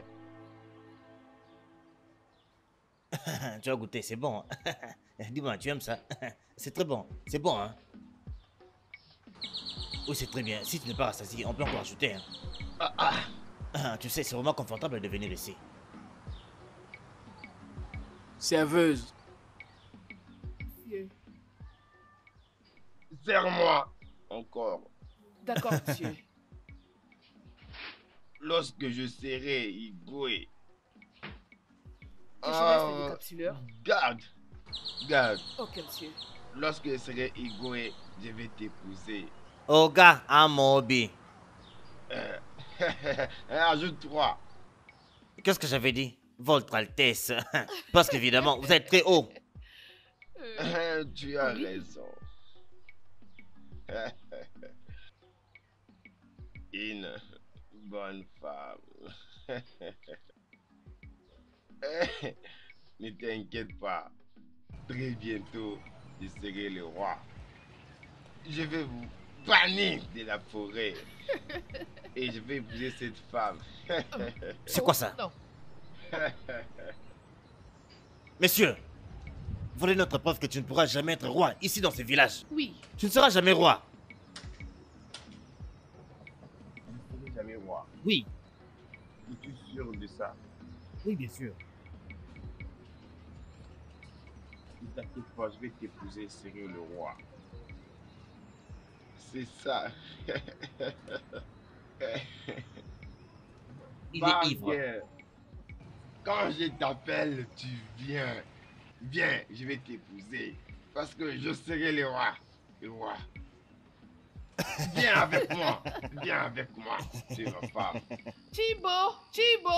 Tu as goûté, c'est bon. Dis-moi, tu aimes ça? C'est très bon. C'est bon, hein? Oui, c'est très bien. Si tu n'es pas rassasié, on peut encore ajouter. Hein? Tu sais, c'est vraiment confortable de venir ici. Serveuse. Monsieur. Serre-moi encore. D'accord, monsieur. Lorsque je serai Igwe. Que je reste le décapsuleur? Garde. Garde. Ok, monsieur. Lorsque je serai Igwe, je vais t'épouser. Oga Amobi. Ajoute 3. Qu'est-ce que j'avais dit? Votre Altesse. Parce qu'évidemment, vous êtes très haut. Tu as raison. Une bonne femme. Ne t'inquiète pas. Très bientôt, je serai le roi. Je vais vous bannir de la forêt. Et je vais épouser cette femme. C'est quoi ça? Non. Messieurs, voilà notre preuve que tu ne pourras jamais être roi ici dans ce village. Oui. Tu ne seras jamais roi. Je ne serai jamais roi. Oui, Je suis sûr de ça. oui, bien sûr. Ne t'inquiète pas, je vais t'épouser et serai le roi. C'est ça. Il est ivre. Barguer. Quand je t'appelle, tu viens. Viens, je vais t'épouser. Parce que je serai le roi. Le roi. Viens avec moi. Viens avec moi. Tu es ma femme. Chibo.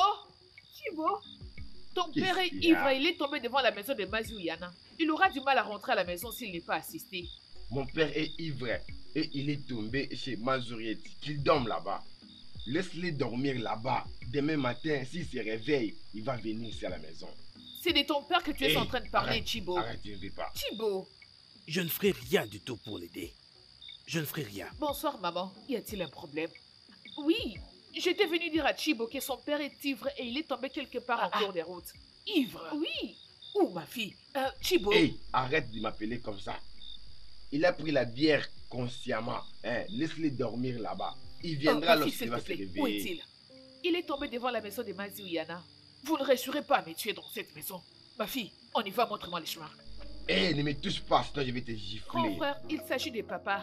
Ton Qu'est-ce père est qu'il y a? ivre, il est tombé devant la maison de Mazuyana. Il aura du mal à rentrer à la maison s'il n'est pas assisté. Mon père est ivre et il est tombé chez Mazurieti. Qu'il dorme là-bas. Laisse-le dormir là-bas. Demain matin, s'il se réveille, il va venir ici à la maison. C'est de ton père que tu es Hey, en train de parler, arrête, Chibo. Arrête, je ne vais pas. Chibo. Je ne ferai rien du tout pour l'aider. Je ne ferai rien. Bonsoir, maman. Y a-t-il un problème? Oui, j'étais venue dire à Chibo que son père est ivre et il est tombé quelque part en cours des routes. Ivre? Oui. Où, ma fille? Chibo. Hey, arrête de m'appeler comme ça. Il a pris la bière consciemment. Hein, laisse-le dormir là-bas. Il viendra ma fille, lorsqu'il s'il va te se plaît, où réveiller. est-il? Il est tombé devant la maison de Mazuyana. Vous ne réussirez pas à me tuer dans cette maison. Ma fille, on y va, montre-moi les chemins. Hey, ne me touche pas, sinon je vais te Grand gifler. frère, il s'agit de papa.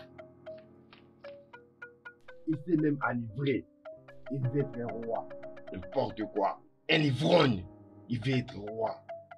Il s'est même enivré. Il veut être un roi. N'importe quoi. Un ivrogne. Il veut être roi.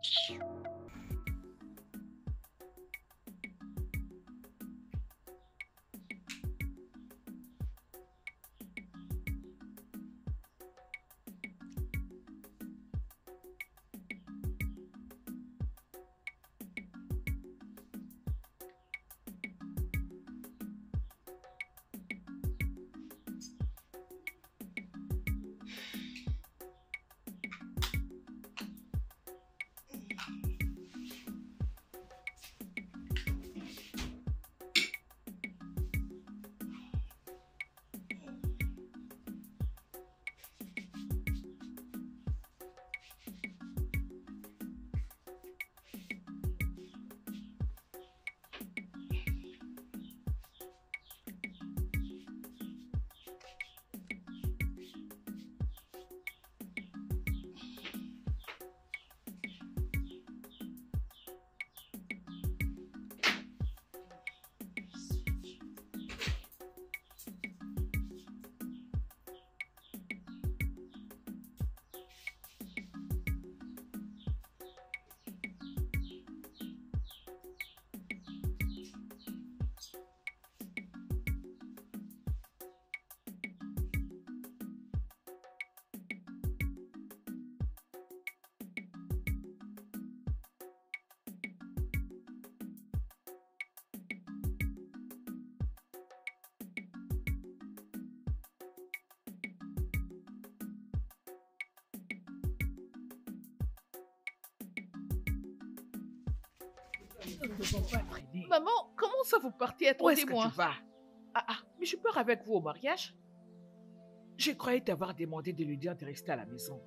Nous ne devons pas traîner. Maman, comment ça vous partez? Où est-ce que Attendez-moi. tu vas? Mais je pars avec vous au mariage? Je croyais t'avoir demandé de lui dire de rester à la maison.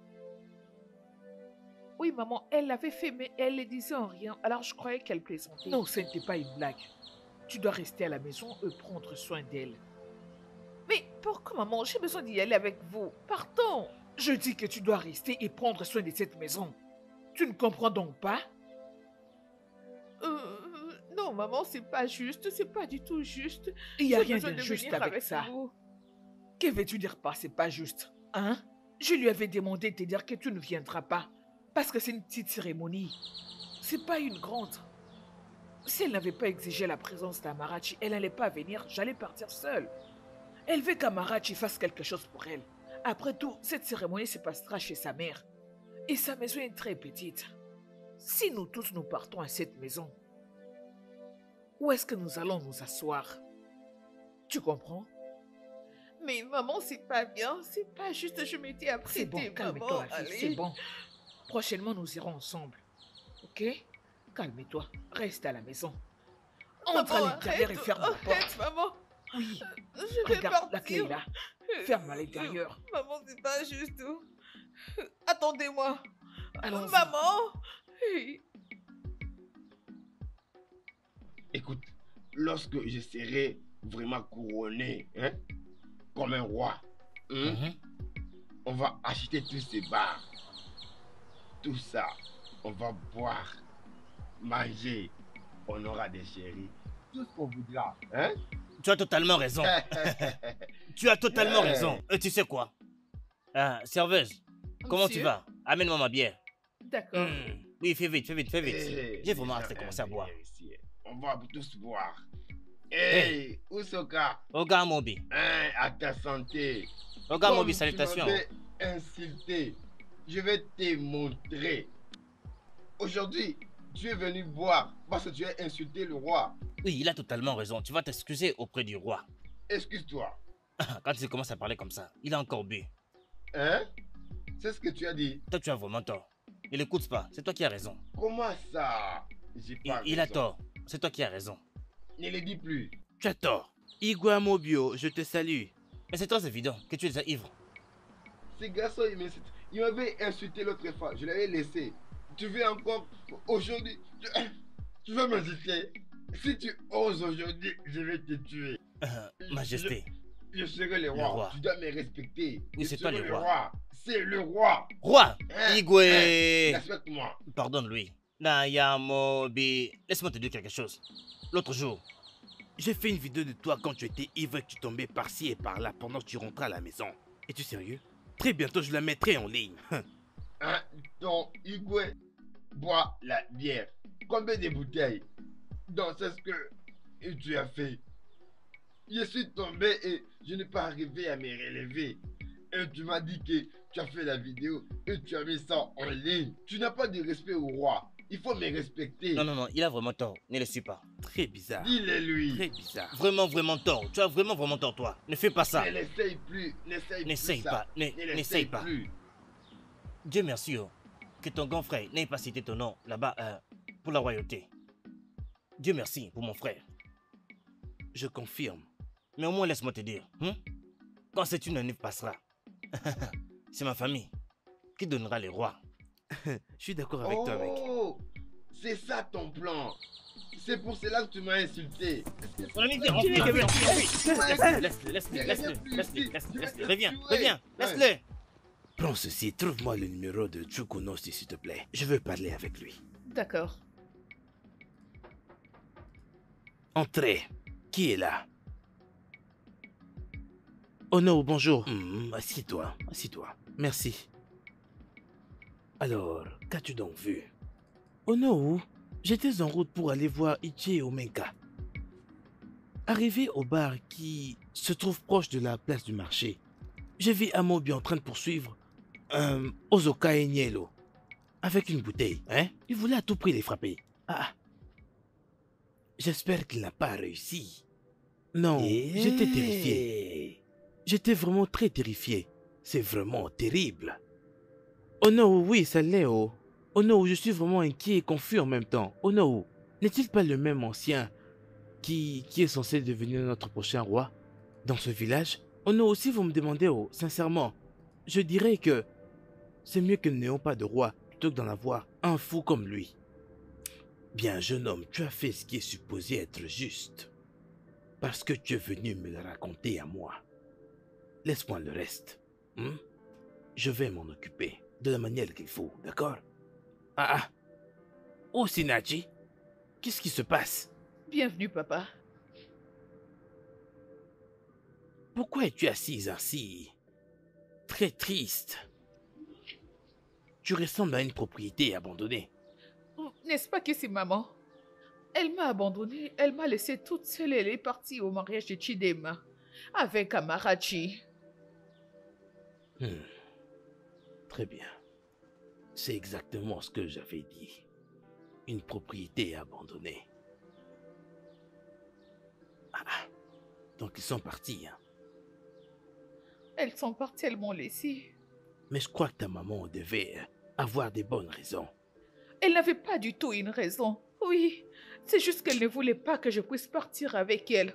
Oui, maman, elle l'avait fait, mais elle ne disait en rien, alors je croyais qu'elle plaisantait. Non, ce n'était pas une blague. Tu dois rester à la maison et prendre soin d'elle. Mais pourquoi, maman? J'ai besoin d'y aller avec vous. Partons. Je dis que tu dois rester et prendre soin de cette maison. Tu ne comprends donc pas? Non, maman, c'est pas juste. C'est pas du tout juste. Il n'y a rien d'injuste avec ça. Que veux-tu dire par c'est pas juste? Hein? Je lui avais demandé de te dire que tu ne viendras pas. Parce que c'est une petite cérémonie. C'est pas une grande. Si elle n'avait pas exigé la présence d'Amarachi, elle n'allait pas venir, j'allais partir seule. Elle veut qu'Amarachi fasse quelque chose pour elle. Après tout, cette cérémonie se passera chez sa mère. Et sa maison est très petite. Si nous tous nous partons à cette maison, où est-ce que nous allons nous asseoir? Tu comprends? Mais maman, c'est pas bien, c'est pas juste, je m'étais apprêtée. C'est bon, calme-toi, ma fille, c'est bon. Prochainement, nous irons ensemble. Ok? Calme-toi, reste à la maison. Entre à Maman, l'intérieur et arrête. ferme la Arrête, porte. maman. Oui, Je vais regarde, la clé est partir. là. Ferme à l'intérieur. Maman, c'est pas juste. Attendez-moi. Allons-y. Maman. Hey. Écoute, lorsque je serai vraiment couronné, hein, comme un roi, hein, Mhm. on va acheter tous ces bars. Tout ça, on va boire, manger, on aura des chéris, tout ce qu'on voudra. Hein? Tu as totalement raison. Tu as totalement Yeah. raison. Et tu sais quoi? Ah, serveuse, comment tu Monsieur? vas? Amène-moi ma bière. D'accord. Oui, fais vite, fais vite, fais vite. Hey, J'ai vraiment les hâte de gens commencer à boire. aiment ici. On va tous boire. Hey, Usoka, Regarde Mobi. hein, à ta santé. Regarde Comme Mobi, tu salutations. m'avais insulté, je vais te montrer. Aujourd'hui, tu es venu boire parce que tu as insulté le roi. Oui, il a totalement raison. Tu vas t'excuser auprès du roi. Excuse-toi. Quand tu commences à parler comme ça, il a encore bu. Hein? C'est ce que tu as dit. Toi, tu as vraiment tort. Il écoute pas. C'est toi qui as raison. Comment ça? J'ai pas Il a raison. tort. C'est toi qui as raison. Ne le dis plus. Tu as tort. Igua Mobio, je te salue. Mais c'est très évident que tu es déjà ivre. Ce garçon, il m'avait insulté l'autre fois. Je l'avais laissé. Tu veux encore aujourd'hui? Tu vas m'insulter. Si tu oses aujourd'hui, je vais te tuer. Majesté. Je serai le roi. Le roi. Tu dois me respecter. Oui, Je c'est toi serai le roi. C'est le roi. Roi Hein? Igwe Respecte-moi. Pardonne-lui. Nayamobi. Laisse-moi te dire quelque chose. L'autre jour, J'ai fait une vidéo de toi quand tu étais ivre et que tu tombais par-ci et par-là pendant que tu rentrais à la maison. Es-tu sérieux? Très bientôt, je la mettrai en ligne. Hein? Ton Igwe boit la bière. Combien de bouteilles? Donc c'est ce que tu as fait. Je suis tombé et je n'ai pas arrivé à me relever. Et tu m'as dit que tu as fait la vidéo et tu as mis ça en ligne. Tu n'as pas de respect au roi. Il faut me respecter. non, il a vraiment tort. Ne le suis pas. Très bizarre. Dis-le lui. Très bizarre. Vraiment tort. Tu as vraiment tort, toi. Ne fais pas ça. Ne l'essaye plus. N'essaye plus N'essaye ça. pas. Ne N'essaye pas. plus. Dieu merci, oh, que ton grand frère n'ait pas cité ton nom là-bas pour la royauté. Dieu merci pour mon frère. Je confirme. Mais au moins, laisse-moi te dire. Quand cette une année passera, c'est ma famille qui donnera les rois. Je suis d'accord avec toi, mec. Oh, c'est ça ton plan. C'est pour cela que tu m'as insulté. Mon ami, viens, Tu n'es que laisse-le. Reviens, laisse-le. Prends ceci, trouve-moi le numéro de Chukunosti, s'il te plaît. Je veux parler avec lui. D'accord. Entrez. Qui est là? Oh non, bonjour. Assis-toi, assis-toi. Merci. Alors, qu'as-tu donc vu? Oh non, j'étais en route pour aller voir Ichi Omenka. Arrivé au bar qui se trouve proche de la place du marché, j'ai vu Amobi en train de poursuivre Ozoka Enyelo avec une bouteille. Hein? Il voulait à tout prix les frapper. Ah. J'espère qu'il n'a pas réussi. Non, j'étais terrifié. J'étais vraiment très terrifié. C'est vraiment terrible. Oh non, oui, ça l'est, oh. Oh non, je suis vraiment inquiet et confus en même temps. Oh non, n'est-il pas le même ancien qui est censé devenir notre prochain roi dans ce village? Oh non, si vous me demandez, oh, sincèrement, je dirais que c'est mieux que nous n'ayons pas de roi plutôt que d'en avoir un fou comme lui. Bien, jeune homme, tu as fait ce qui est supposé être juste. Parce que tu es venu me le raconter à moi. Laisse-moi le reste. Je vais m'en occuper de la manière qu'il faut, d'accord? Oh, Sinachi, qu'est-ce qui se passe? Bienvenue, papa. Pourquoi es-tu assise ainsi? Très triste. Tu ressembles à une propriété abandonnée. N'est-ce pas que c'est maman? Elle m'a abandonnée, elle m'a laissée toute seule et elle est partie au mariage de Chidema avec Amarachi. Très bien. C'est exactement ce que j'avais dit. Une propriété abandonnée. Donc ils sont partis, hein. Elles sont parties, elles m'ont laissée. Mais je crois que ta maman devait avoir des bonnes raisons. Elle n'avait pas du tout une raison. Oui, c'est juste qu'elle ne voulait pas que je puisse partir avec elle.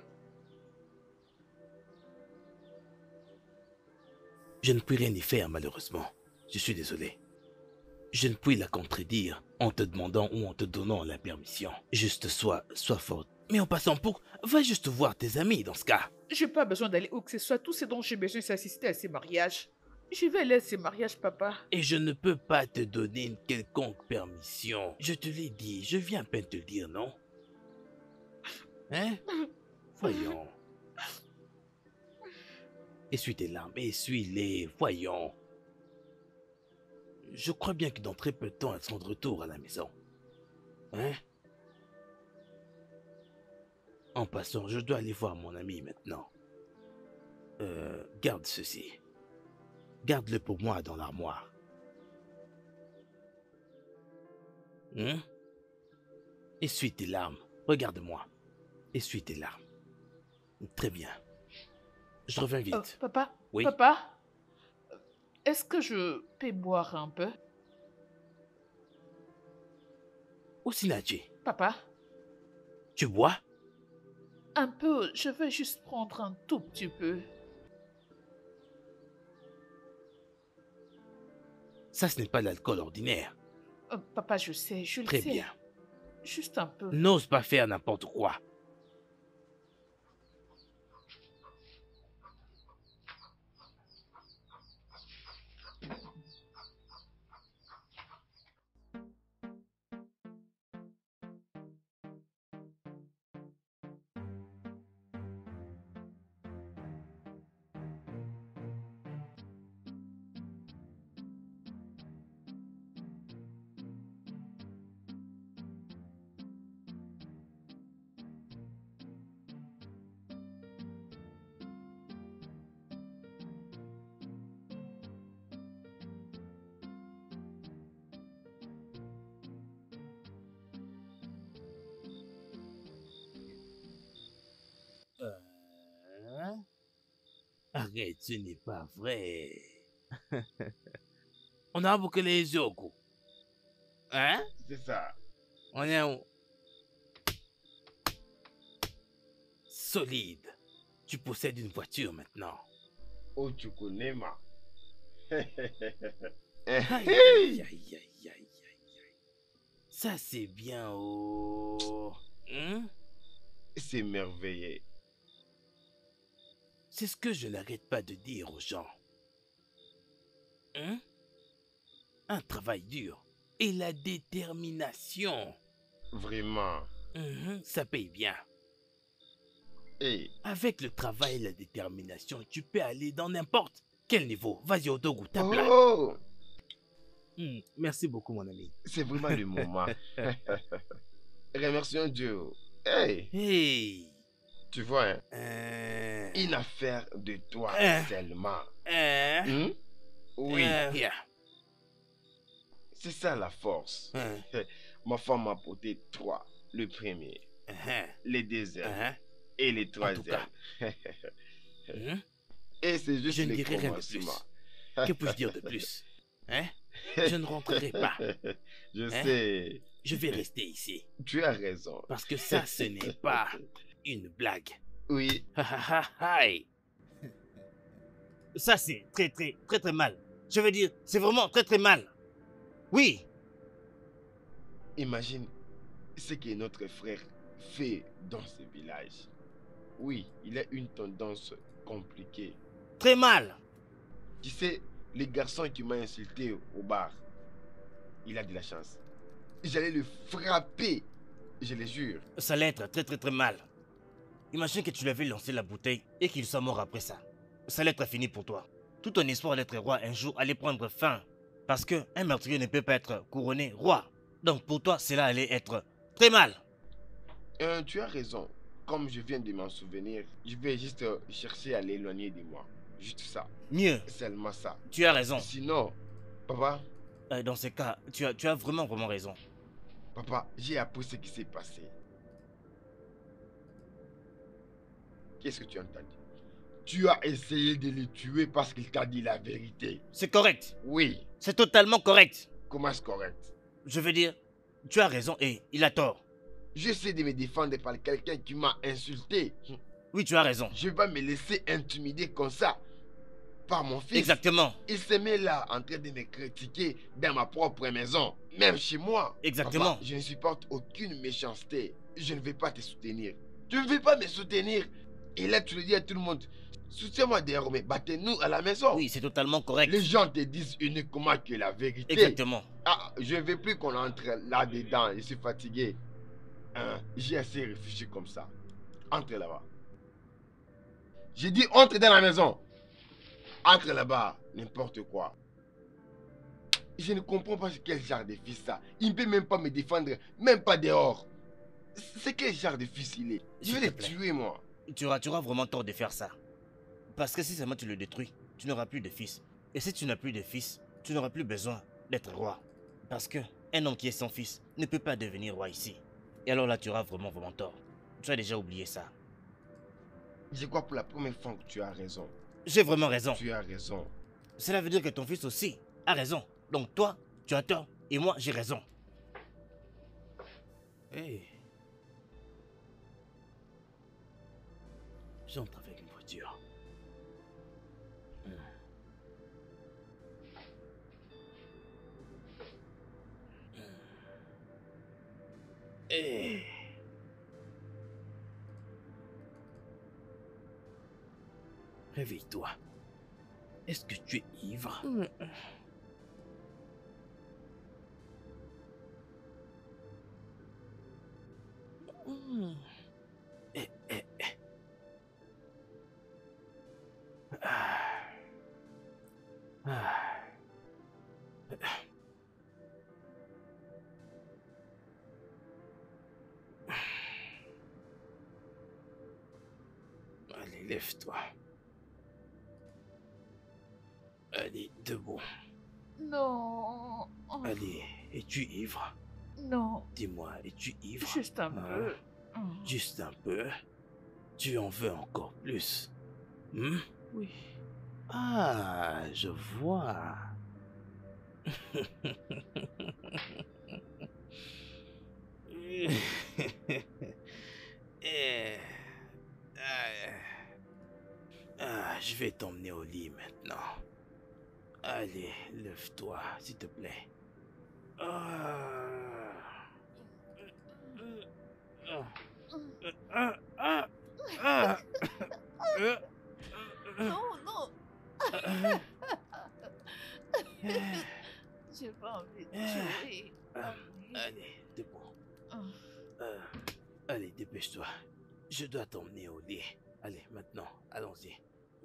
Je ne puis rien y faire, malheureusement. Je suis désolé. Je ne puis la contredire en te demandant ou en te donnant la permission. Juste sois forte. Mais en passant pour, va juste voir tes amis dans ce cas. J'ai pas besoin d'aller où que ce soit. Tout ce dont j'ai besoin, c'est assister à ces mariages. Je vais aller à ces mariages, papa. Et je ne peux pas te donner une quelconque permission. Je te l'ai dit, je viens à peine te le dire, non? Hein? Voyons. Essuie tes larmes, essuie-les, voyons. Je crois bien que dans très peu de temps, elles seront de retour à la maison. Hein? En passant, je dois aller voir mon ami maintenant. Garde ceci. Garde-le pour moi dans l'armoire. Essuie tes larmes. Regarde-moi. Essuie tes larmes. Très bien. Je reviens vite. Papa? Oui. Papa? Est-ce que je peux boire un peu? Osinachi, Papa? tu bois? Un peu, je veux juste prendre un tout petit peu. Ça, ce n'est pas l'alcool ordinaire. Papa, je sais, je le Très sais. bien. Juste un peu. N'ose pas faire n'importe quoi. Arrête, ce n'est pas vrai. On a bouclé les yeux au cou. Hein? C'est ça. On est où? Solide. Tu possèdes une voiture maintenant. Oh, tu connais ma. Aïe, aïe, aïe, aïe, aïe, aïe. Ça, c'est bien, oh. C'est merveilleux. C'est ce que je n'arrête pas de dire aux gens. Un travail dur et la détermination. Vraiment. Ça paye bien. Hey. Avec le travail et la détermination, tu peux aller dans n'importe quel niveau. Vas-y, Odogu, tape là. Oh! Merci beaucoup, mon ami. C'est vraiment le moment. Remercions Dieu. Hey! Hey! Tu vois, hein? Une affaire de toi seulement. Oui. Yeah. C'est ça la force. Ma femme m'a apporté 3. Le premier, les deuxièmes et les troisièmes. Et c'est juste Je ne le dirai rien de commencement. plus. Que puis-je dire de plus? Je ne rentrerai pas. Je sais. Je vais rester ici. Tu as raison. Parce que ça, ce n'est pas une blague. Oui. Ça, c'est très mal. Je veux dire, c'est vraiment très mal. Oui. Imagine ce que notre frère fait dans ce village. Oui, il a une tendance compliquée. Très mal. Tu sais, les garçons qui m'ont insulté au bar, il a de la chance. J'allais le frapper, je le jure. Ça allait être très mal. Imagine que tu lui avais lancé la bouteille et qu'il soit mort après ça. Ça allait être fini pour toi. Tout ton espoir d'être roi un jour allait prendre fin. Parce qu'un meurtrier ne peut pas être couronné roi. Donc pour toi, cela allait être très mal. Tu as raison. Comme je viens de m'en souvenir, je vais juste chercher à l'éloigner de moi. Juste ça. Mieux. Seulement ça. Tu as raison. Sinon, papa... dans ce cas, tu as vraiment raison. Papa, j'ai appris ce qui s'est passé. Qu'est-ce que tu as entendu? Tu as essayé de le tuer parce qu'il t'a dit la vérité. C'est correct. Oui. C'est totalement correct. Comment est-ce correct? Je veux dire, tu as raison et il a tort. J'essaie de me défendre par quelqu'un qui m'a insulté. Oui, tu as raison. Je ne vais pas me laisser intimider comme ça par mon fils. Exactement. Il se met là en train de me critiquer dans ma propre maison, même chez moi. Exactement. Papa, je ne supporte aucune méchanceté. Je ne vais pas te soutenir. Tu ne veux pas me soutenir. Et là, tu le dis à tout le monde. Soutiens-moi dehors, mais battez-nous à la maison. Oui, c'est totalement correct. Les gens te disent uniquement que la vérité. Exactement. Ah, je ne veux plus qu'on entre là-dedans. Je suis fatigué. Hein, j'ai assez réfléchi comme ça. Entre là-bas. J'ai dit entre dans la maison. Entre là-bas. N'importe quoi. Je ne comprends pas quel genre de fils ça. Il ne peut même pas me défendre. Même pas dehors. C'est quel genre de fils il est? Je vais le tuer, moi. Tu auras vraiment tort de faire ça. Parce que si seulement tu le détruis, tu n'auras plus de fils. Et si tu n'as plus de fils, tu n'auras plus besoin d'être roi. Parce que un homme qui est sans fils ne peut pas devenir roi ici. Et alors là, tu auras vraiment tort. Tu as déjà oublié ça. Je crois pour la première fois que tu as raison. J'ai vraiment raison. Tu as raison. Cela veut dire que ton fils aussi a raison. Donc toi, tu as tort. Et moi, j'ai raison. Hey. J'entre avec une voiture. Hey. Réveille-toi. Est-ce que tu es ivre? Eh, eh, eh. Ah. Ah. Allez, lève-toi. Allez, debout. Non. Allez, es-tu ivre? Non, Dis-moi, es-tu ivre? juste un Hein? peu. Juste un peu? Tu en veux encore plus? Hmm? Oui. Ah, je vois. Eh, je vais t'emmener au lit maintenant. Allez, lève-toi, s'il te plaît. Non, non. J'ai pas envie de jouer. Allez, debout. Allez, dépêche-toi. Je dois t'emmener au lit. Allez, maintenant, allons-y.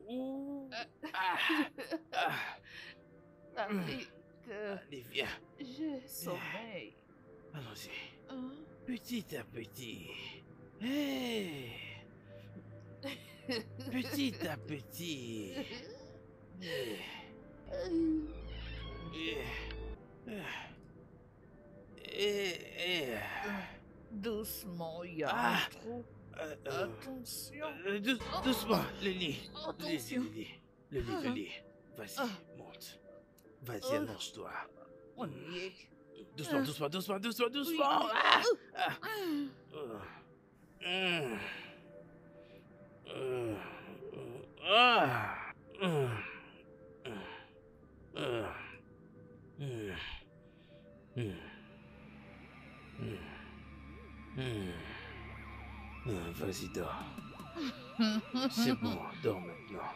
Allez, viens. Je sommeille. Allons-y. Petit à petit. Hey. Petit à petit. Doucement, il y a Ah. trop. Attention. Doucement, le lit. Attention. Le lit. Vas-y, monte. Vas-y, allonge-toi. On y est. Doucement. Oui. Vas-y, dors. C'est bon, dors maintenant.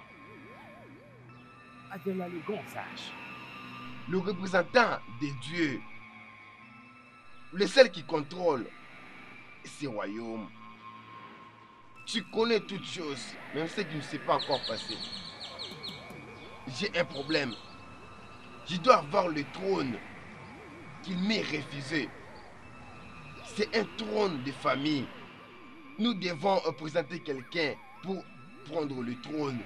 Adela le Gonzage. Le représentant des dieux, le seul qui contrôle ces royaumes. Tu connais toutes choses, même ce qui ne s'est pas encore passé. J'ai un problème. Je dois avoir le trône qu'il m'est refusé. C'est un trône de famille. Nous devons présenter quelqu'un pour prendre le trône.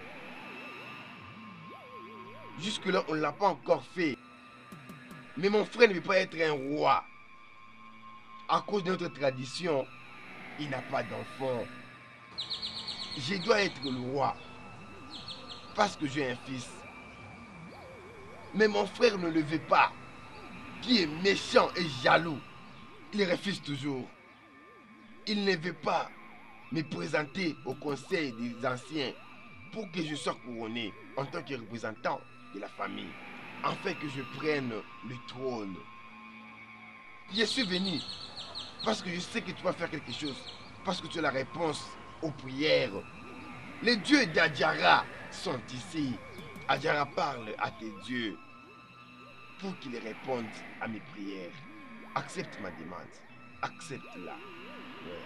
Jusque-là, on ne l'a pas encore fait. Mais mon frère ne veut pas être un roi. À cause de notre tradition, il n'a pas d'enfant. Je dois être le roi. Parce que j'ai un fils. Mais mon frère ne le veut pas. Qui est méchant et jaloux. Il refuse toujours. Il ne veut pas me présenter au conseil des anciens pour que je sois couronné en tant que représentant de la famille, afin que je prenne le trône. Je suis venu parce que je sais que tu vas faire quelque chose, parce que tu as la réponse aux prières. Les dieux d'Adjara sont ici. Adjara parle à tes dieux pour qu'ils répondent à mes prières. Accepte ma demande. Accepte-la. Ouais.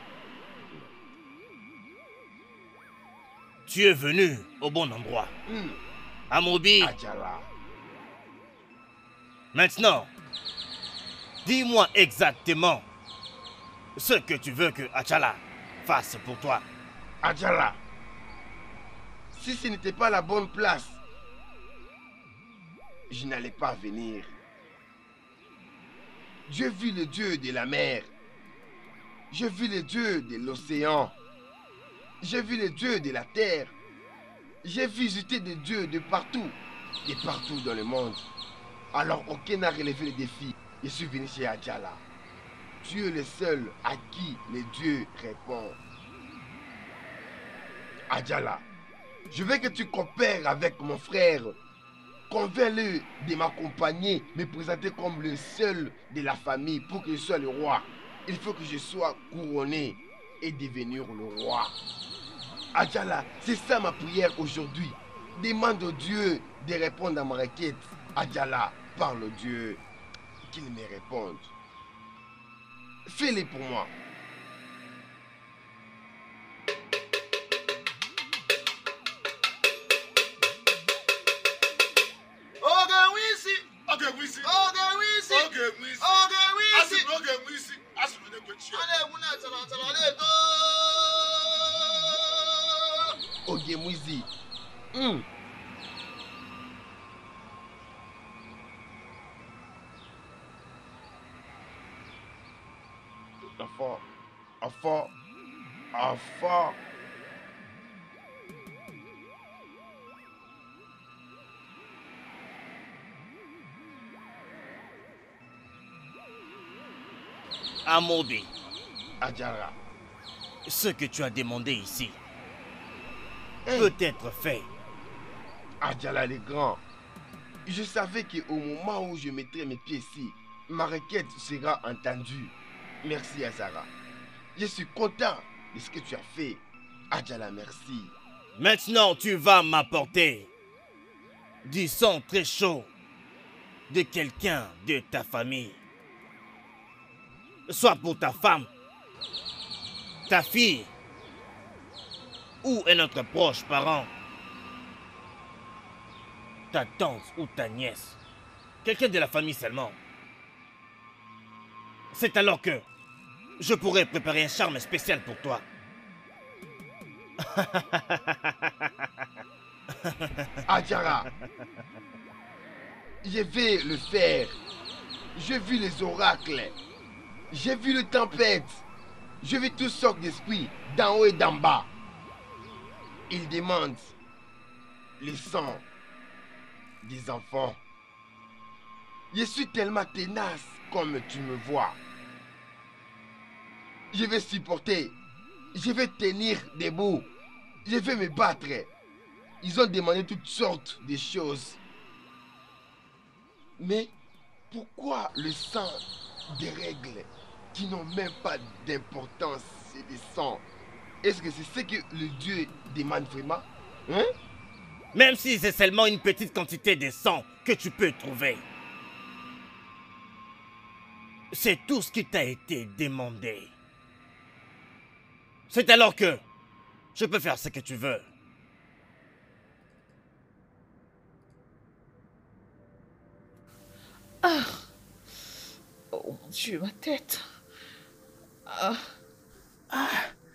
Tu es venu au bon endroit. Amobi, Adjara. maintenant, dis-moi exactement ce que tu veux que Achala fasse pour toi. Adjara. Si ce n'était pas la bonne place, je n'allais pas venir. J'ai vu le dieu de la mer. J'ai vu le dieu de l'océan. J'ai vu le dieu de la terre. J'ai visité des dieux de partout dans le monde. Alors aucun n'a relevé le défi. Je suis venu chez Adjala. Tu es le seul à qui les dieux répondent. Adjala, je veux que tu coopères avec mon frère. Convainc-le de m'accompagner, me présenter comme le seul de la famille pour que je sois le roi. Il faut que je sois couronné et devenir le roi. Adjala, c'est ça ma prière aujourd'hui. Demande au Dieu de répondre à ma requête. Adjala, parle au Dieu qu'il me réponde. Fais-le pour moi. Oge Mwizi. Enfant. Amobi, Adjara. ce que tu as demandé ici Hey, peut être fait. Adjala le grand. Je savais qu'au moment où je mettrai mes pieds ici, ma requête sera entendue. Merci Azara. Je suis content de ce que tu as fait. Adjala, merci. Maintenant, tu vas m'apporter du sang très chaud de quelqu'un de ta famille. Soit pour ta femme, ta fille ou un autre proche parent. Ta tante ou ta nièce. Quelqu'un de la famille seulement. C'est alors que je pourrais préparer un charme spécial pour toi. Adjara, je vais le faire. J'ai vu les oracles. J'ai vu les tempêtes. J'ai vu toutes sortes d'esprits d'en haut et d'en bas. Ils demandent le sang des enfants. Je suis tellement tenace comme tu me vois. Je vais supporter. Je vais tenir debout. Je vais me battre. Ils ont demandé toutes sortes de choses. Mais pourquoi le sang des règles qui n'ont même pas d'importance et de sang? Est-ce que c'est ce que le Dieu demande vraiment? Hein? Même si c'est seulement une petite quantité de sang que tu peux trouver. C'est tout ce qui t'a été demandé. C'est alors que je peux faire ce que tu veux. Ah! Oh mon Dieu, ma tête. Ah! Ah!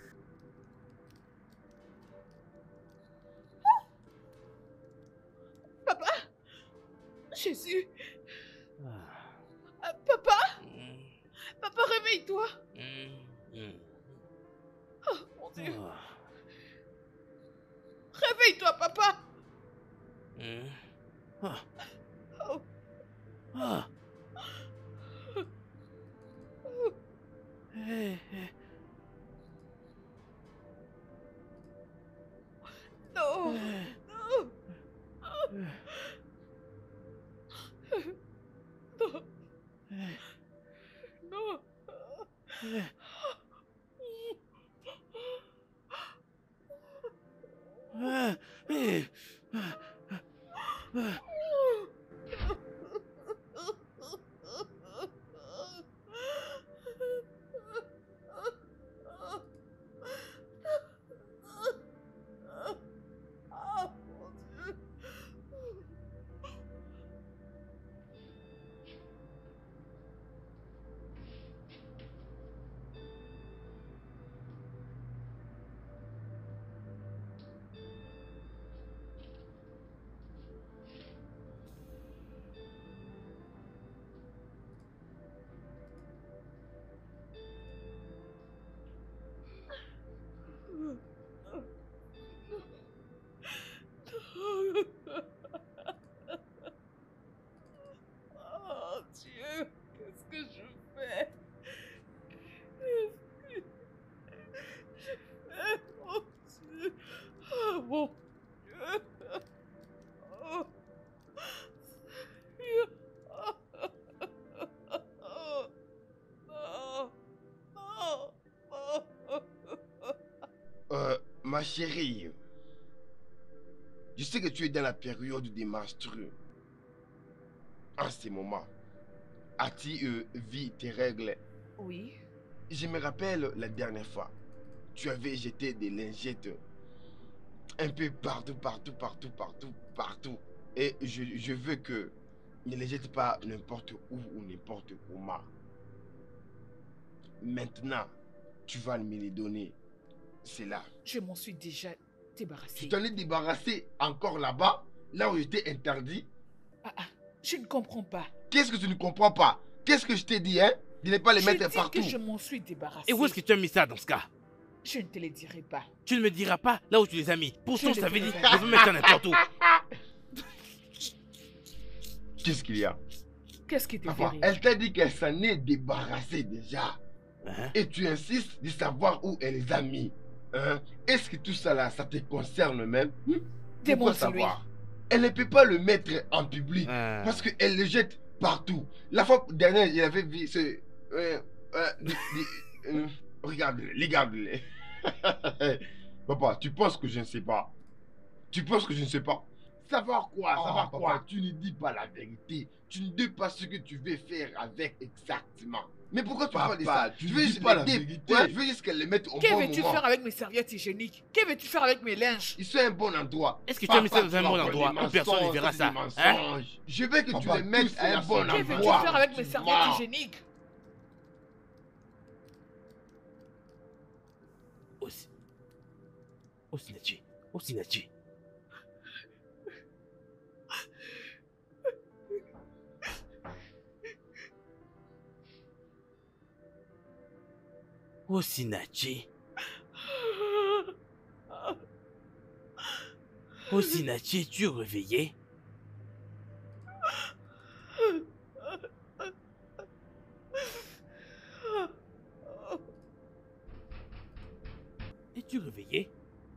Papa? Jésus? Papa? Papa, réveille-toi. Oh mon Dieu. Réveille-toi, papa. Oh. Ma chérie, je sais que tu es dans la période des menstrues. En ce moment, as-tu vu tes règles? Oui. Je me rappelle la dernière fois, tu avais jeté des lingettes un peu partout, partout, partout, partout, partout. Et je veux que ne les jette pas n'importe où ou n'importe comment. Maintenant, tu vas me les donner. C'est là. Je m'en suis déjà Tu débarrassée. t'en es débarrassé encore là-bas, là où j'étais interdit. Je ne comprends pas. Qu'est-ce que tu ne comprends pas? Qu'est-ce que je t'ai dit, hein? De ne pas les mettre Je dis partout. que je m'en suis débarrassée. Et où est-ce que tu as mis ça dans ce cas? Je ne te le dirai pas. Tu ne me diras pas là où tu les as mis. Pourtant, Je je t'avais les dit dirai de pas. me mettre ça n'importe où. Qu'est-ce qu'il y a? Qu'est-ce qui te fait Papa, rire? elle t'a dit qu'elle s'en est débarrassée déjà. Hein? Et tu insistes de savoir où elle les a mis. Hein? Est-ce que tout ça là, ça te concerne même? Pourquoi Démontre-lui. savoir? Elle ne peut pas le mettre en public parce qu'elle le jette partout. La fois dernière, il avait vu ce... regarde-les, regarde-les. Papa, tu penses que je ne sais pas? Tu penses que je ne sais pas? Savoir quoi? Savoir quoi? Papa, tu ne dis pas la vérité. Tu ne dis pas ce que tu veux faire avec exactement. Mais pourquoi tu parles de ça? tu Je ne veux dis juste pas les la dé- vérité. Ouais, je veux juste qu'elle les mette au Que bon veux-tu moment. faire avec mes serviettes hygiéniques? Que veux-tu faire avec mes linges? Ils sont un bon endroit. Est-ce que tu as mis ça Papa, dans un tu bon vas endroit voir où personne ne les verra ça? mensonges, Hein? des mensonges. Je veux que tu Papa, les mettes tout à un cela bon sont Que veux-tu endroit. faire avec mes Tu serviettes mens. hygiéniques? Osinachi. Osinachi. Osinachi. Osinachi, es-tu réveillé? Es-tu réveillé?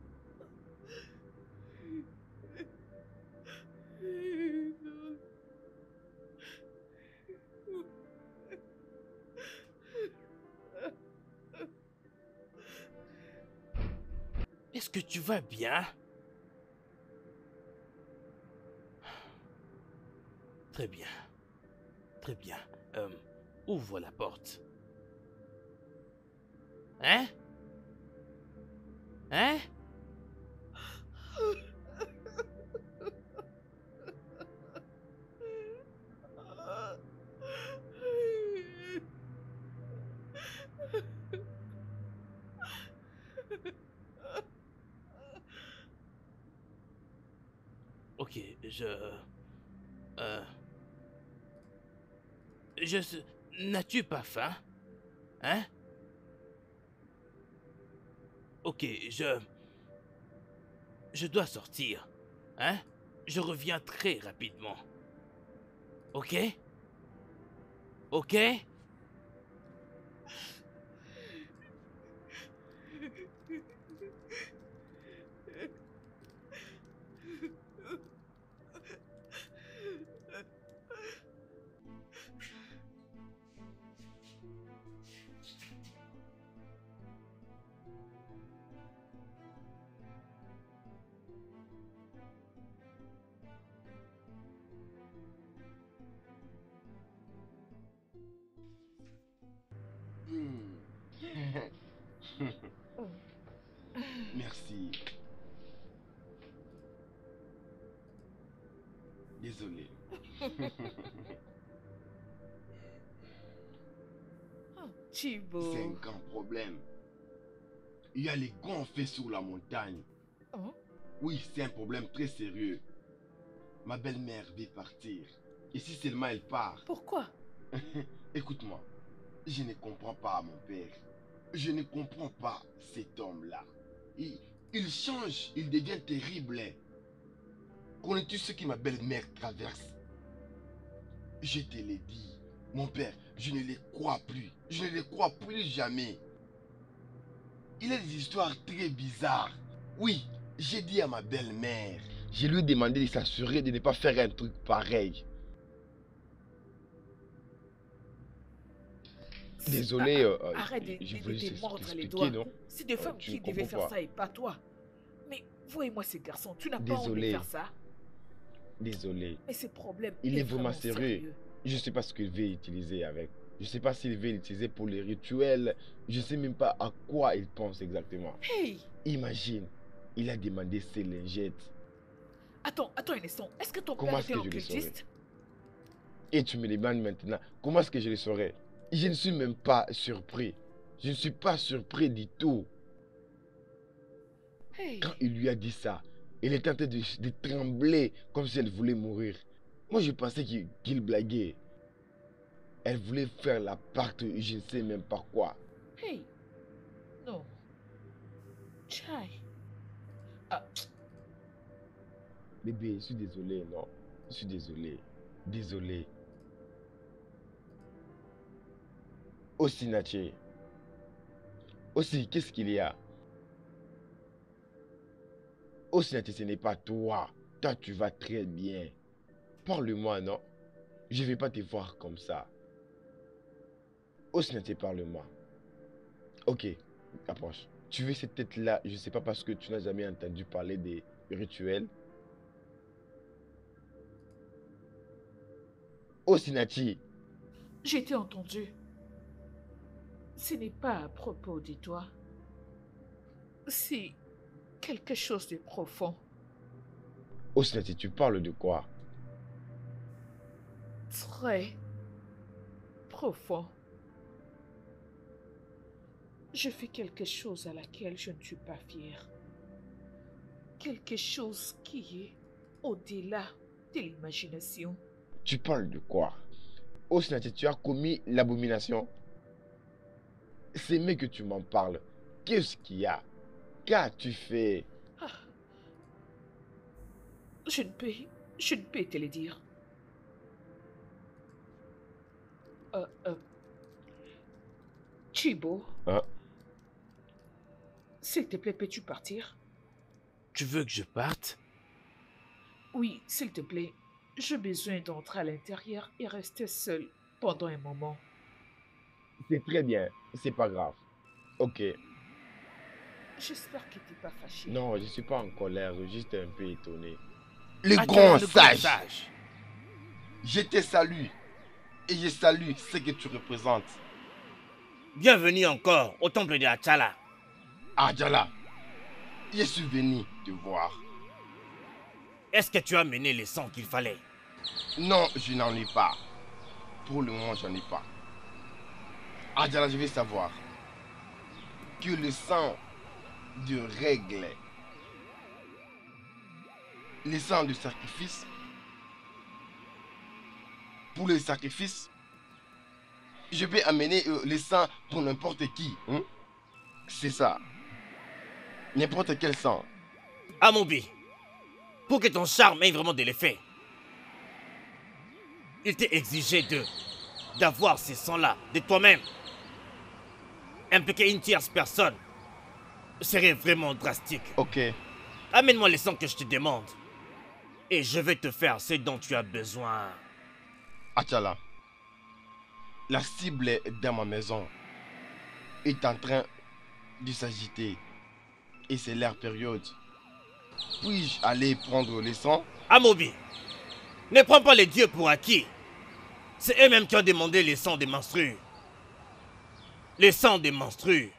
Est-ce que tu vas bien? Très bien. Très bien. Ouvre la porte. Hein? Hein? Ok, N'as-tu pas faim? Hein? Ok, je dois sortir. Hein? Je reviens très rapidement. Ok? Ok? Merci. Désolé. Chibo. C'est un grand problème. Il y a les grands faits sur la montagne. Oh. Oui, c'est un problème très sérieux. Ma belle-mère veut partir. Et si seulement elle part? Pourquoi? Écoute-moi, je ne comprends pas mon père. Je ne comprends pas cet homme-là. Il change, il devient terrible. Connais-tu ce que ma belle-mère traverse? Je te l'ai dit, mon père, je ne les crois plus. Je ne les crois plus jamais. Il a des histoires très bizarres. Oui, j'ai dit à ma belle-mère. Je lui ai demandé de s'assurer de ne pas faire un truc pareil. Désolé, Arrête je de voulais te juste mordre les t'expliquer, doigts. non? C'est des femmes tu qui ne devaient comprends faire pas. ça et pas toi. Voyez-moi ces garçons, tu n'as pas envie de Désolé. faire ça. Désolé. Mais ces problèmes, Il est vraiment sérieux. Je ne sais pas ce qu'il veut utiliser avec. Je ne sais pas s'il veut l'utiliser pour les rituels. Je ne sais même pas à quoi il pense exactement. Hey! Imagine, il a demandé ses lingettes. Attends un instant. Est-ce que ton Comment père est-ce était que je le saurais? occultiste? Et tu me demandes maintenant, comment est-ce que je le saurais? Je ne suis même pas surpris. Je ne suis pas surpris du tout. Hey! Quand il lui a dit ça, elle était en train de trembler comme si elle voulait mourir. Moi, je pensais qu'il blaguait. Elle voulait faire la pacte, je ne sais même pas quoi. Hey! Non. Chai. Ah, Bébé, je suis désolé, non. Je suis désolé. Désolé. Aussi, Naché. Aussi, qu'est-ce qu'il y a? Aussi, Naché, ce n'est pas toi. Toi, tu vas très bien. Parle-moi, non? Je ne vais pas te voir comme ça. Aussi, Naché, parle-moi. Ok, approche. Tu veux cette tête-là, je ne sais pas parce que tu n'as jamais entendu parler des rituels. Osinachi, j'ai été entendu. Ce n'est pas à propos de toi. C'est quelque chose de profond. Osinachi, tu parles de quoi? Très profond. Je fais quelque chose à laquelle je ne suis pas fière. Quelque chose qui est au-delà de l'imagination. Tu parles de quoi? Osinachi, tu as commis l'abomination? C'est mieux que tu m'en parles. Qu'est-ce qu'il y a? Qu'as-tu fait? Ah. Je ne peux te le dire. Chibo. Hein? S'il te plaît, peux-tu partir? Tu veux que je parte? Oui, s'il te plaît. J'ai besoin d'entrer à l'intérieur et rester seul pendant un moment. C'est très bien, c'est pas grave. Ok. J'espère que tu n'es pas fâché. Non, je suis pas en colère, juste un peu étonné. Le Attends, grand le grand sage, je te salue. Et je salue ce que tu représentes. Bienvenue encore au temple de Achala. Adjala, je suis venu te voir. Est-ce que tu as mené les sangs qu'il fallait? Non, je n'en ai pas. Pour le moment, j'en ai pas. Adjala, je vais savoir que le sang de règle, le sang de sacrifice, pour le sacrifice, je vais amener le sang pour n'importe qui. Hein? C'est ça. N'importe quel sang. Amobi, pour que ton charme ait vraiment de l'effet, il t'est exigé d'avoir ces sangs-là de toi-même. Impliquer une tierce personne serait vraiment drastique. Ok. Amène-moi les sangs que je te demande. Et je vais te faire ce dont tu as besoin. Achala, la cible dans ma maison est en train de s'agiter. Et c'est leur période. Puis-je aller prendre les sangs? Amobi, ne prends pas les dieux pour acquis. C'est eux-mêmes qui ont demandé les sangs des menstrues. Les sangs des menstrues.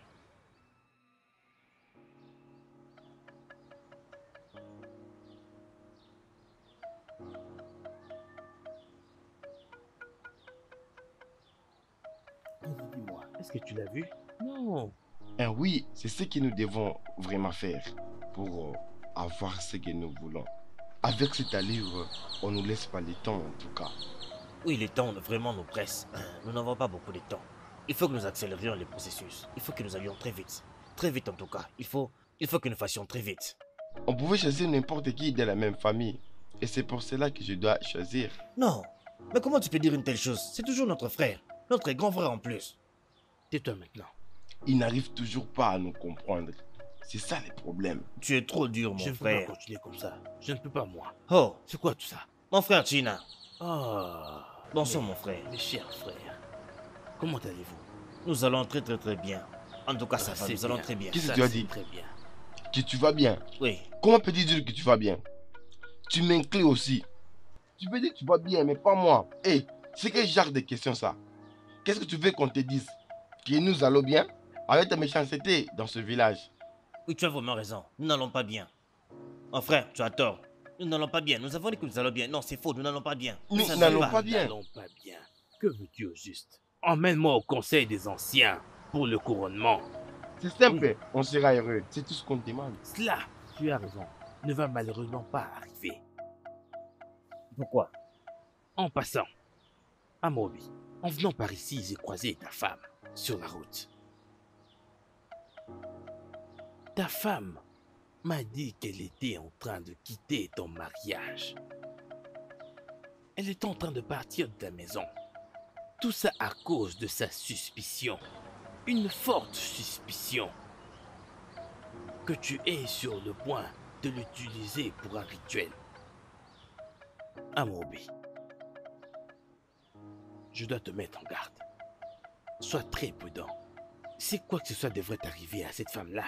Dis-moi, est-ce que tu l'as vu? Non. Oui, c'est ce que nous devons vraiment faire pour avoir ce que nous voulons. Avec cette allure, on ne nous laisse pas le temps en tout cas. Oui, le temps vraiment nous presse. Nous n'avons pas beaucoup de temps. Il faut que nous accélérions les processus. Il faut que nous allions très vite. Très vite en tout cas. Il faut que nous fassions très vite. On pouvait choisir n'importe qui de la même famille. Et c'est pour cela que je dois choisir. Non. Mais comment tu peux dire une telle chose? C'est toujours notre frère. Notre grand frère en plus. Tais-toi maintenant. Ils n'arrivent toujours pas à nous comprendre. C'est ça le problème. Tu es trop dur, Je mon ne peux frère. pas continuer comme ça. Je ne peux pas, moi. Oh, C'est quoi tout ça? mon frère China. Oh. Bonsoir, mon frère. Mes chers frères. Comment allez-vous? Nous allons très bien. En tout cas, ça va, C'est nous allons bien. très bien. Qu'est-ce que Ça, tu as c'est dit? Très bien. que tu vas bien. Oui. Comment peux-tu dire que tu vas bien? Tu m'inclus aussi. Tu peux dire que tu vas bien, mais pas moi. Hé, c'est quel genre de question ça? Qu'est-ce que tu veux qu'on te dise? Que nous allons bien? Avec ta méchanceté dans ce village. Oui, tu as vraiment raison. Nous n'allons pas bien. Mon frère, tu as tort. Nous n'allons pas bien. Nous avons dit que nous allons bien. Non, c'est faux. Nous n'allons pas bien. Nous Ça ne n'allons va pas Nous bien. n'allons pas bien. Que veux-tu au juste? Emmène-moi au conseil des anciens pour le couronnement. C'est simple, on sera heureux. C'est tout ce qu'on demande. Cela, tu as raison, ne va malheureusement pas arriver. Pourquoi? En passant, Amobi, en venant par ici, j'ai croisé ta femme sur la route. Ta femme m'a dit qu'elle était en train de quitter ton mariage. Elle est en train de partir de ta maison. Tout ça à cause de sa suspicion. Une forte suspicion. Que tu es sur le point de l'utiliser pour un rituel. Amobi, je dois te mettre en garde. Sois très prudent. Si quoi que ce soit devrait arriver à cette femme-là,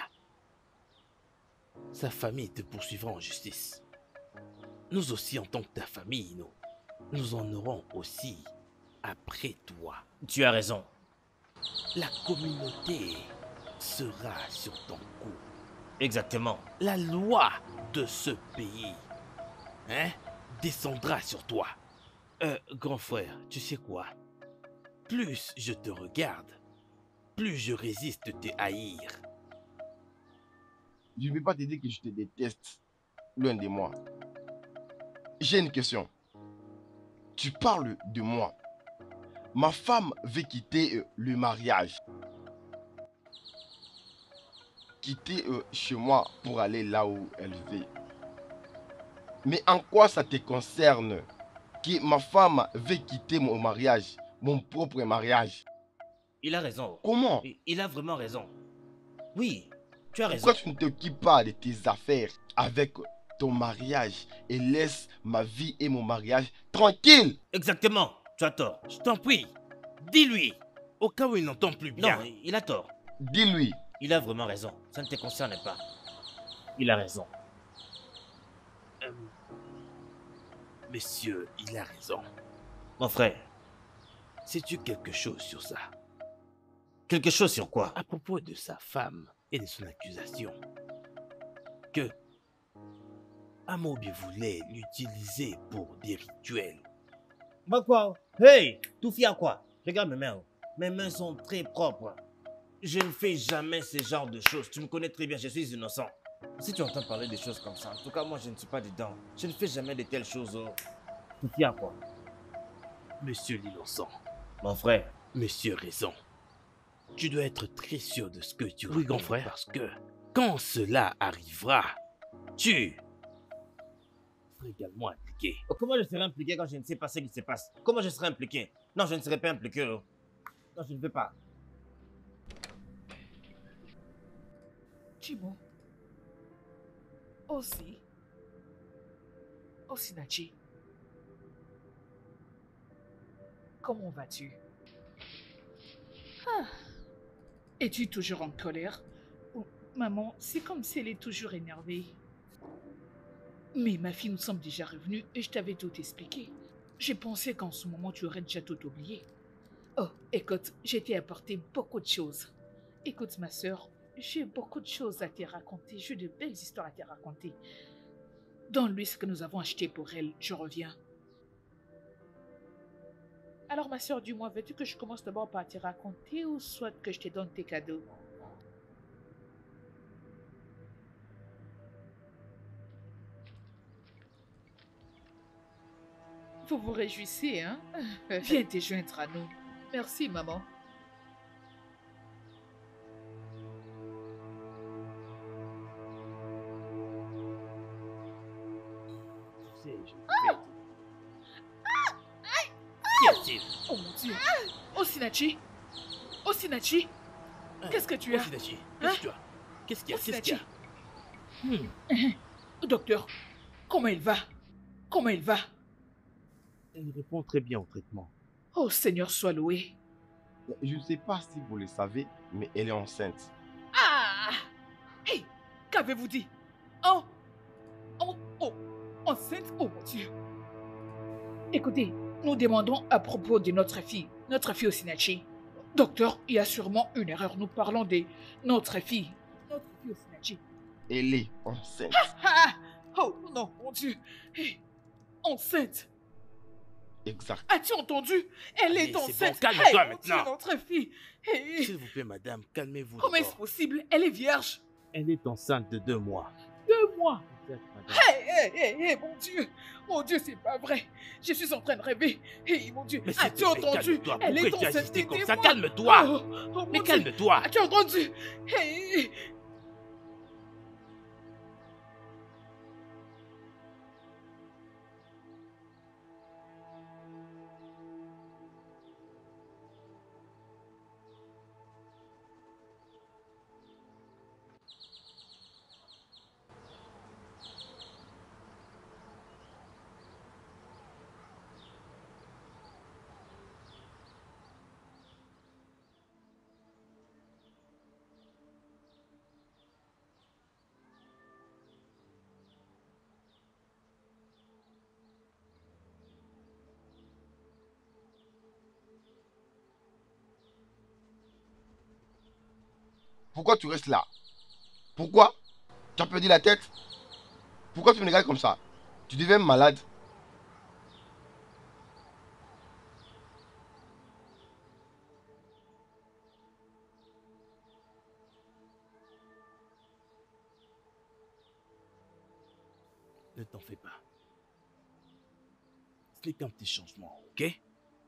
sa famille te poursuivra en justice. Nous aussi, en tant que ta famille, nous en aurons aussi après toi. Tu as raison. La communauté sera sur ton cou. Exactement. La loi de ce pays, descendra sur toi. Grand frère, tu sais quoi? Plus je te regarde, plus je résiste te haïr. Je ne vais pas te dire que je te déteste, loin de moi. J'ai une question. Tu parles de moi. Ma femme veut quitter le mariage. Quitter chez moi pour aller là où elle veut. Mais en quoi ça te concerne que ma femme veut quitter mon mariage, mon propre mariage? Il a raison. Comment? Il a vraiment raison. Oui, tu as raison. Pourquoi tu ne t'occupes pas de tes affaires avec ton mariage et laisse ma vie et mon mariage tranquille? Exactement. Tu as tort. Je t'en prie, dis-lui, au cas où il n'entend plus bien. Non, il a tort. Dis-lui. Il a vraiment raison. Ça ne te concerne pas. Il a raison. Monsieur, il a raison. Mon frère, Sais-tu quelque chose sur ça? quelque chose sur quoi? À propos de sa femme et de son accusation. Que Amobi voulait l'utiliser pour des rituels. Bah quoi? Hey! Tout fier à quoi? Regarde mes mains. Mes mains sont très propres. Je ne fais jamais ce genre de choses. Tu me connais très bien, je suis innocent. Si tu entends parler de choses comme ça, en tout cas, moi, je ne suis pas dedans. Je ne fais jamais de telles choses. Tout fier à quoi? Monsieur l'innocent, Mon frère, monsieur raison. Tu dois être très sûr de ce que tu Oui, grand racontes, frère. parce que quand cela arrivera, tu seras également impliqué. comment je serai impliqué quand je ne sais pas ce qui se passe? Comment je serai impliqué? Non, je ne serai pas impliqué. Non, je ne veux pas. Chimo. Aussi. Osinachi. Comment vas-tu? Ah. Es-tu toujours en colère? Oh, maman, c'est comme si elle est toujours énervée. Mais ma fille, nous sommes déjà revenus et je t'avais tout expliqué. J'ai pensé qu'en ce moment, tu aurais déjà tout oublié. Oh, écoute, j'ai t'ai apporté beaucoup de choses. Écoute, ma sœur, j'ai beaucoup de choses à te raconter. J'ai de belles histoires à te raconter. Donne-lui ce que nous avons acheté pour elle. Je reviens. Alors, ma sœur, dis-moi, veux-tu que je commence d'abord par te raconter ou soit que je te donne tes cadeaux? Vous vous réjouissez, hein? Viens te joindre à nous. Merci, maman. Tu sais, je vais... Qu'y a-t-il? Oh mon Dieu! Osinachi! Osinachi! Qu'est-ce que tu as? Osinachi, qu'est-ce que tu as? Qu'est-ce qu'il y a? Qu'est-ce qu'il y a? Docteur, comment il va? Comment il va? Elle répond très bien au traitement. Oh Seigneur, sois loué. Je ne sais pas si vous le savez, mais elle est enceinte. Ah! Hey! Qu'avez-vous dit? Oh, enceinte? Oh mon Dieu. Écoutez, nous demandons à propos de notre fille Osinachi. Docteur, il y a sûrement une erreur. Nous parlons de notre fille Osinachi. Elle est enceinte. Ah! Oh non, mon Dieu. Hey, enceinte. Exact. As-tu entendu? Elle Allez, est c'est enceinte. bon, calme-toi Mon maintenant. Dieu, notre fille. Hey, S'il vous plaît, madame, calmez-vous. comment est-ce d'abord. possible? Elle est vierge. Elle est enceinte de 2 mois. 2 mois. Exact, madame. Hey, mon Dieu. Mon Dieu, c'est pas vrai. Je suis en train de rêver. Hey, mon Dieu. Mais s'il As-tu te plaît, entendu? calme-toi. Elle Pourquoi est tu as enceinte insisté de comme 2 ça? mois. Calme-toi. Oh, mon Mais Dieu. calme-toi. As-tu entendu? Hey. Pourquoi tu restes là? Pourquoi? Tu as perdu la tête? Pourquoi tu me regardes comme ça? Tu deviens malade? Ne t'en fais pas. Ce n'est qu'un petit changement, ok?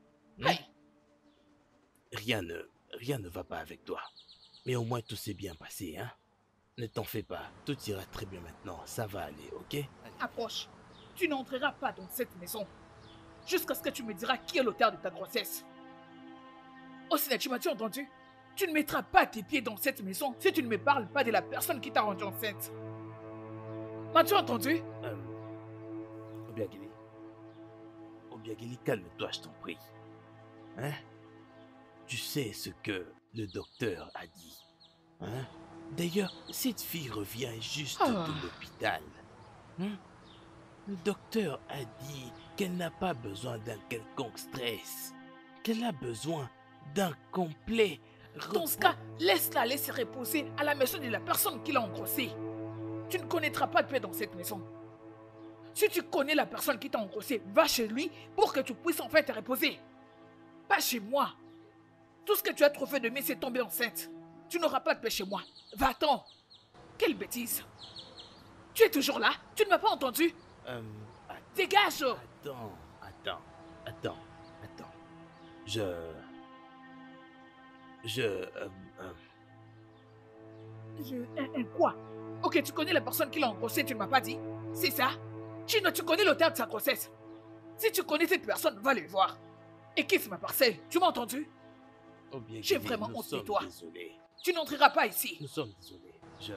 Rien ne va pas avec toi. Mais au moins tout s'est bien passé, hein? Ne t'en fais pas. Tout ira très bien maintenant. Ça va aller, ok? Approche. Tu n'entreras pas dans cette maison jusqu'à ce que tu me diras qui est l'auteur de ta grossesse. Osinachi, m'as-tu entendu? Tu ne mettras pas tes pieds dans cette maison si tu ne me parles pas de la personne qui t'a rendue enceinte. M'as-tu entendu? Obiageli, calme-toi, je t'en prie. Hein? Tu sais ce que le docteur a dit. Hein? D'ailleurs, cette fille revient juste de l'hôpital. Hein? Le docteur a dit qu'elle n'a pas besoin d'un quelconque stress. Qu'elle a besoin d'un complet Dans ce cas, laisse-la aller se reposer à la maison de la personne qui l'a engrossée. Tu ne connaîtras pas de paix dans cette maison. Si tu connais la personne qui t'a engrossé, va chez lui pour que tu puisses enfin te reposer. Pas chez moi. Tout ce que tu as trop fait de mí, c'est tomber enceinte. Tu n'auras pas de paix chez moi. Va-t'en. Quelle bêtise. Tu es toujours là? Tu ne m'as pas entendu? Dégage. Attends. Quoi? Ok, tu connais la personne qui l'a engrossé, tu ne m'as pas dit? C'est ça? Chino, tu connais l'auteur de sa grossesse? Si tu connais cette personne, va le voir. Et quitte ma parcelle, tu m'as entendu? J'ai vraiment honte de toi. Désolé. Tu n'entreras pas ici. Nous sommes désolés.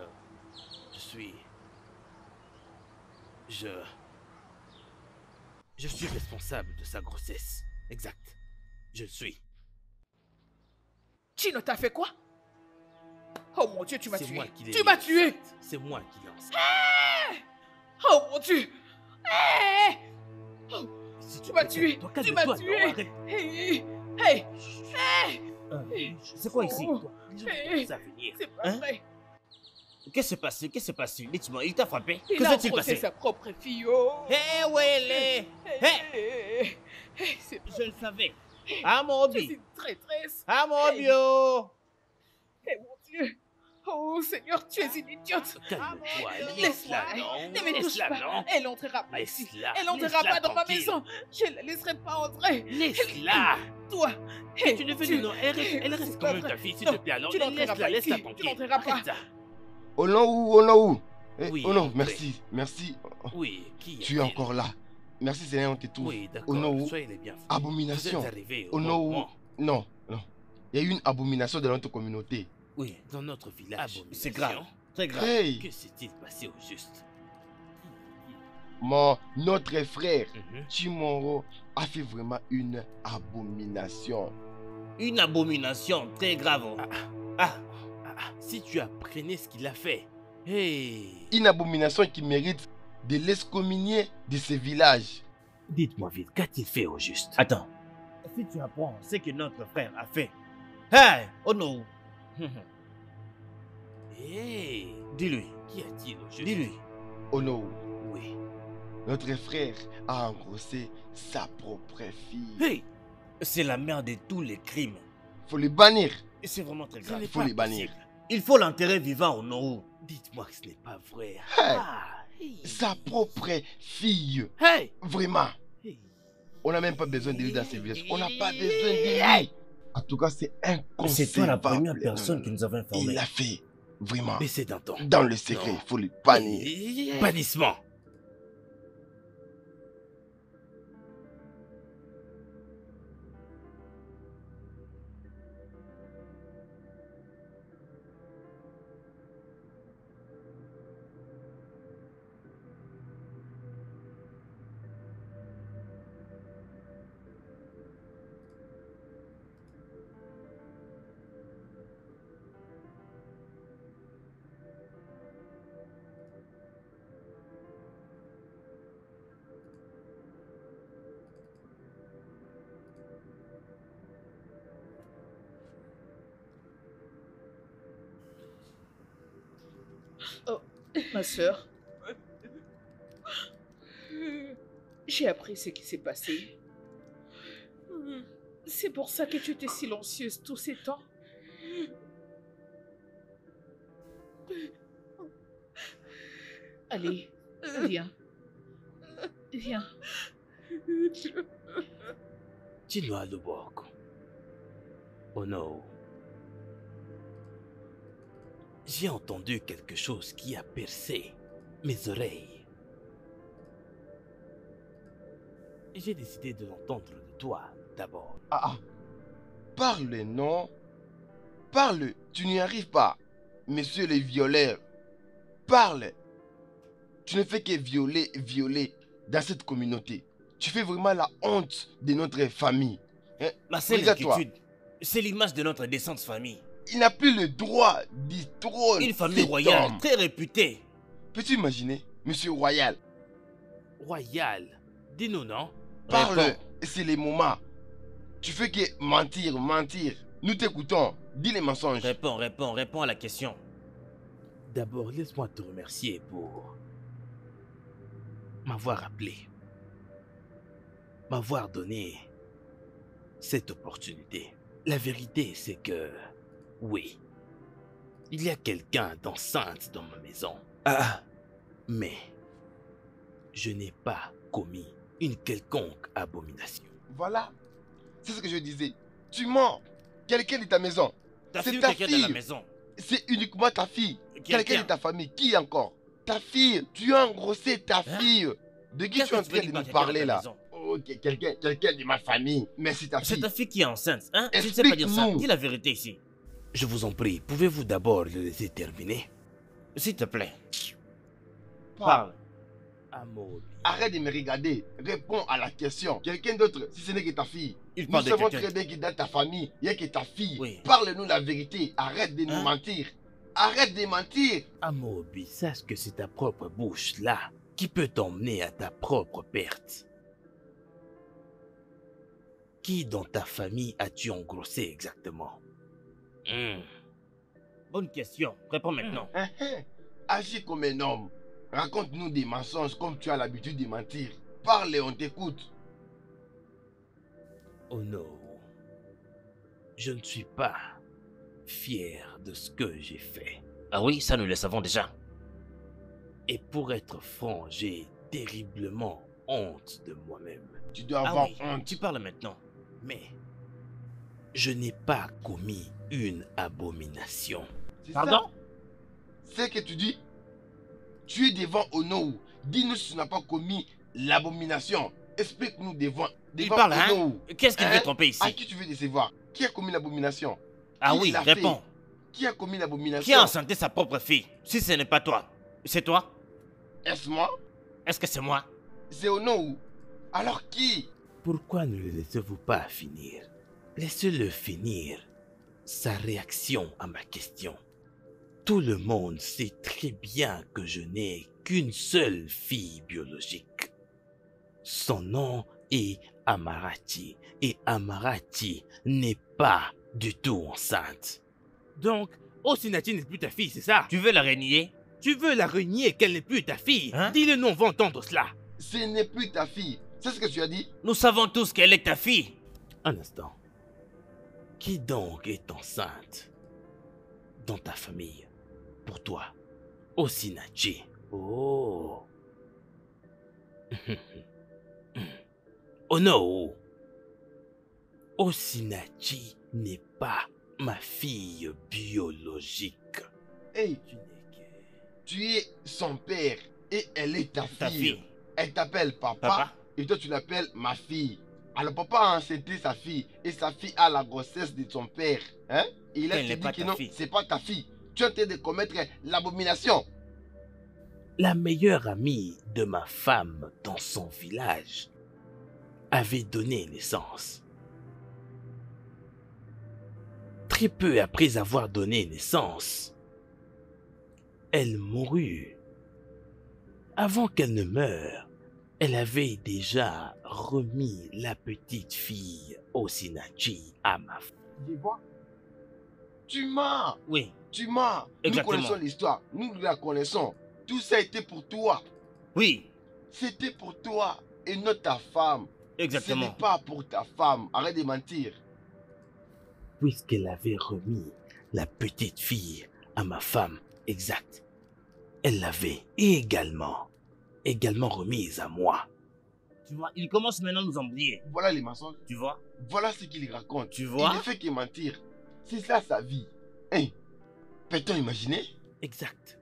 Je suis responsable de sa grossesse. Exact. Je le suis. Chino, t'as fait quoi? Oh mon Dieu, tu m'as C'est tué. moi qui l'ai Tu m'as mis tué. enceinte. C'est moi qui l'ai enceinte. Oh mon Dieu. Oh, Si tu m'as te tué. calmes-toi, Tu m'as calme-toi, tué. non, arrête. Hey. C'est quoi ici? Oh, Les autres commencent à venir. c'est pas Hein? vrai. Qu'est-ce qui s'est passé? Dites-moi, il t'a frappé? Il Que a s'est-il engrossé passé? sa propre fille. Oh. Hé, où elle est? C'est pas Je le savais. Ah, mon Je suis hobby. une traîtresse. Ah, mon hobby, oh. Eh mon Dieu. Oh Seigneur, tu es une idiote. Calme-toi, Laisse-la. laisse-la, non. Ne me touche Laisse-la, pas. non. Elle n'entrera pas ici. Laisse-la. Elle n'entrera Laisse-la pas dans ma tranquille. maison. Je ne la laisserai pas entrer. Laisse-la. Toi. Et tu ne fais non, elle reste C'est quand pas même vrai. ta fille, s'il Non, te plaît. Alors, tu n'entreras laisse-la, pas laisse-la ici. Tu tranquille. n'entreras pas. Arrête ça. Oh non, Oui, oh non, entrez. merci, merci. Oui, qui Tu es est-il? encore là. Merci Seigneur, on te trouve. Oui, Oh d'accord. non, Soyez les bienvenus. abomination. Vous êtes arrivés au Oh bon non, moment. non. Il y a eu une abomination dans notre communauté. Oui, Dans notre village. c'est grave. Très grave. Hey, Que s'est-il passé au juste? notre frère Mhm. Chimoro a fait vraiment une abomination. Une abomination très grave. Oh. Ah, Si tu apprenais ce qu'il a fait, Hey, Une abomination qui mérite de l'excommunier de ce village. dites-moi vite, qu'a-t-il fait au juste? Attends. Si tu apprends ce que notre frère a fait. Hey! Oh non! Hey, Dis-lui. qu'y a-t-il au juste? Dis-lui. Oh non, Oui. notre frère a engrossé sa propre fille. Hey, C'est la mère de tous les crimes. Faut le bannir. Et c'est vraiment très ce grave. n'est faut pas les bannir. possible. Il faut l'enterrer vivant au Nourou. Dites-moi que ce n'est pas vrai. Hey, Ah, hey. sa propre fille. Hey, Vraiment. hey. On n'a même pas besoin de lui dans ce village. On n'a pas besoin de lui. En tout cas, c'est inconcevable. C'est toi la première Non, personne non, qui non. nous avait informé. Il l'a fait. Vraiment. Mais c'est d'un temps. Dans le secret, Non. il faut le bannir. Bannissement. Ma sœur, j'ai appris ce qui s'est passé. C'est pour ça que tu étais silencieuse tous ces temps. Allez, viens. Viens. Dis-nous Lubok. Oh non. J'ai entendu quelque chose qui a percé mes oreilles. J'ai décidé de l'entendre de toi d'abord. Ah, ah. Parle, non? Parle. Tu n'y arrives pas. Monsieur le violeur. Parle. Tu ne fais que violer dans cette communauté. Tu fais vraiment la honte de notre famille. Hein? Ma seule Regarde-toi. inquiétude, c'est l'image de notre décente famille. Il n'a plus le droit du trône. Une famille cet royale homme. très réputée. Peux-tu imaginer, Monsieur Royal? Royal, dis-nous non? Parle. Réponds. C'est le moment. Tu fais que mentir. Nous t'écoutons. Dis les mensonges. Réponds à la question. D'abord, laisse-moi te remercier pour m'avoir appelé, m'avoir donné cette opportunité. La vérité, c'est que, oui, il y a quelqu'un d'enceinte dans ma maison. Ah, Mais je n'ai pas commis une quelconque abomination. Voilà. C'est ce que je disais. Tu mens. Quelqu'un de ta maison. t'as C'est vu ta quelqu'un de la fille. maison? C'est uniquement ta fille. Quelqu'un Quelqu'un. de ta famille. Qui encore? Ta fille. Tu as engrossé ta Hein? fille. De qui Qu'est-ce tu es en que tu train veux de dire nous par parler quelqu'un de là? ta maison? Ok, quelqu'un de ma famille. Mais c'est ta C'est fille. ta fille qui est enceinte, hein? Tu ne sais pas dire ça. Explique-nous. Dis la vérité ici. Je vous en prie, pouvez-vous d'abord le laisser terminer? S'il te plaît. Parle. Amour. Arrête de me regarder. Réponds à la question. Quelqu'un d'autre, si ce n'est que ta fille. Il Nous parle de savons quelqu'un. très bien que dans ta famille, il n'y a que ta fille. Oui. Parle-nous la vérité. Arrête de nous Hein? mentir. Arrête de mentir. Amobi, sache que c'est ta propre bouche là qui peut t'emmener à ta propre perte. Qui dans ta famille as-tu engrossé exactement? Bonne question. Réponds maintenant. Hein, hein. Agis comme un homme. Raconte-nous des mensonges comme tu as l'habitude de mentir. Parle et on t'écoute. Oh non. Je ne suis pas fier de ce que j'ai fait. Ah oui, ça nous le savons déjà. Et pour être franc, j'ai terriblement honte de moi-même. Tu dois Ah avoir oui, honte. tu parles maintenant. Mais je n'ai pas commis une abomination. C'est Pardon? ça. C'est que tu dis. Tu es devant Onou. Dis-nous si tu n'as pas commis l'abomination. Explique-nous devant Il parle, hein? Onou. Qu'est-ce qu'il Hein? veut tromper ici? À qui tu veux décevoir? Qui a commis l'abomination? Ah Qui oui, l'a fait? réponds. Qui a commis l'abomination? Qui a enceinté sa propre fille? Si ce n'est pas toi, c'est toi? Est-ce moi? Est-ce que c'est moi? C'est Onou. Alors qui? Pourquoi ne le laissez-vous pas finir? Laissez-le finir sa réaction à ma question. Tout le monde sait très bien que je n'ai qu'une seule fille biologique. Son nom est Amarati. Et Amarati n'est pas du tout enceinte. Donc, Osinati n'est plus ta fille, c'est ça? Tu veux la renier? Tu veux la renier qu'elle n'est plus ta fille? Hein? Dis-le nous, on va entendre cela. Ce n'est plus ta fille. C'est ce que tu as dit? Nous savons tous qu'elle est ta fille. Un instant. Qui donc est enceinte dans ta famille? Pour toi, Osinachi. Oh. Oh non. Osinachi n'est pas ma fille biologique. Hey, Tu n'es que... tu es son père et elle est ta Ta fille. fille. Elle t'appelle papa, Papa. et toi tu l'appelles ma fille. Alors papa a enceinté sa fille et sa fille a la grossesse de son père. Hein? Et il a Elle n'est dit pas que ta non, fille. c'est pas ta fille. Tu es en train de commettre l'abomination. La meilleure amie de ma femme dans son village avait donné naissance. Très peu après avoir donné naissance, elle mourut. Avant qu'elle ne meure, elle avait déjà remis la petite fille Osinachi à ma femme. Je vois. Tu mens. Oui, Tu mens. Nous Exactement. connaissons l'histoire. Nous la connaissons. Tout ça était pour toi. oui, C'était pour toi et non ta femme. Ce exactement. n'est pas pour ta femme. Arrête de mentir. Puisqu'elle avait remis la petite fille à ma femme, exact, elle l'avait également remise à moi. Tu vois, il commence maintenant à nous embrouiller. Voilà les mensonges. Tu vois? Voilà ce qu'il raconte. Tu vois? Il ne fait que mentir. C'est ça sa vie. Hein? Peut-on imaginer? Exact.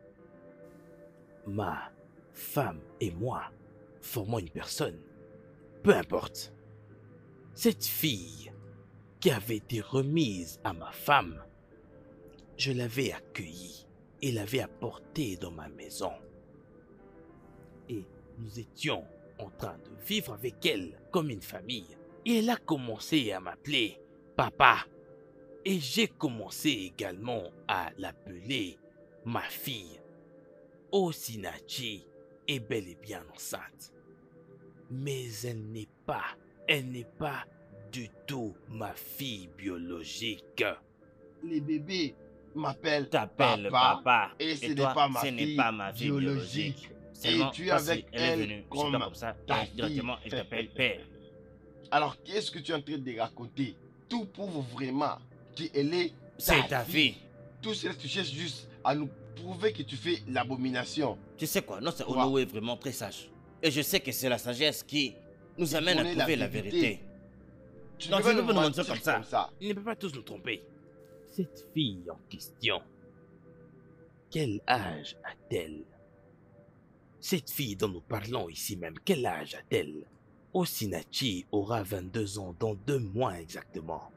Ma femme et moi formons une personne. Peu importe. Cette fille qui avait été remise à ma femme, je l'avais accueillie et l'avais apportée dans ma maison. Et nous étions en train de vivre avec elle comme une famille. Et elle a commencé à m'appeler papa. Et j'ai commencé également à l'appeler ma fille. Osinachi est bel et bien enceinte. Mais elle n'est pas du tout ma fille biologique. Les bébés m'appellent T'appelles papa. Et ce Et n'est toi, pas ma ce n'est fille pas ma fille biologique. Seulement, tu es parce avec qu'elle est elle venue, comme c'est pas comme ça, ta et directement, fille. elle t'appelle père. Alors qu'est-ce que tu es en train de raconter? Tout prouve vraiment qu'elle est C'est ta fille. Tout cela, tu cherches juste à nous prouver que tu fais l'abomination. Tu sais quoi, notre Quoi? Onowu est vraiment très sage. Et je sais que c'est la sagesse qui nous amène à connais trouver la la vérité. vérité. Tu Non, ne tu vas ne peux pas nous mentir mentir comme ça. Il ne peut pas tous nous tromper. Cette fille en question, quel âge a-t-elle? Cette fille dont nous parlons ici même, quel âge a-t-elle? Osinachi aura 22 ans dans 2 mois exactement.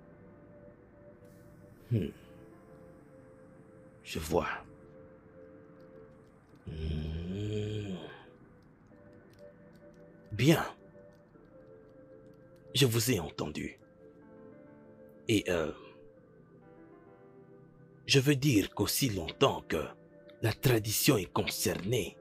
Je vois. Bien. Je vous ai entendu. Et je veux dire qu'aussi longtemps que la tradition est concernée,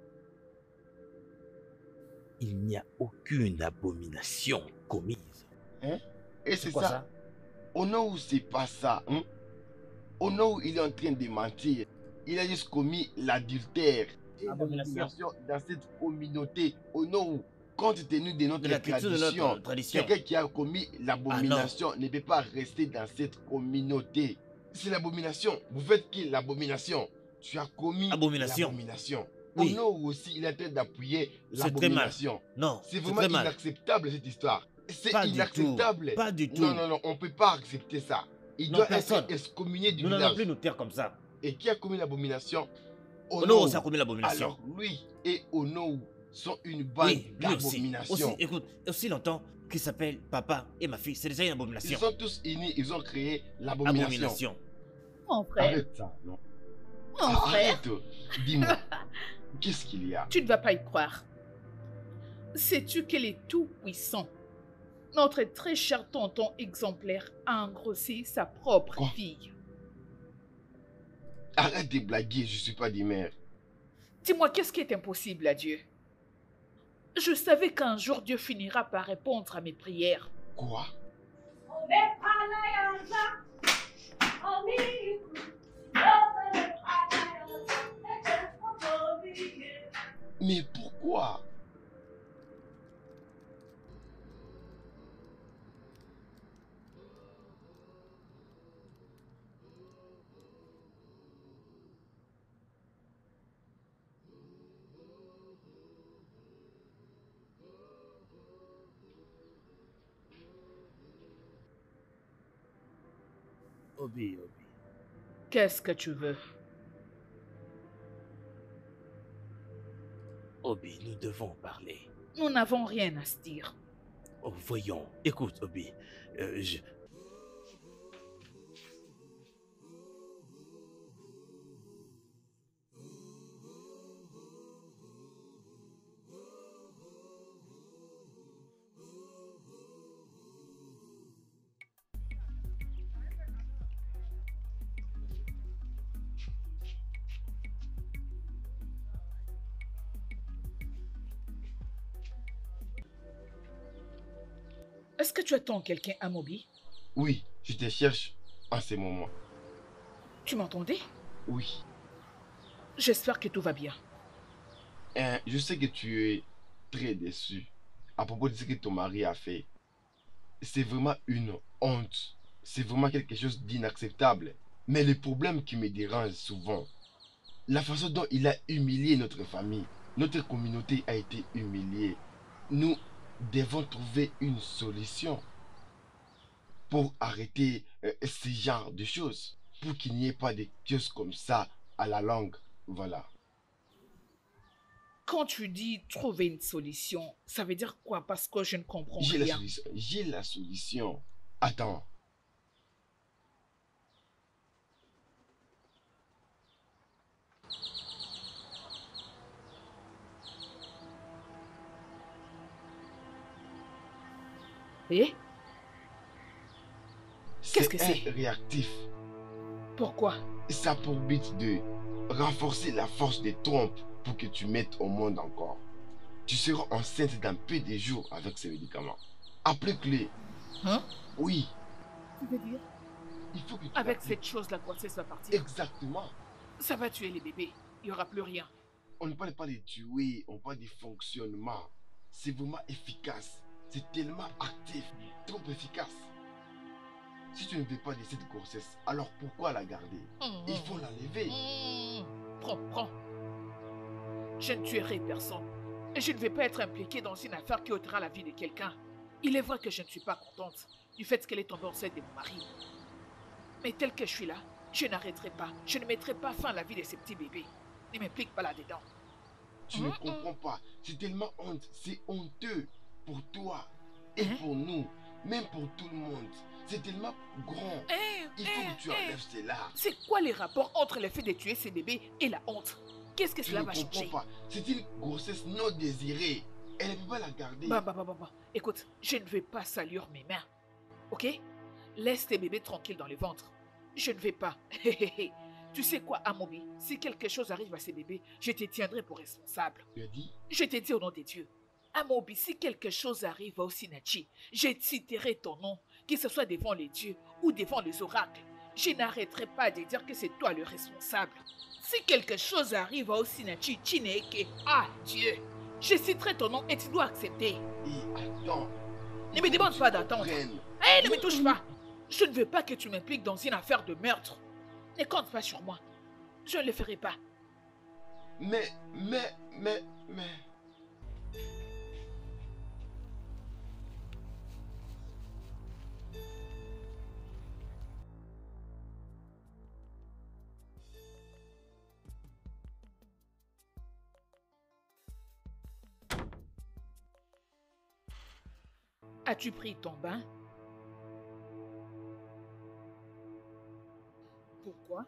il n'y a aucune abomination commise. Hein? Et c'est quoi ça. Onowu, c'est pas ça. Hein? Onowu, il est en train de mentir. Il a juste commis l'adultère et Abomination. l'abomination dans cette communauté. Onowu, compte tenu de notre De la culture de tradition, notre tradition. quelqu'un qui a commis l'abomination ne peut pas rester dans cette communauté. C'est l'abomination. Vous faites qui l'abomination? Tu as commis Abomination. l'abomination. Oui. Onowu aussi, il est en train d'appuyer C'est très mal. l'abomination. Non, C'est c'est vraiment très mal. inacceptable cette histoire. C'est Pas du inacceptable. tout. Pas du tout. Non, non, non, on ne peut pas accepter ça. Il Non, doit personne. être excommunié du Nous n'allons village. plus nous taire comme ça. Et qui a commis l'abomination? Onowu aussi a commis l'abomination. Alors lui et Onowu sont une bande Oui, lui aussi. d'abomination. Écoute, aussi longtemps qu'il s'appelle papa et ma fille, c'est déjà une Ils abomination. sont tous unis, ils ont créé l'abomination. Abomination. Mon frère, Arrête ça, non. mon frère, Arrête. Dis-moi, qu'est-ce qu'il y a? tu ne vas pas y croire. Sais-tu qu'il est tout puissant? Notre très cher tonton exemplaire a engrossé sa propre Quoi? fille. Arrête de blaguer, je suis pas des mères. Dis-moi, qu'est-ce qui est impossible à Dieu? Je savais qu'un jour Dieu finira par répondre à mes prières. Quoi? Mais pourquoi? Obi, Obi. Qu'est-ce que tu veux? Obi, nous devons parler. Nous n'avons rien à se dire. Oh, voyons, écoute, Obi. Je... Est-ce que tu attends quelqu'un à Moby? Oui, je te cherche en ce moment. Tu m'entendais? Oui. J'espère que tout va bien. Je sais que tu es très déçu à propos de ce que ton mari a fait. C'est vraiment une honte. C'est vraiment quelque chose d'inacceptable. Mais le problème qui me dérange souvent, la façon dont il a humilié notre famille, notre communauté a été humiliée. Nous devons trouver une solution pour arrêter ce genre de choses, pour qu'il n'y ait pas de choses comme ça à la langue. Voilà. Quand tu dis trouver une solution, ça veut dire quoi? Parce que je ne comprends J'ai la rien. solution. J'ai la solution. Attends. Et Qu'est-ce que C'est c'est? un réactif. Pourquoi? Ça a pour but de renforcer la force des trompes pour que tu mettes au monde encore. Tu seras enceinte dans peu de jours avec ces médicaments. Applique-les. Hein? Oui, Tu veux dire? il faut que tu Avec l'appliques. cette chose, la grossesse va partir. Exactement. Ça va tuer les bébés. Il n'y aura plus rien. On ne parle pas de tuer, on parle de fonctionnement. C'est vraiment efficace. C'est tellement actif, trop efficace. Si tu ne veux pas de cette grossesse, alors pourquoi la garder? Il faut l'enlever. Prends. Je ne tuerai personne. Et je ne vais pas être impliquée dans une affaire qui ôtera la vie de quelqu'un. Il est vrai que je ne suis pas contente du fait qu'elle est tombée enceinte de mon mari. Mais tel que je suis là, je n'arrêterai pas. Je ne mettrai pas fin à la vie de ces petits bébés. Ne m'implique pas là-dedans. Tu ne comprends pas. C'est tellement honte. C'est honteux pour toi et pour nous, même pour tout le monde. C'est tellement grand. Il faut que tu enlèves cela. C'est quoi les rapports entre le fait de tuer ces bébés et la honte? Qu'est-ce que Tu cela ne va comprends changer? pas. C'est une grossesse non désirée. Elle ne peut pas la garder. Bah. Écoute, je ne vais pas salir mes mains. Ok? Laisse tes bébés tranquilles dans le ventre. Je ne vais pas. Tu sais quoi, Amobi? Si quelque chose arrive à ces bébés, je te tiendrai pour responsable. Tu as dit? Je te dis au nom de Dieu. Amobi, si quelque chose arrive à Osinachi, je citerai ton nom, que ce soit devant les dieux ou devant les oracles. Je n'arrêterai pas de dire que c'est toi le responsable. Si quelque chose arrive à Osinachi, Chineke, Dieu, je citerai ton nom et tu dois accepter. Et attends. Ne me demande pas d'attendre. Ne me touche pas. Je ne veux pas que tu m'impliques dans une affaire de meurtre. Ne compte pas sur moi. Je ne le ferai pas. Mais... As-tu pris ton bain? Pourquoi?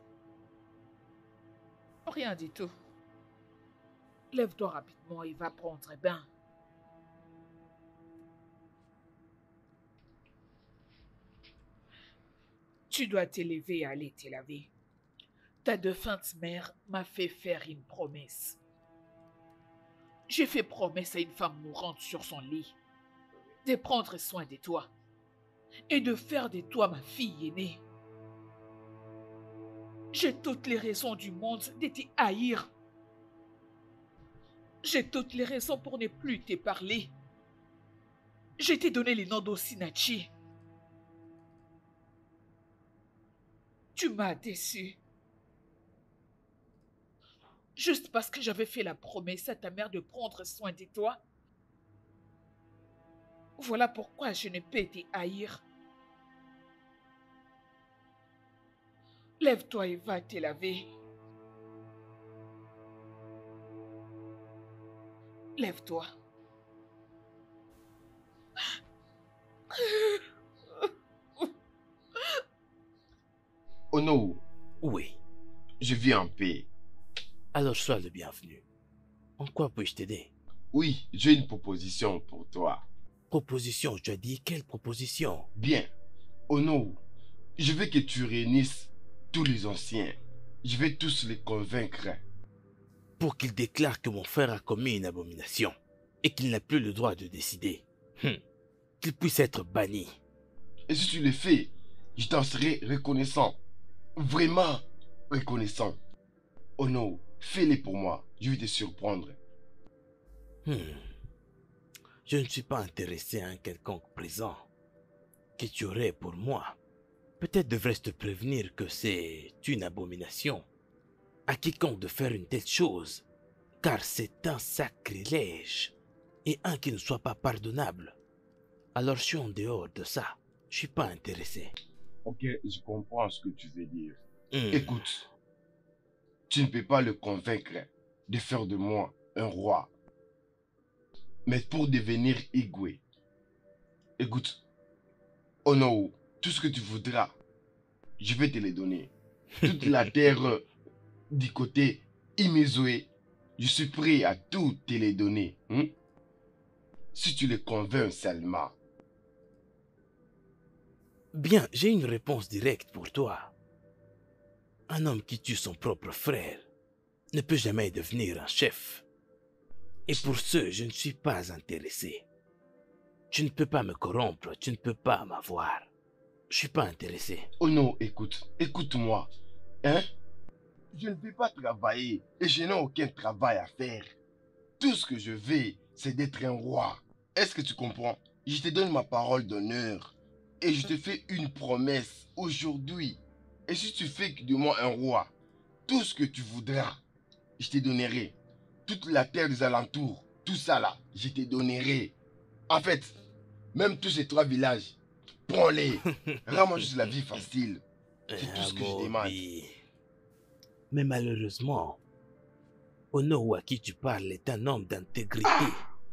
Rien du tout. Lève-toi rapidement et va prendre un bain. Tu dois t'élever et aller te laver. Ta défunte mère m'a fait faire une promesse. J'ai fait promesse à une femme mourante sur son lit de prendre soin de toi et de faire de toi ma fille aînée. J'ai toutes les raisons du monde de te haïr. J'ai toutes les raisons pour ne plus te parler. Je t'ai donné le nom d'Osinachi. Tu m'as déçu. Juste parce que j'avais fait la promesse à ta mère de prendre soin de toi. Voilà pourquoi je ne peux te haïr. Lève-toi et va te laver. Lève-toi. Ono, Oui, je vis en paix. alors sois le bienvenu. En quoi puis-je t'aider? Oui, j'ai une proposition pour toi. Proposition, tu as dit quelle proposition? Bien, Ono, je veux que tu réunisses tous les anciens. Je vais tous les convaincre. Pour qu'il déclare que mon frère a commis une abomination et qu'il n'a plus le droit de décider. Qu'il puisse être banni. Et si tu le fais, je t'en serai reconnaissant. Vraiment reconnaissant. Ono, fais-le pour moi. Je vais te surprendre. Je ne suis pas intéressé à un quelconque présent que tu aurais pour moi. Peut-être devrais-je te prévenir que c'est une abomination à quiconque de faire une telle chose, car c'est un sacrilège et un qui ne soit pas pardonnable. Alors je suis en dehors de ça. Je suis pas intéressé. Ok, je comprends ce que tu veux dire. Hmm. Écoute, tu ne peux pas le convaincre de faire de moi un roi. Mais pour devenir Igwe, écoute, Ono, tout ce que tu voudras, je vais te le donner. Toute la terre du côté Imezoé, je suis prêt à tout te les donner. Si tu le convaincs seulement. Bien, j'ai une réponse directe pour toi. Un homme qui tue son propre frère ne peut jamais devenir un chef. Et pour ce, je ne suis pas intéressé. Tu ne peux pas me corrompre, tu ne peux pas m'avoir. Je suis pas intéressé. Oh non, écoute, écoute-moi. Hein? Je ne peux pas travailler et je n'ai aucun travail à faire. Tout ce que je veux, c'est d'être un roi. Est-ce que tu comprends? Je te donne ma parole d'honneur et je te fais une promesse aujourd'hui. Et si tu fais de moi un roi, tout ce que tu voudras, je te donnerai. Toute la terre des alentours, tout ça là, je te donnerai. En fait, même tous ces 3 villages, prends-les. Rends-moi juste la vie facile. C'est tout ce que je demande. Mais malheureusement, Ono à qui tu parles est un homme d'intégrité.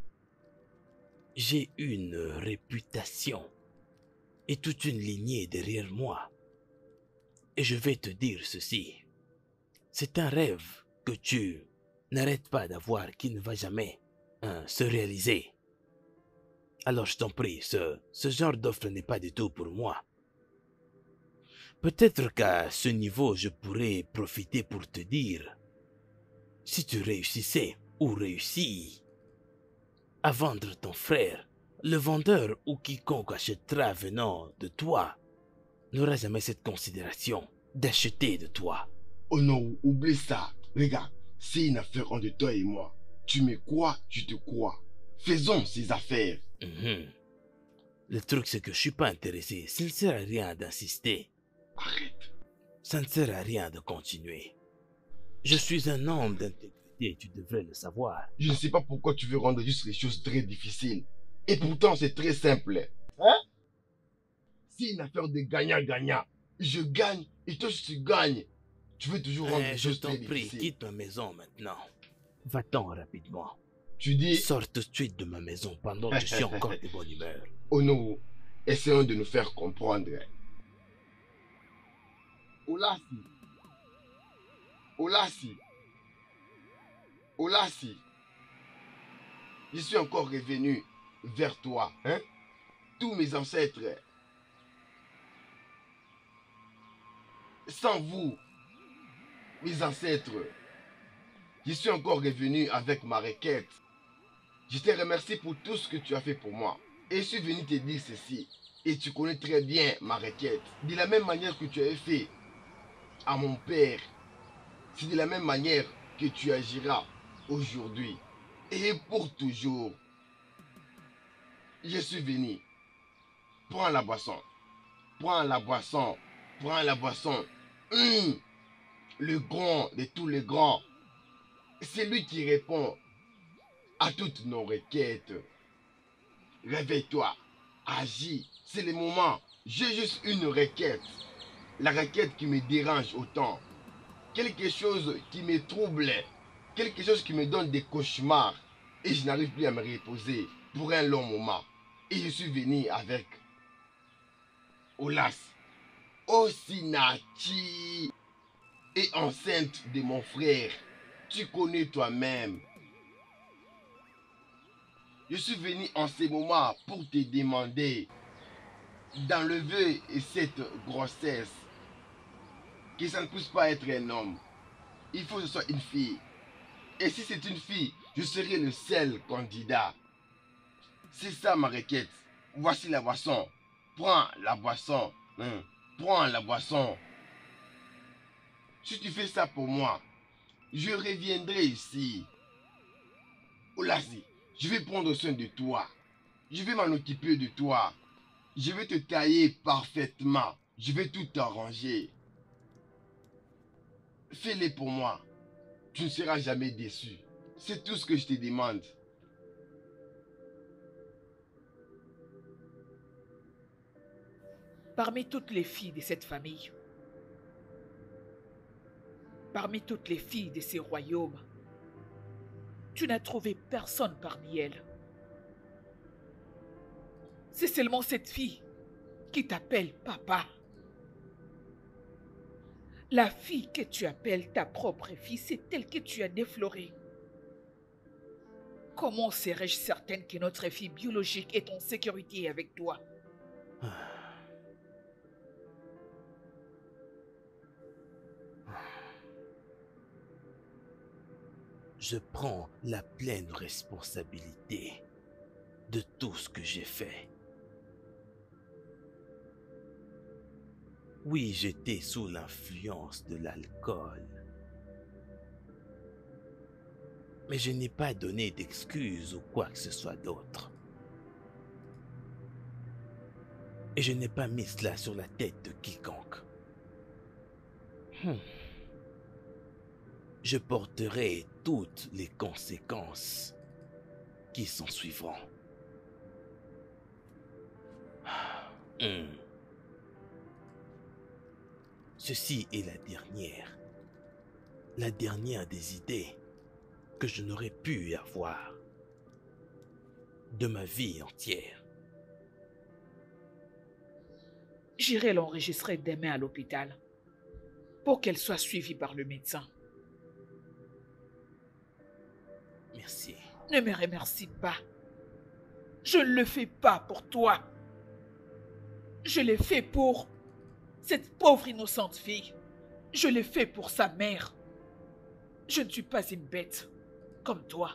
J'ai une réputation et toute une lignée derrière moi. Et je vais te dire ceci. C'est un rêve que tu n'arrêtes pas d'avoir qui ne va jamais se réaliser. Alors je t'en prie, ce genre d'offre n'est pas du tout pour moi. Peut-être qu'à ce niveau, je pourrais profiter pour te dire, si tu réussissais ou réussis à vendre ton frère, le vendeur ou quiconque achètera venant de toi n'aura jamais cette considération d'acheter de toi. Oh non, oublie ça. Regarde, c'est une affaire entre toi et moi. Tu me crois, je te crois. Faisons ces affaires. Le truc, c'est que je suis pas intéressé. Ça ne sert à rien d'insister. Arrête. Ça ne sert à rien de continuer. Je suis un homme d'intégrité, tu devrais le savoir. Je ne sais pas pourquoi tu veux rendre juste les choses très difficiles. Et pourtant, c'est très simple. Hein? C'est une affaire de gagnant-gagnant. Je gagne et toi, tu gagnes. Tu veux toujours rendre les choses très difficiles. Je t'en prie, quitte ma maison maintenant. Va-t'en rapidement. Tu dis... Sors tout de suite de ma maison pendant que je suis encore de bonne humeur. Oh non, essayons de nous faire comprendre. Olassi. Olassi. Olassi. Je suis encore revenu vers toi. Hein? Tous mes ancêtres. Sans vous, mes ancêtres, je suis encore revenu avec ma requête. Je te remercie pour tout ce que tu as fait pour moi. Et je suis venu te dire ceci. Et tu connais très bien ma requête. De la même manière que tu avais fait à mon père, c'est de la même manière que tu agiras aujourd'hui. Et pour toujours. Je suis venu. Prends la boisson. Prends la boisson. Prends la boisson. Le grand de tous les grands. C'est lui qui répond à toutes nos requêtes. Réveille-toi. Agis. C'est le moment. J'ai juste une requête. La requête qui me dérange autant. Quelque chose qui me trouble. Quelque chose qui me donne des cauchemars. Et je n'arrive plus à me reposer pour un long moment. Et je suis venu avec Olas, Osinachi et enceinte de mon frère. Tu connais toi-même. Je suis venu en ce moment pour te demander d'enlever cette grossesse. Que ça ne puisse pas être un homme. Il faut que ce soit une fille. Et si c'est une fille, je serai le seul candidat. C'est ça ma requête. Voici la boisson. Prends la boisson. Prends la boisson. Si tu fais ça pour moi, je reviendrai ici. Olasi, je vais prendre soin de toi. Je vais m'en occuper de toi. Je vais te tailler parfaitement. Je vais tout arranger. Fais-le pour moi. Tu ne seras jamais déçu. C'est tout ce que je te demande. Parmi toutes les filles de cette famille, parmi toutes les filles de ces royaumes, tu n'as trouvé personne parmi elles. C'est seulement cette fille qui t'appelle papa. La fille que tu appelles ta propre fille, c'est elle que tu as déflorée. Comment serais-je certaine que notre fille biologique est en sécurité avec toi? Je prends la pleine responsabilité de tout ce que j'ai fait. Oui, j'étais sous l'influence de l'alcool. Mais je n'ai pas donné d'excuses ou quoi que ce soit d'autre. Et je n'ai pas mis cela sur la tête de quiconque. Je porterai toutes les conséquences qui s'en suivront. Ceci est la dernière des idées que je n'aurais pu avoir de ma vie entière. J'irai l'enregistrer demain à l'hôpital pour qu'elle soit suivie par le médecin. Merci. Ne me remercie pas. Je ne le fais pas pour toi. Je l'ai fait pour cette pauvre innocente fille. Je l'ai fait pour sa mère. Je ne suis pas une bête comme toi.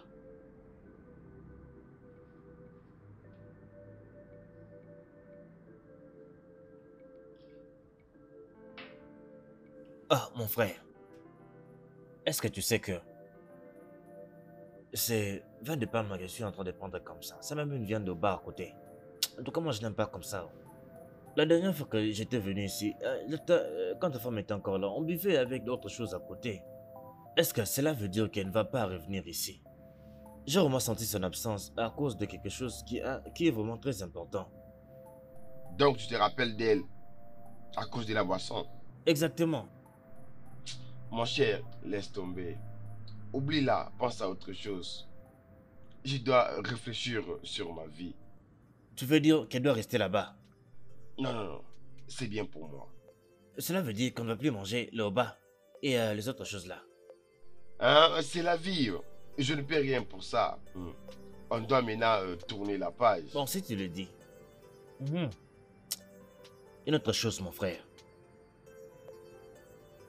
Ah, mon frère. Est-ce que tu sais que c'est vin de palme que je suis en train de prendre comme ça. C'est même une viande de bar à côté. En tout cas, moi, je n'aime pas comme ça. La dernière fois que j'étais venu ici, quand ta femme était encore là, on buvait avec d'autres choses à côté. Est-ce que cela veut dire qu'elle ne va pas revenir ici? J'ai vraiment senti son absence à cause de quelque chose qui est vraiment très important. Donc tu te rappelles d'elle à cause de la boisson? Exactement. Mon cher, laisse tomber. Oublie-la, pense à autre chose. Je dois réfléchir sur ma vie. Tu veux dire qu'elle doit rester là-bas? Non. C'est bien pour moi. Cela veut dire qu'on ne va plus manger le bas et les autres choses là. C'est la vie. Je ne paie rien pour ça. On doit maintenant tourner la page. Bon, si tu le dis. Une autre chose, mon frère.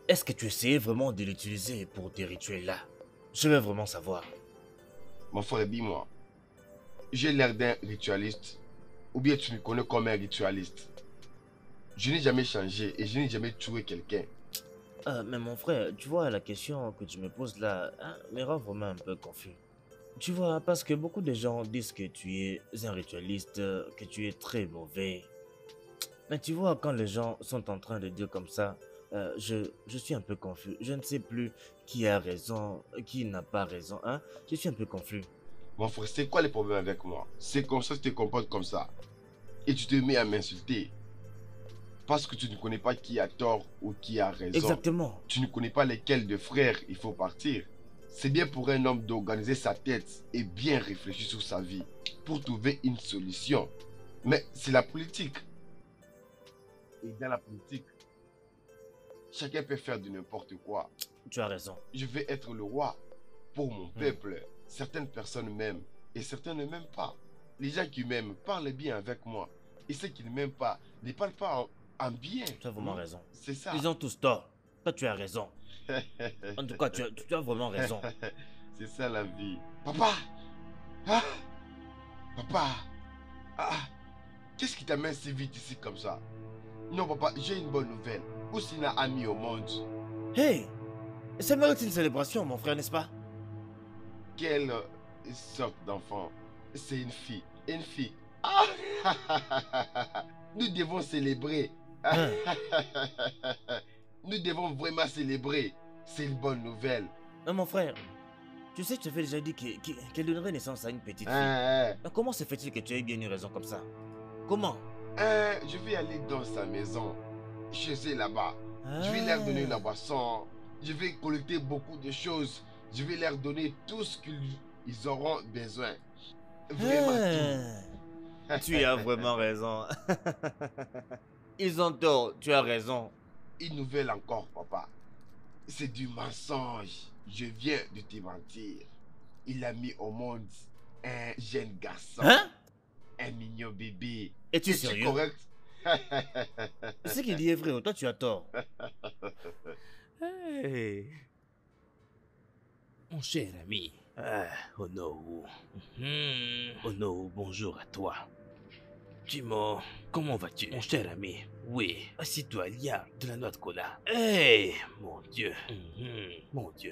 est-ce que tu essayais vraiment de l'utiliser pour tes rituels-là? Je veux vraiment savoir. Mon frère, dis-moi, j'ai l'air d'un ritualiste ou bien tu me connais comme un ritualiste? Je n'ai jamais changé et je n'ai jamais tué quelqu'un. Mais mon frère, tu vois, la question que tu me poses là hein, me rend vraiment un peu confus. Tu vois, parce que beaucoup de gens disent que tu es un ritualiste, que tu es très mauvais. Mais tu vois, quand les gens sont en train de dire comme ça, je suis un peu confus. Je ne sais plus qui a raison, qui n'a pas raison. Hein? Je suis un peu confus. Mon frère, c'est quoi le problème avec moi? C'est comme ça que tu te comportes comme ça. Et tu te mets à m'insulter. Parce que tu ne connais pas qui a tort ou qui a raison. Exactement. Tu ne connais pas lesquels de frères il faut partir. C'est bien pour un homme d'organiser sa tête et bien réfléchir sur sa vie pour trouver une solution. Mais c'est la politique. Et dans la politique, chacun peut faire de n'importe quoi. Tu as raison. Je vais être le roi pour mon peuple. Certaines personnes m'aiment et certains ne m'aiment pas. Les gens qui m'aiment parlent bien avec moi. Et ceux qui ne m'aiment pas ne parlent pas en bien. Tu as vraiment raison. C'est ça. Ils ont tous tort. Toi, tu as raison. En tout cas, tu as vraiment raison. C'est ça la vie. Papa! Ah! Papa! Ah! Qu'est-ce qui t'amène si vite ici comme ça? Non, papa, j'ai une bonne nouvelle. Ousina a mis au monde. Hey! Ça mérite une célébration, mon frère, n'est-ce pas? Quelle sorte d'enfant? C'est une fille. Une fille. Ah! Nous devons célébrer. Hein? Nous devons vraiment célébrer. C'est une bonne nouvelle. Non, mon frère, tu sais, tu avais déjà dit qu'elle donnerait naissance à une petite fille. Hein, Mais comment se fait-il que tu aies bien une raison comme ça? Comment? je vais aller dans sa maison. Chez eux là-bas. Je vais leur donner la boisson. Je vais collecter beaucoup de choses. Je vais leur donner tout ce qu'ils auront besoin. Vraiment tout. Tu as vraiment raison. Ils ont tort, tu as raison. Une nouvelle encore, papa. C'est du mensonge. Je viens de te mentir. Il a mis au monde un jeune garçon. Hein? Un mignon bébé. Es-tu Es-tu sérieux? correct? Ce qu'il dit est vrai, toi tu as tort. Hey. Mon cher ami. Ono. Ono, bonjour à toi. Timo, comment vas-tu? Mon cher ami. Oui, assis-toi, il y a de la noix de cola. Hey, mon Dieu. Mon Dieu.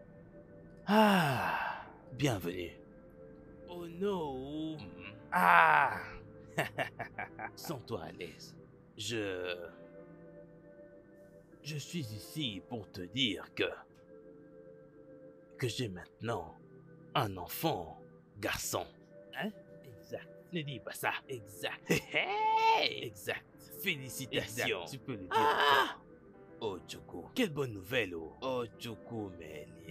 Ah, bienvenue. Oh no. Ah. Sens-toi à l'aise. Je suis ici pour te dire que j'ai maintenant un enfant garçon. Hein? Exact. Ne dis pas ça. Exact. Exact. Félicitations. Exact. Tu peux le dire encore. Oh Choco, quelle bonne nouvelle oh. Oh Choco Meli.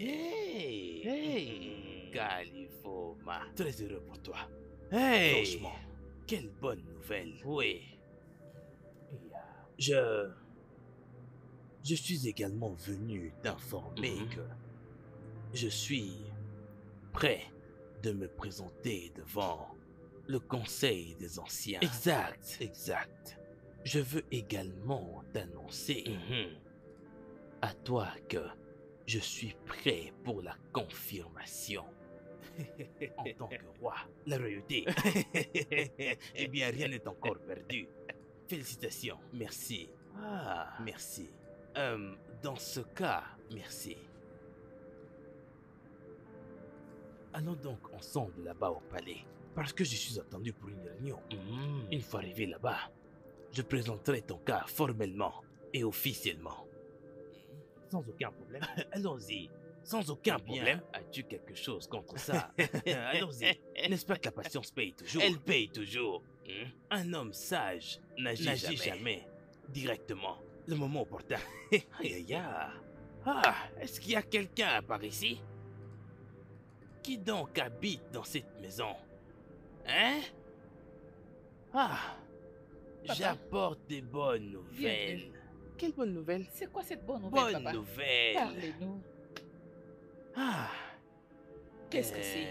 Hey. Califoma. Très heureux pour toi. Hey. Franchement, quelle bonne nouvelle. Oui. Je suis également venu t'informer que je suis prêt de me présenter devant le Conseil des Anciens. Exact, exact. Je veux également t'annoncer à toi que je suis prêt pour la confirmation. En tant que roi, la royauté. Eh bien, rien n'est encore perdu. Félicitations, merci. Ah, merci. Dans ce cas, merci. Allons donc ensemble là-bas au palais, parce que je suis attendu pour une réunion. Une fois arrivé là-bas, je présenterai ton cas formellement et officiellement. Sans aucun problème. Allons-y. Sans aucun problème. As-tu quelque chose contre ça? Allons-y. N'est-ce pas que la patience paye toujours? Elle paye toujours. Un homme sage n'agit jamais directement. Le moment opportun. Aïe aïe aïe. Ah, est-ce qu'il y a quelqu'un par ici? Qui donc habite dans cette maison? Hein? Ah, Papa. j'apporte des bonnes nouvelles. Bienvenue. Quelle bonne nouvelle. C'est quoi cette bonne nouvelle, Bonne papa? nouvelle. Parlez-nous. Ah. Qu'est-ce que c'est?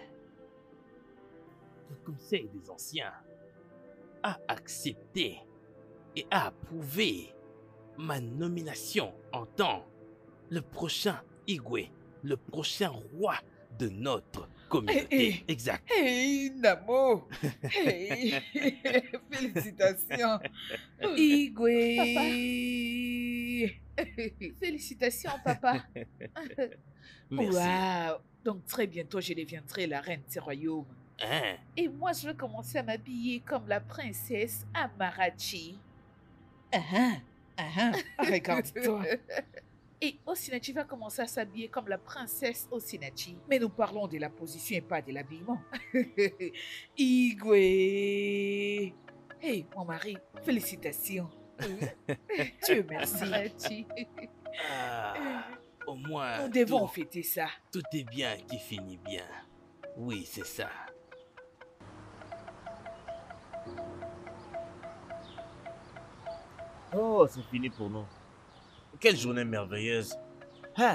Le Conseil des Anciens a accepté et a approuvé ma nomination en tant le prochain Igwe, le prochain roi de notre communauté. Exact. Hey, Namo. Hey. Félicitations. Igwe. Félicitations, papa. Merci. Waouh. Donc, très bientôt, je deviendrai la reine de ce royaume. Hein? Et moi, je vais commencer à m'habiller comme la princesse Amarachi. Regarde-toi. Et Osinachi va commencer à s'habiller comme la princesse Osinachi. Mais nous parlons de la position et pas de l'habillement. Igwe. Hey, mon mari, félicitations. Dieu merci. Amarachi. Au moins, Nous devons fêter ça. tout est bien qui finit bien. Oui, c'est ça. Oh, c'est fini pour nous. Quelle journée merveilleuse. Ah.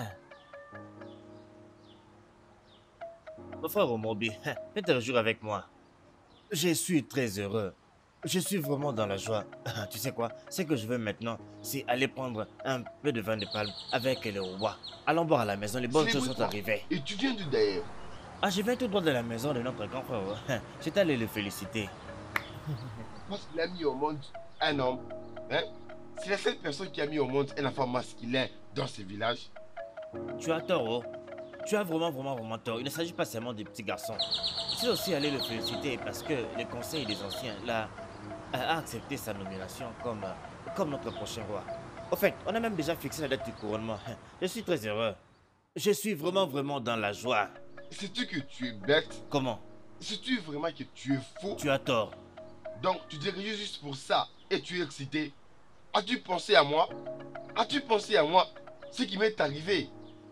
Mon frère Omobi, viens te réjouir avec moi. Je suis très heureux. Je suis vraiment dans la joie. Tu sais quoi? Ce que je veux maintenant, c'est aller prendre un peu de vin de palme avec le roi. Allons boire à la maison, les bonnes choses sont arrivées. Et tu viens d'où d'ailleurs? Ah, je viens tout droit de la maison de notre grand frère. J'étais allé le féliciter. Parce qu'il a mis au monde un homme. Hein? C'est la seule personne qui a mis au monde un enfant masculin dans ce village. Tu as tort, oh. Tu as vraiment tort. Il ne s'agit pas seulement des petits garçons. Je suis aussi allé le féliciter parce que le conseil des anciens a accepté sa nomination comme notre prochain roi. Au fait, on a même déjà fixé la date du couronnement. Je suis très heureux. Je suis vraiment dans la joie. Sais-tu que tu es bête? Comment? Sais-tu vraiment que tu es fou? Tu as tort. Donc tu te réjouis juste pour ça et tu es excité. As-tu pensé à moi? As-tu pensé à moi? Ce qui m'est arrivé?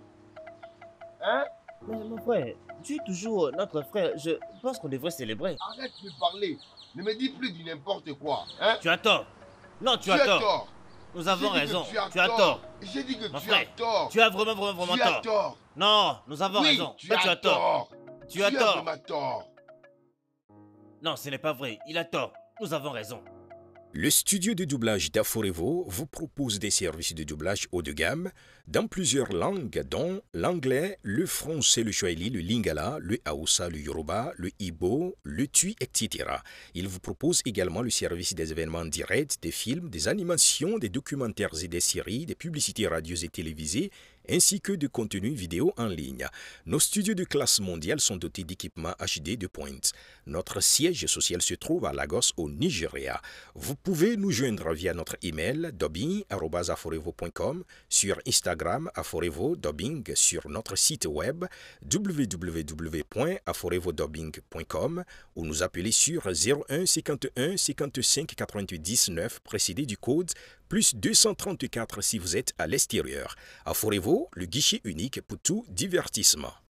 Hein? Mais mon frère, tu es toujours notre frère. Je pense qu'on devrait célébrer. Arrête de parler. Ne me dis plus du n'importe quoi. Hein? Tu as tort. Non, tu as tort. Nous avons raison. Tu as tort. J'ai dit que Mon tu frère, as tort. tu as vraiment Tu as tort. tort. Non, nous avons Oui, raison. tu Toi, as tort. Tu as tort. vraiment tort. Non, ce n'est pas vrai. Il a tort. Nous avons raison. Le studio de doublage d'Aforevo vous propose des services de doublage haut de gamme dans plusieurs langues, dont l'anglais, le français, le swahili, le lingala, le hausa, le yoruba, le igbo, le tui, etc. Il vous propose également le service des événements directs, des films, des animations, des documentaires et des séries, des publicités radio et télévisées, ainsi que de contenus vidéo en ligne. Nos studios de classe mondiale sont dotés d'équipements HD de pointe. Notre siège social se trouve à Lagos, au Nigeria. Vous pouvez nous joindre via notre email dubbing@aforevo.com, sur Instagram Aforevo Dubbing, sur notre site web www.aforevodubbing.com ou nous appeler sur 01 51 55 88 19 précédé du code plus 234 si vous êtes à l'extérieur. Aforevo, le guichet unique pour tout divertissement.